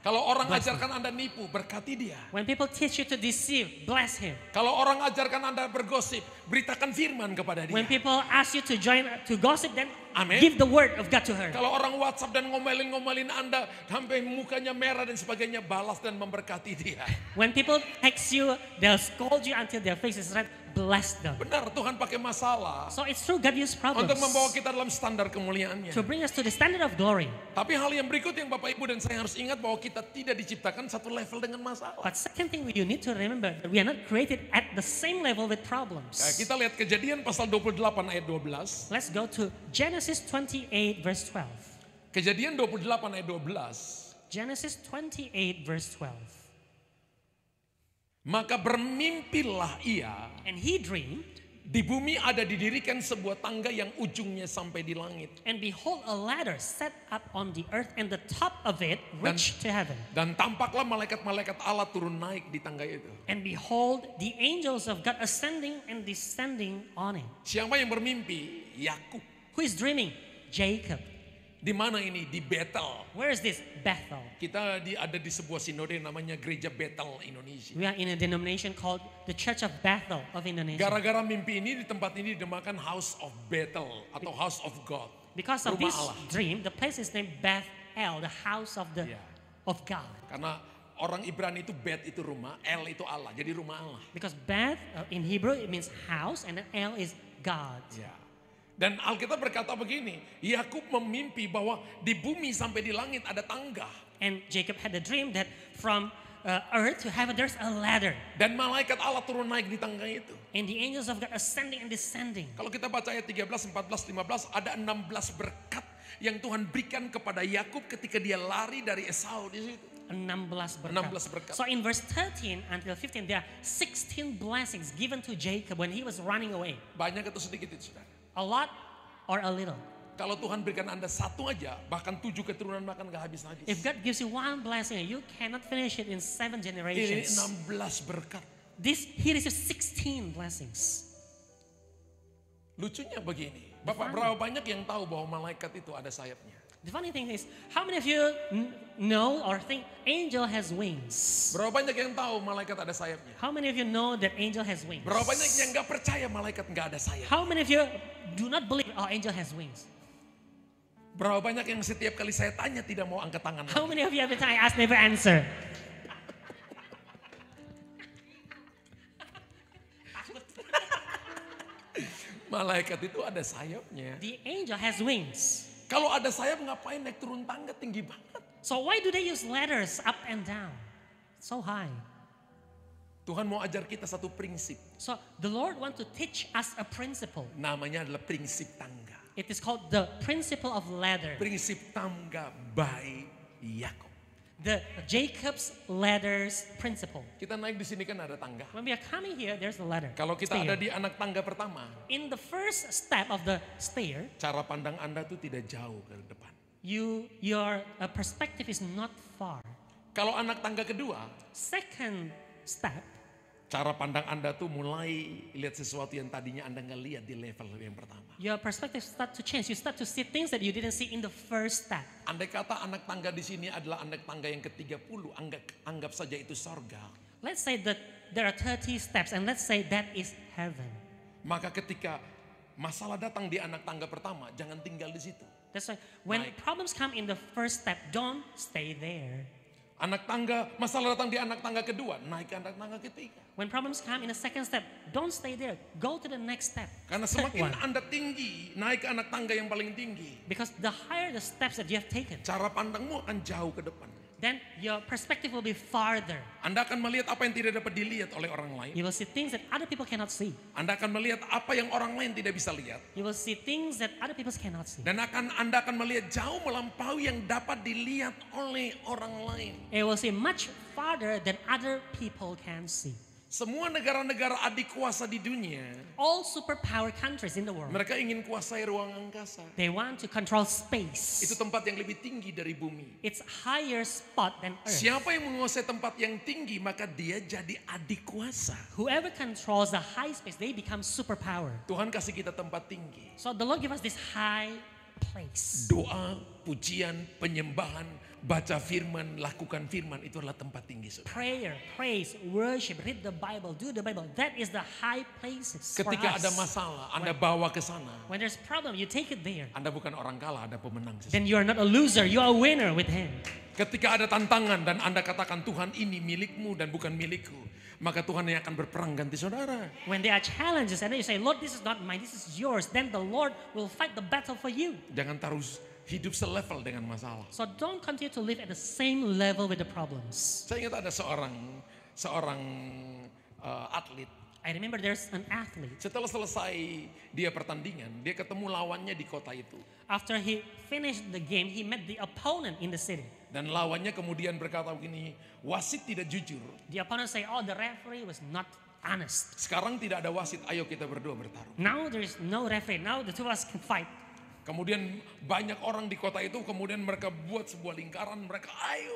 Kalau orang Bless ajarkan Anda nipu, berkati dia. When people teach you to deceive, bless him. Kalau orang ajarkan Anda bergosip, beritakan firman kepada dia. When people ask you to join to gossip, then Amin. give the word of God to her. Kalau orang WhatsApp dan ngomelin Anda sampai mukanya merah dan sebagainya, balas dan memberkati dia. When people text you, they'll scold you until their face is red. Bless them. Benar, Tuhan pakai masalah So it's true God used problems untuk membawa kita dalam standar kemuliaannya. to bring us to the standard of glory. Tapi hal yang berikut yang Bapak Ibu dan saya harus ingat bahwa kita tidak diciptakan satu level dengan masalah. But second thing you need to remember that we are not created at the same level with problems. Nah, kita lihat Kejadian pasal 28 ayat 12. Let's go to Genesis 28 verse 12. Kejadian 28 ayat 12. Genesis 28 verse 12. Maka bermimpilah ia, And he dreamed, di bumi ada didirikan sebuah tangga yang ujungnya sampai di langit. and behold a ladder set up on the earth, and the top of it reached to heaven. Dan tampaklah malaikat-malaikat Allah turun naik di tangga itu. And behold the angels of God ascending and descending on it. Siapa yang bermimpi? Yakub. Who is dreaming? Jacob. Di mana ini? Di Betel. Where is this? Bethel. Kita ada di sebuah sinode namanya Gereja Betel Indonesia. We are in a denomination called the Church of Bethel of Indonesia. Gara-gara mimpi ini di tempat ini dinamakan House of Bethel atau House of God. Because of Rumah this Allah. dream, the place is named Bethel, the house of the Yeah. of God. Karena orang Ibrani itu Bet itu rumah, El itu Allah. Jadi rumah Allah. Because Beth in Hebrew it means house, and then El is God. Ya. Dan Alkitab berkata begini, Yakub memimpi bahwa di bumi sampai di langit ada tangga. And Jacob had a dream that from earth to heaven there's a ladder, Dan malaikat Allah turun naik di tangga itu. and the angels of God ascending and descending. Kalau kita baca ayat 13, 14, 15, ada 16 berkat yang Tuhan berikan kepada Yakub ketika dia lari dari Esau di situ. 16 16 berkat. So in verse 13 until 15 there are 16 blessings given to Jacob when he was running away. Banyak atau sedikit itu, saudara? A lot or a little. Kalau Tuhan berikan Anda satu aja, bahkan 7 keturunan makan gak habis-habis. If God gives you one blessing, you cannot finish it in 7 Ini generations. 16 berkat. He received 16 blessings. Lucunya begini, Bapak berapa banyak yang tahu bahwa malaikat itu ada sayapnya? The funny thing is, how many of you know or think angel has wings? Berapa banyak yang tahu malaikat ada sayapnya? How many of you know that angel has wings? Berapa banyak yang gak percaya malaikat gak ada sayap? How many of you do not believe angel has wings? Berapa banyak yang setiap kali saya tanya tidak mau angkat tangan? How many of you every time I ask never answer? Malaikat itu ada sayapnya. The angel has wings. Kalau ada sayap ngapain naik turun tangga tinggi banget? So why do they use ladders up and down? So high. Tuhan mau ajar kita satu prinsip. So the Lord want to teach us a principle. Namanya adalah prinsip tangga. It is called the principle of ladder. Prinsip tangga by Yakub. The Jacob's ladders principle. Kita naik di sini kan ada tangga. When we are coming here, there's the ladder. Kalau kita Stair. ada di anak tangga pertama, In the first step of the stair, cara pandang Anda tuh tidak jauh ke depan. your perspective is not far. Kalau anak tangga kedua, Second step, cara pandang Anda tuh mulai lihat sesuatu yang tadinya Anda nggak lihat di level yang pertama. your perspective start to change. You start to see things that you didn't see in the first step. Andai kata anak tangga di sini adalah anak tangga yang ke-30, anggap saja itu sorga. Let's say that there are 30 steps, and let's say that is heaven. Maka ketika masalah datang di anak tangga pertama, jangan tinggal di situ. That's why when Naik. problems come in the first step, don't stay there. Masalah datang di anak tangga kedua, naik ke anak tangga ketiga. When problems come in the second step, don't stay there. Go to the next step. Karena Third semakin one. Anda tinggi, naik ke anak tangga yang paling tinggi, Because the higher the steps that you have taken, cara pandangmu akan jauh ke depan. then your perspective will be farther. Anda akan melihat apa yang tidak dapat dilihat oleh orang lain. You will see things that other people cannot see. Anda akan melihat apa yang orang lain tidak bisa lihat. You will see things that other people cannot see. Dan Anda akan melihat jauh melampaui yang dapat dilihat oleh orang lain. You will see much farther than other people can see. Semua negara-negara adik kuasa di dunia, All superpower countries in the world, mereka ingin kuasai ruang angkasa. they want to control space. Itu tempat yang lebih tinggi dari bumi. It's higher spot than earth. Siapa yang menguasai tempat yang tinggi, maka dia jadi adik kuasa. Whoever controls the high space, they become superpower. Tuhan kasih kita tempat tinggi. So the Lord give us this high place. Doa, pujian, penyembahan, baca firman, lakukan firman, itu adalah tempat tinggi. Saudara. Prayer, praise, worship, read the Bible, do the Bible. That is the high places for Ketika us. ada masalah, Anda bawa ke sana. When there's problem, you take it there. Anda bukan orang kalah, Anda pemenang. Then you are not a loser, you are a winner with Him. Ketika ada tantangan dan Anda katakan Tuhan ini milikmu dan bukan milikku, maka Tuhan yang akan berperang ganti saudara. When there are challenges and then you say, Lord, this is not mine, this is yours, then the Lord will fight the battle for you. Jangan taruh hidup selevel dengan masalah. So don't continue to live at the same level with the problems. Saya ingat ada seorang atlet. I remember there's an athlete. Setelah selesai dia pertandingan, dia ketemu lawannya di kota itu. After he finished the game, he met the opponent in the city. Dan lawannya kemudian berkata begini, wasit tidak jujur. The opponent say, oh, the referee was not honest. Sekarang tidak ada wasit, ayo kita berdua bertarung. Now there is no referee, now the two of us can fight. Kemudian banyak orang di kota itu, kemudian mereka buat sebuah lingkaran, mereka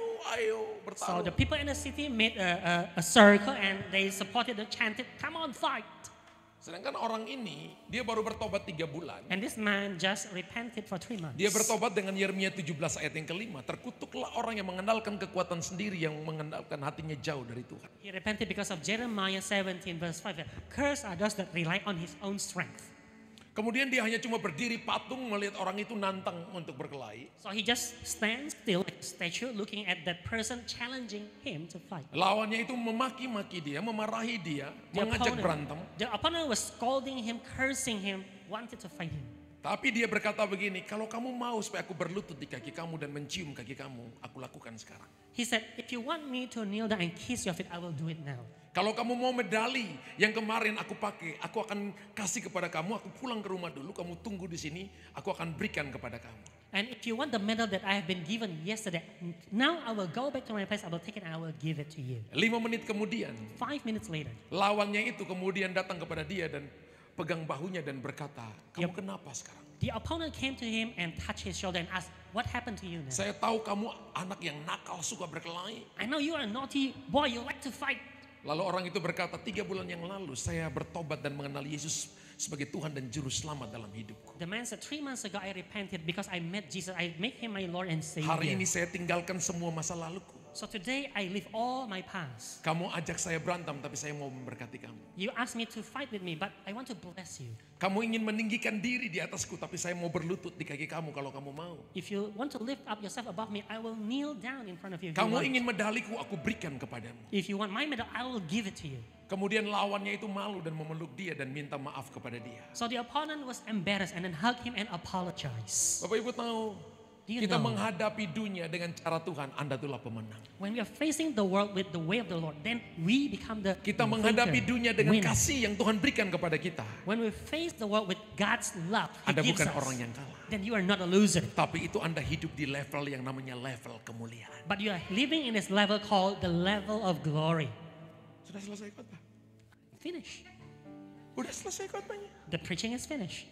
ayo So bertarung. the people in the city made a circle and they supported the chanted, come on fight. Sedangkan orang ini, dia baru bertobat 3 bulan. And this man just repented for 3 months. Dia bertobat dengan Yeremia 17 ayat yang kelima. Terkutuklah orang yang mengandalkan kekuatan sendiri, yang mengandalkan hatinya jauh dari Tuhan. He repented because of Jeremiah 17 verse 5. Cursed are those that rely on his own strength. Kemudian dia hanya cuma berdiri patung melihat orang itu nantang untuk berkelahi. So he just stands still like a statue looking at that person challenging him to fight. Lawannya itu memaki-maki dia, memarahi dia, mengajak berantem. The opponent was scolding him, cursing him, wanted to fight him. Tapi dia berkata begini, kalau kamu mau supaya aku berlutut di kaki kamu dan mencium kaki kamu, aku lakukan sekarang. He said, if you want me to kneel down and kiss your feet, I will do it now. Kalau kamu mau medali yang kemarin aku pakai, aku akan kasih kepada kamu, aku pulang ke rumah dulu, kamu tunggu di sini, aku akan berikan kepada kamu. And if you want the medal that I have been given yesterday, now I will go back to my place, I will take it and I will give it to you. 5 menit kemudian, 5 minutes later, lawannya itu kemudian datang kepada dia dan pegang bahunya dan berkata, kamu kenapa sekarang? the opponent came to him and touched his shoulder and asked, what happened to you now? Saya tahu kamu anak yang nakal, suka berkelahi. I know you are a naughty boy, you like to fight. Lalu orang itu berkata, 3 bulan yang lalu saya bertobat dan mengenal Yesus sebagai Tuhan dan Juru Selamat dalam hidupku. The man said, 3 months ago I repented because I met Jesus. I make him my Lord and Savior. Hari ini saya tinggalkan semua masa laluku. So today I live all my past. Kamu ajak saya berantem, tapi saya mau memberkati kamu. You asked me to fight with me, but I want to bless you. Kamu ingin meninggikan diri di atasku, tapi saya mau berlutut di kaki kamu kalau kamu mau. If you want to lift up yourself above me, I will kneel down in front of you. Kamu ingin medaliku, aku berikan kepadamu. If you want my medal, I will give it to you. Kemudian lawannya itu malu dan memeluk dia dan minta maaf kepada dia. So the opponent was embarrassed and then hugged him and apologized. Bapak Ibu tahu, Do you kita know? menghadapi dunia dengan cara Tuhan, Anda itulah pemenang. When we are facing the world with the way of the Lord, then we become the Kita menghadapi victor, dunia dengan winner. kasih yang Tuhan berikan kepada kita. When we face the world with God's love, He Anda gives bukan us, orang yang kalah. then you are not a loser. Tapi itu Anda hidup di level yang namanya level kemuliaan. But you are living in this level called the level of glory. Sudah selesai khotbah? Finish. Udah selesai khotbahnya? The preaching is finished.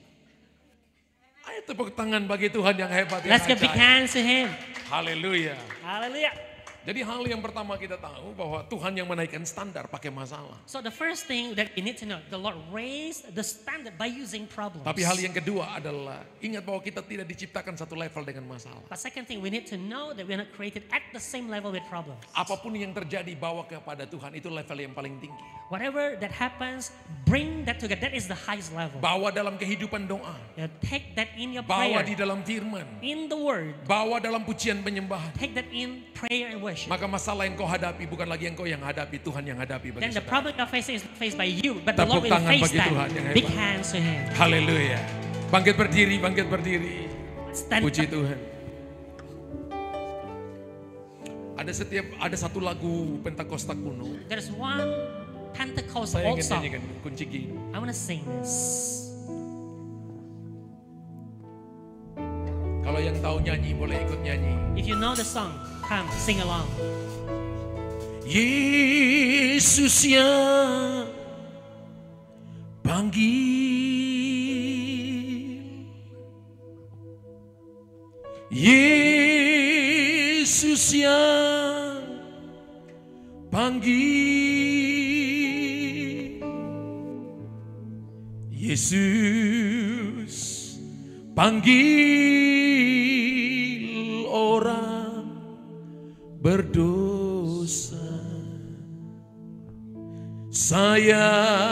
Ayo tepuk tangan bagi Tuhan yang hebat. Yang Let's give big ajaib. hands to Him. Haleluya. Hallelujah. Jadi hal yang pertama kita tahu bahwa Tuhan yang menaikkan standar pakai masalah. So the first thing that we need to know, the Lord raised the standard by using problems. Tapi hal yang kedua adalah ingat bahwa kita tidak diciptakan satu level dengan masalah. But second thing, we need to know that we are not created at the same level with problems. Apapun yang terjadi bawa kepada Tuhan, itu level yang paling tinggi. Whatever that happens, bring that together. That is the highest level. Bawa dalam kehidupan doa. You take that in your Bawa prayer, di dalam firman. in the word. Bawa dalam pujian penyembahan. Take that in prayer and worship. Maka masalah yang kau hadapi bukan lagi yang kau yang hadapi, Tuhan yang hadapi bagi Then the saudara. problem you're facing is faced by you, but the Tepuk Lord will tangan face bagi Tuhan yang that. hebat. Big hands to Him. Haleluya. Bangkit berdiri, bangkit berdiri. Stand Puji up. Tuhan. Ada satu lagu Pentakosta kuno. There's one Pentecost Saya old ingin song. nyanyikan kunci G. I want to sing this. Kalau yang tahu nyanyi boleh ikut nyanyi. If you know the song, come sing along. Yesus yang panggil, Yesus yang panggil, Yesus panggil orang berdosa. Saya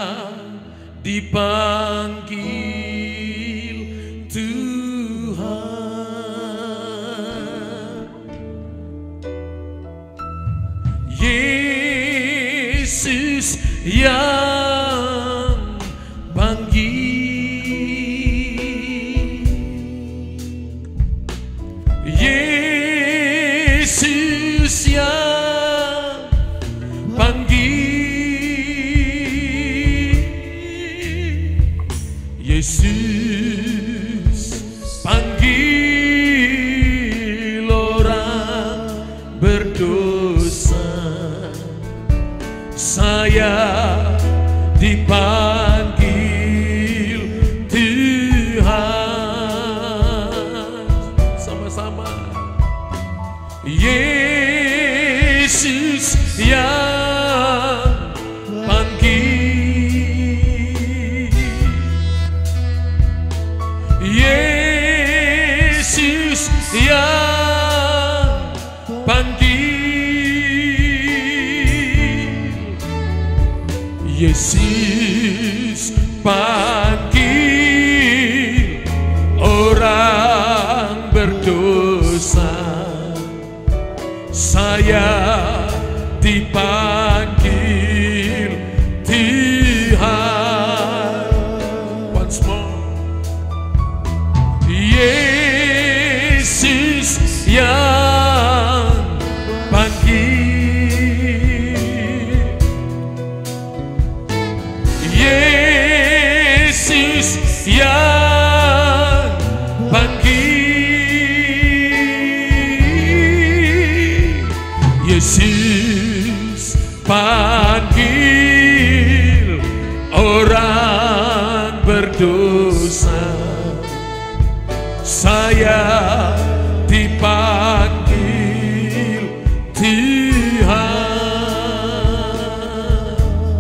dipanggil Tuhan. Yesus yang panggil. Yesus yang panggil. Yesus panggil orang berdosa. Saya dipanggil Tuhan. Sama-sama. Yesus yang panggil. Yesus yang panggil. Yesus panggil orang berdosa. Saya dipanggil Tuhan. Once more. Yesus yang panggil. Yesus yang panggil. Yesus panggil orang berdosa. Saya dipanggil Tuhan.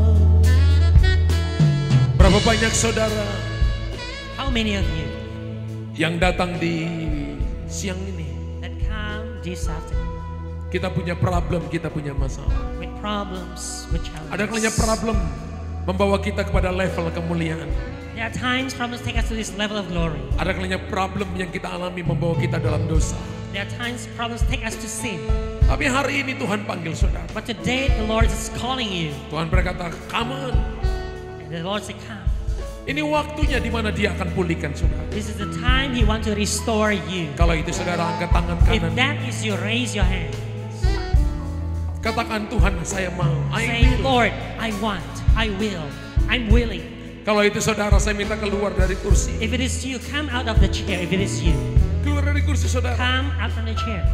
Berapa banyak saudara How many of you yang datang di siang ini? that come this afternoon Kita punya problem, kita punya masalah. with problems, with Ada kalanya challenges? problem membawa kita kepada level kemuliaan. There are times problems take us to this level of glory. Ada kalanya problem yang kita alami membawa kita dalam dosa. There are times problems take us to sin. Tapi hari ini Tuhan panggil saudara. But today the Lord is calling you. Tuhan berkata, come on. And the Lord said, come. Ini waktunya di mana dia akan pulihkan saudara. This is the time He wants to restore you. Kalau itu saudara angkat tangan If kanan. that is you, raise your hand. Katakan Tuhan saya mau. Say, Lord, I want, I will, I'm willing. Kalau itu saudara saya minta keluar dari kursi. If it is you, come out of the chair. If it is you, Keluar dari kursi saudara. come out from the chair.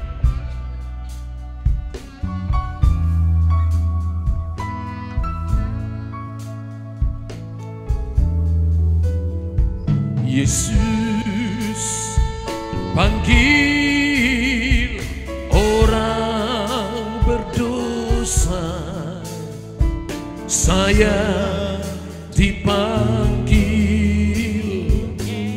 Yesus panggil orang berdosa. Saya dipanggil.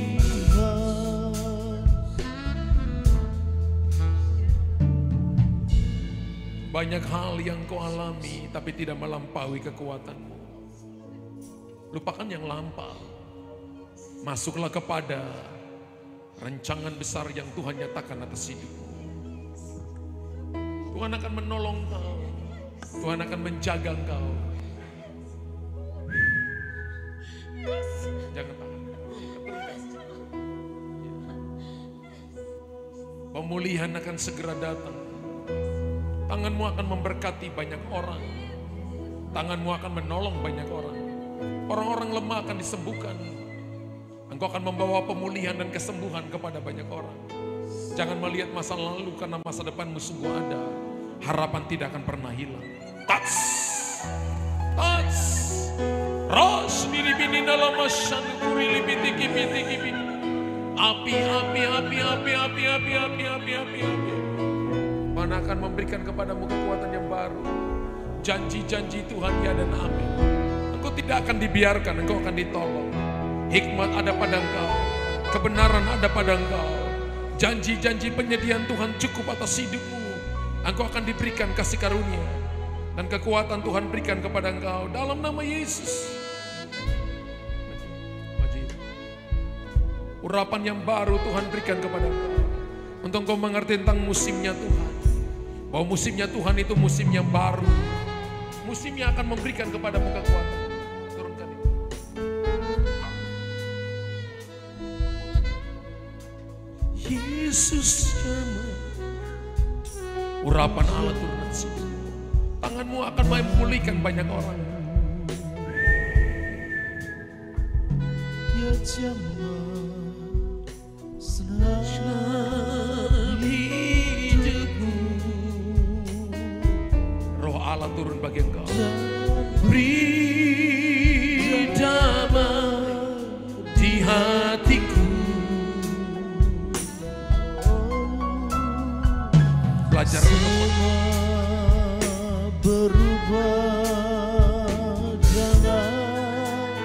Banyak hal yang kau alami tapi tidak melampaui kekuatanmu. Lupakan yang lampau. Masuklah kepada rancangan besar yang Tuhan nyatakan atas hidupmu. Tuhan akan menolong kau. Tuhan akan menjaga kau. Jangan tahan. Pemulihan akan segera datang. Tanganmu akan memberkati banyak orang. Tanganmu akan menolong banyak orang. Orang-orang lemah akan disembuhkan. Engkau akan membawa pemulihan dan kesembuhan kepada banyak orang. Jangan melihat masa lalu karena masa depanmu sungguh ada. Harapan tidak akan pernah hilang. Touch. Touch. Ros diribini dalam masyanu kuri libiti kibiti kibiti. Api. Tuhan akan memberikan kepadamu kekuatan yang baru. Janji-janji Tuhan ya dan amin. Engkau tidak akan dibiarkan, engkau akan ditolong. Hikmat ada pada engkau, kebenaran ada pada engkau. Janji-janji penyediaan Tuhan cukup atas hidupmu. Engkau akan diberikan kasih karunia dan kekuatan Tuhan berikan kepada engkau dalam nama Yesus. Urapan yang baru Tuhan berikan kepada engkau untuk engkau mengerti tentang musimnya Tuhan, bahwa musimnya Tuhan itu musim yang baru, musimnya akan memberikan kepadamu kekuatan. Turunkan itu. Yesus jemaat, urapan Allah turun di sini. Tanganmu akan memulihkan banyak orang. Dia jamah senang hidupmu. Roh Allah turun bagi engkau. Beri damai di hatiku. Belajar berubah, jangan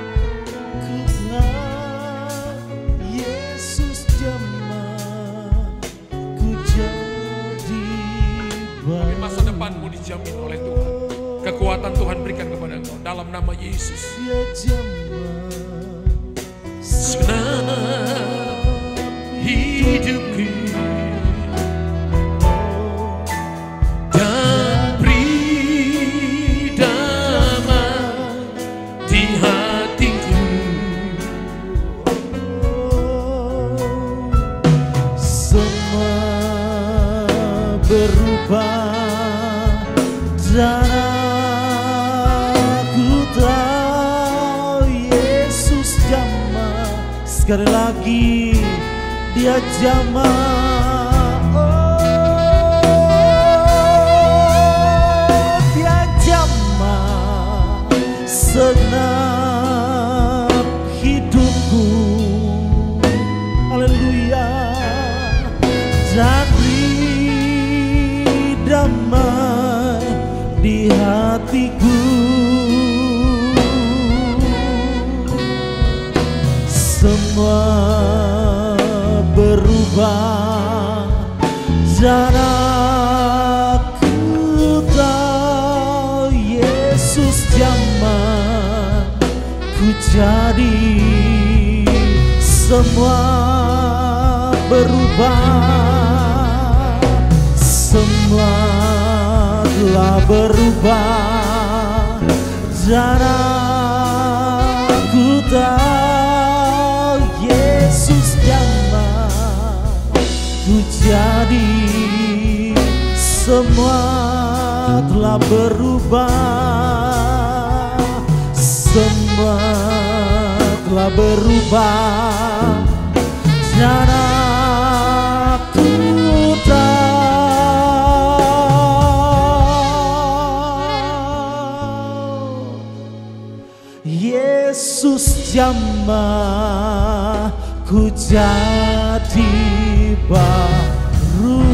kenal Yesus jamah ku jadi Tapi masa depanmu dijamin oleh Tuhan. Kekuatan Tuhan berikan kepada engkau dalam nama Yesus. Dia jamah Senang hidupku dan beri damai di hatiku. semua berubah dan aku tahu Yesus jamah sekali lagi dia jamah. Oh, dia jamah senang hidupku. Haleluya. Dan beri damai di hatiku. Semua berubah dan aku tahu Yesus jamah ku jadi. Semua berubah, semua telah berubah dan aku tahu Yesus jamah ku jadi. Semua telah berubah, semua telah berubah dan aku tahu Yesus jamah ku jadi baru.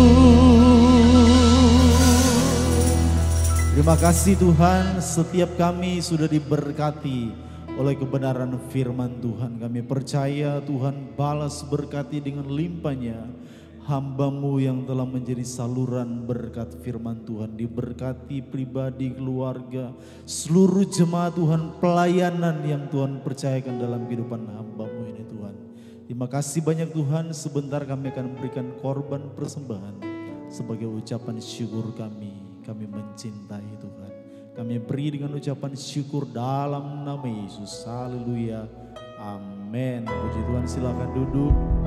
Terima kasih Tuhan, setiap kami sudah diberkati oleh kebenaran firman Tuhan. Kami percaya Tuhan balas berkati dengan limpahnya hamba-Mu yang telah menjadi saluran berkat firman Tuhan. Diberkati pribadi, keluarga, seluruh jemaat Tuhan, pelayanan yang Tuhan percayakan dalam kehidupan hamba-Mu ini Tuhan. Terima kasih banyak Tuhan. Sebentar kami akan memberikan korban persembahan sebagai ucapan syukur kami. Kami mencintai Tuhan. Kami beri dengan ucapan syukur dalam nama Yesus. Haleluya. Amin. Puji Tuhan, silakan duduk.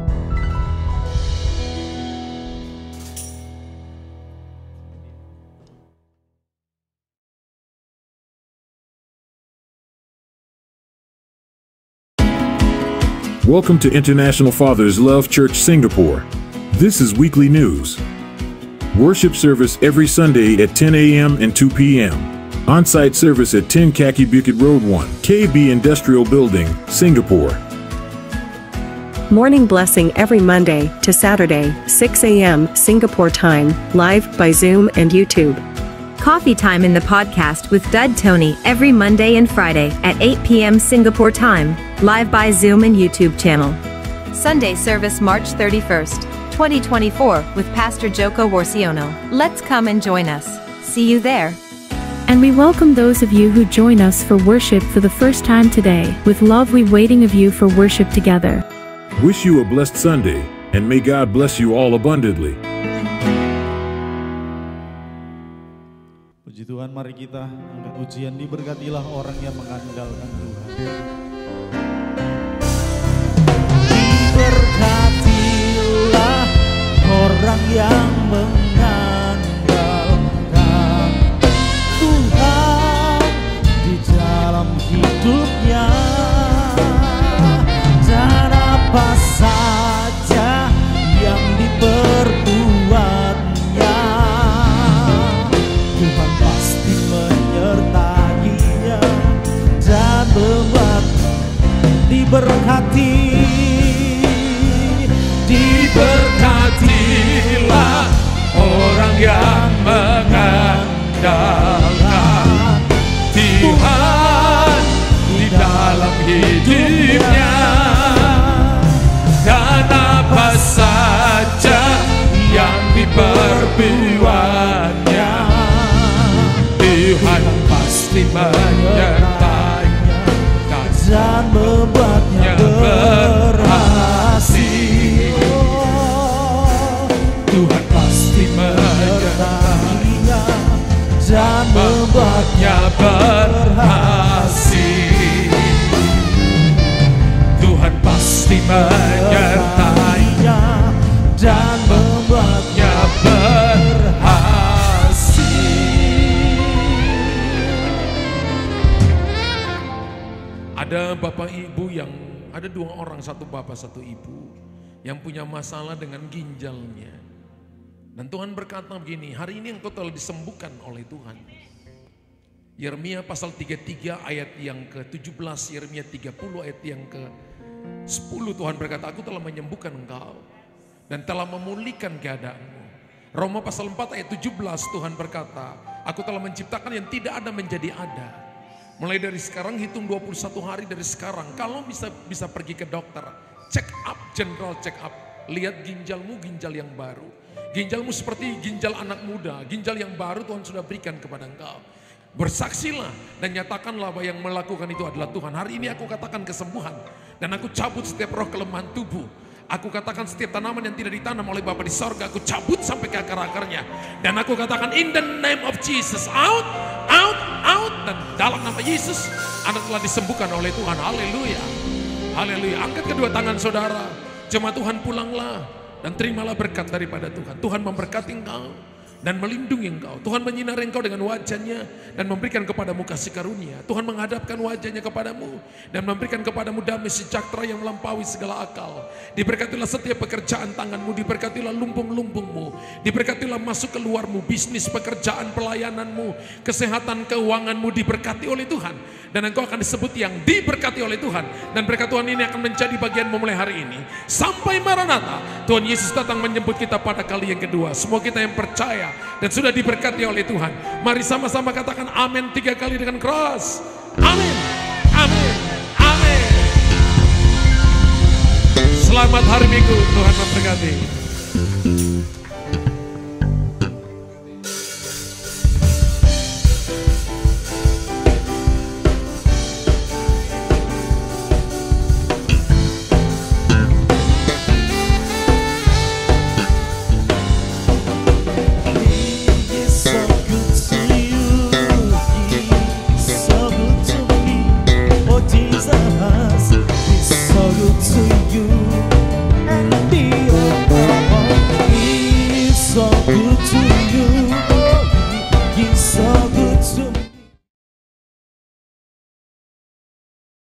Welcome to International Fathers Love Church Singapore. This is weekly news. Worship service every Sunday at 10 a.m. and 2 p.m. On-site service at 10 Kaki Bukit Road 1, KB Industrial Building, Singapore. Morning blessing every Monday to Saturday, 6 a.m. Singapore time, live by Zoom and YouTube. Coffee time in the podcast with Dud Tony every Monday and Friday at 8 p.m. Singapore time, live by Zoom and YouTube channel. Sunday service March 31st, 2024 with Pastor Joko Warsiono. Let's come and join us. See you there. And we welcome those of you who join us for worship for the first time today. With love we waiting of you for worship together. Wish you a blessed Sunday, and may God bless you all abundantly. Puji Tuhan, mari kita angkat pujian. Diberkatilah orang yang mengandalkan Tuhan. Diberkatilah orang yang mengandalkan Tuhan di dalam hidupnya, dan apa saja yang diperbuatnya, Tuhan pasti menyertainya dan membuat diberkati. Diberkatilah orang yang mengandalkan Tuhan di dalam hidupnya, dan apa saja yang diperbuatnya, Tuhan pasti menyertainya dan membuatnya berhasil. Tuhan pasti menyertainya dan membuatnya berhasil. Tuhan pasti menyertainya dan membuatnya berhasil. Ada bapak ibu yang, ada 2 orang, satu bapak satu ibu yang punya masalah dengan ginjalnya. Dan Tuhan berkata begini, hari ini engkau telah disembuhkan oleh Tuhan. Yeremia pasal 33 ayat yang ke-17, Yeremia 30 ayat yang ke-10, Tuhan berkata, aku telah menyembuhkan engkau dan telah memulihkan keadaanmu. Roma pasal 4 ayat 17, Tuhan berkata, aku telah menciptakan yang tidak ada menjadi ada. Mulai dari sekarang hitung 21 hari dari sekarang, kalau bisa pergi ke dokter, check up, general check up, lihat ginjalmu, ginjal yang baru. Ginjalmu seperti ginjal anak muda, ginjal yang baru Tuhan sudah berikan kepada engkau. Bersaksilah dan nyatakanlah bahwa yang melakukan itu adalah Tuhan. Hari ini aku katakan kesembuhan dan aku cabut setiap roh kelemahan tubuh. Aku katakan setiap tanaman yang tidak ditanam oleh Bapa di sorga, aku cabut sampai ke akar-akarnya. Dan aku katakan in the name of Jesus, out, out, out. Dan dalam nama Yesus, Anda telah disembuhkan oleh Tuhan. Haleluya, haleluya. Angkat kedua tangan saudara, jemaat Tuhan pulanglah. Dan terimalah berkat daripada Tuhan. Tuhan memberkati engkau dan melindungi engkau. Tuhan menyinari engkau dengan wajahnya dan memberikan kepadamu kasih karunia. Tuhan menghadapkan wajahnya kepadamu dan memberikan kepadamu damai sejahtera yang melampaui segala akal. Diberkatilah setiap pekerjaan tanganmu, diberkatilah lumbung-lumbungmu, diberkatilah masuk keluarmu, bisnis, pekerjaan, pelayananmu, kesehatan, keuanganmu diberkati oleh Tuhan. Dan engkau akan disebut yang diberkati oleh Tuhan. Dan berkat Tuhan ini akan menjadi bagianmu mulai hari ini. Sampai Maranatha, Tuhan Yesus datang menjemput kita pada kali yang kedua. Semua kita yang percaya dan sudah diberkati oleh Tuhan, mari sama-sama katakan amin 3 kali dengan keras. Amin, amin, amin. Selamat hari Minggu, Tuhan memberkati.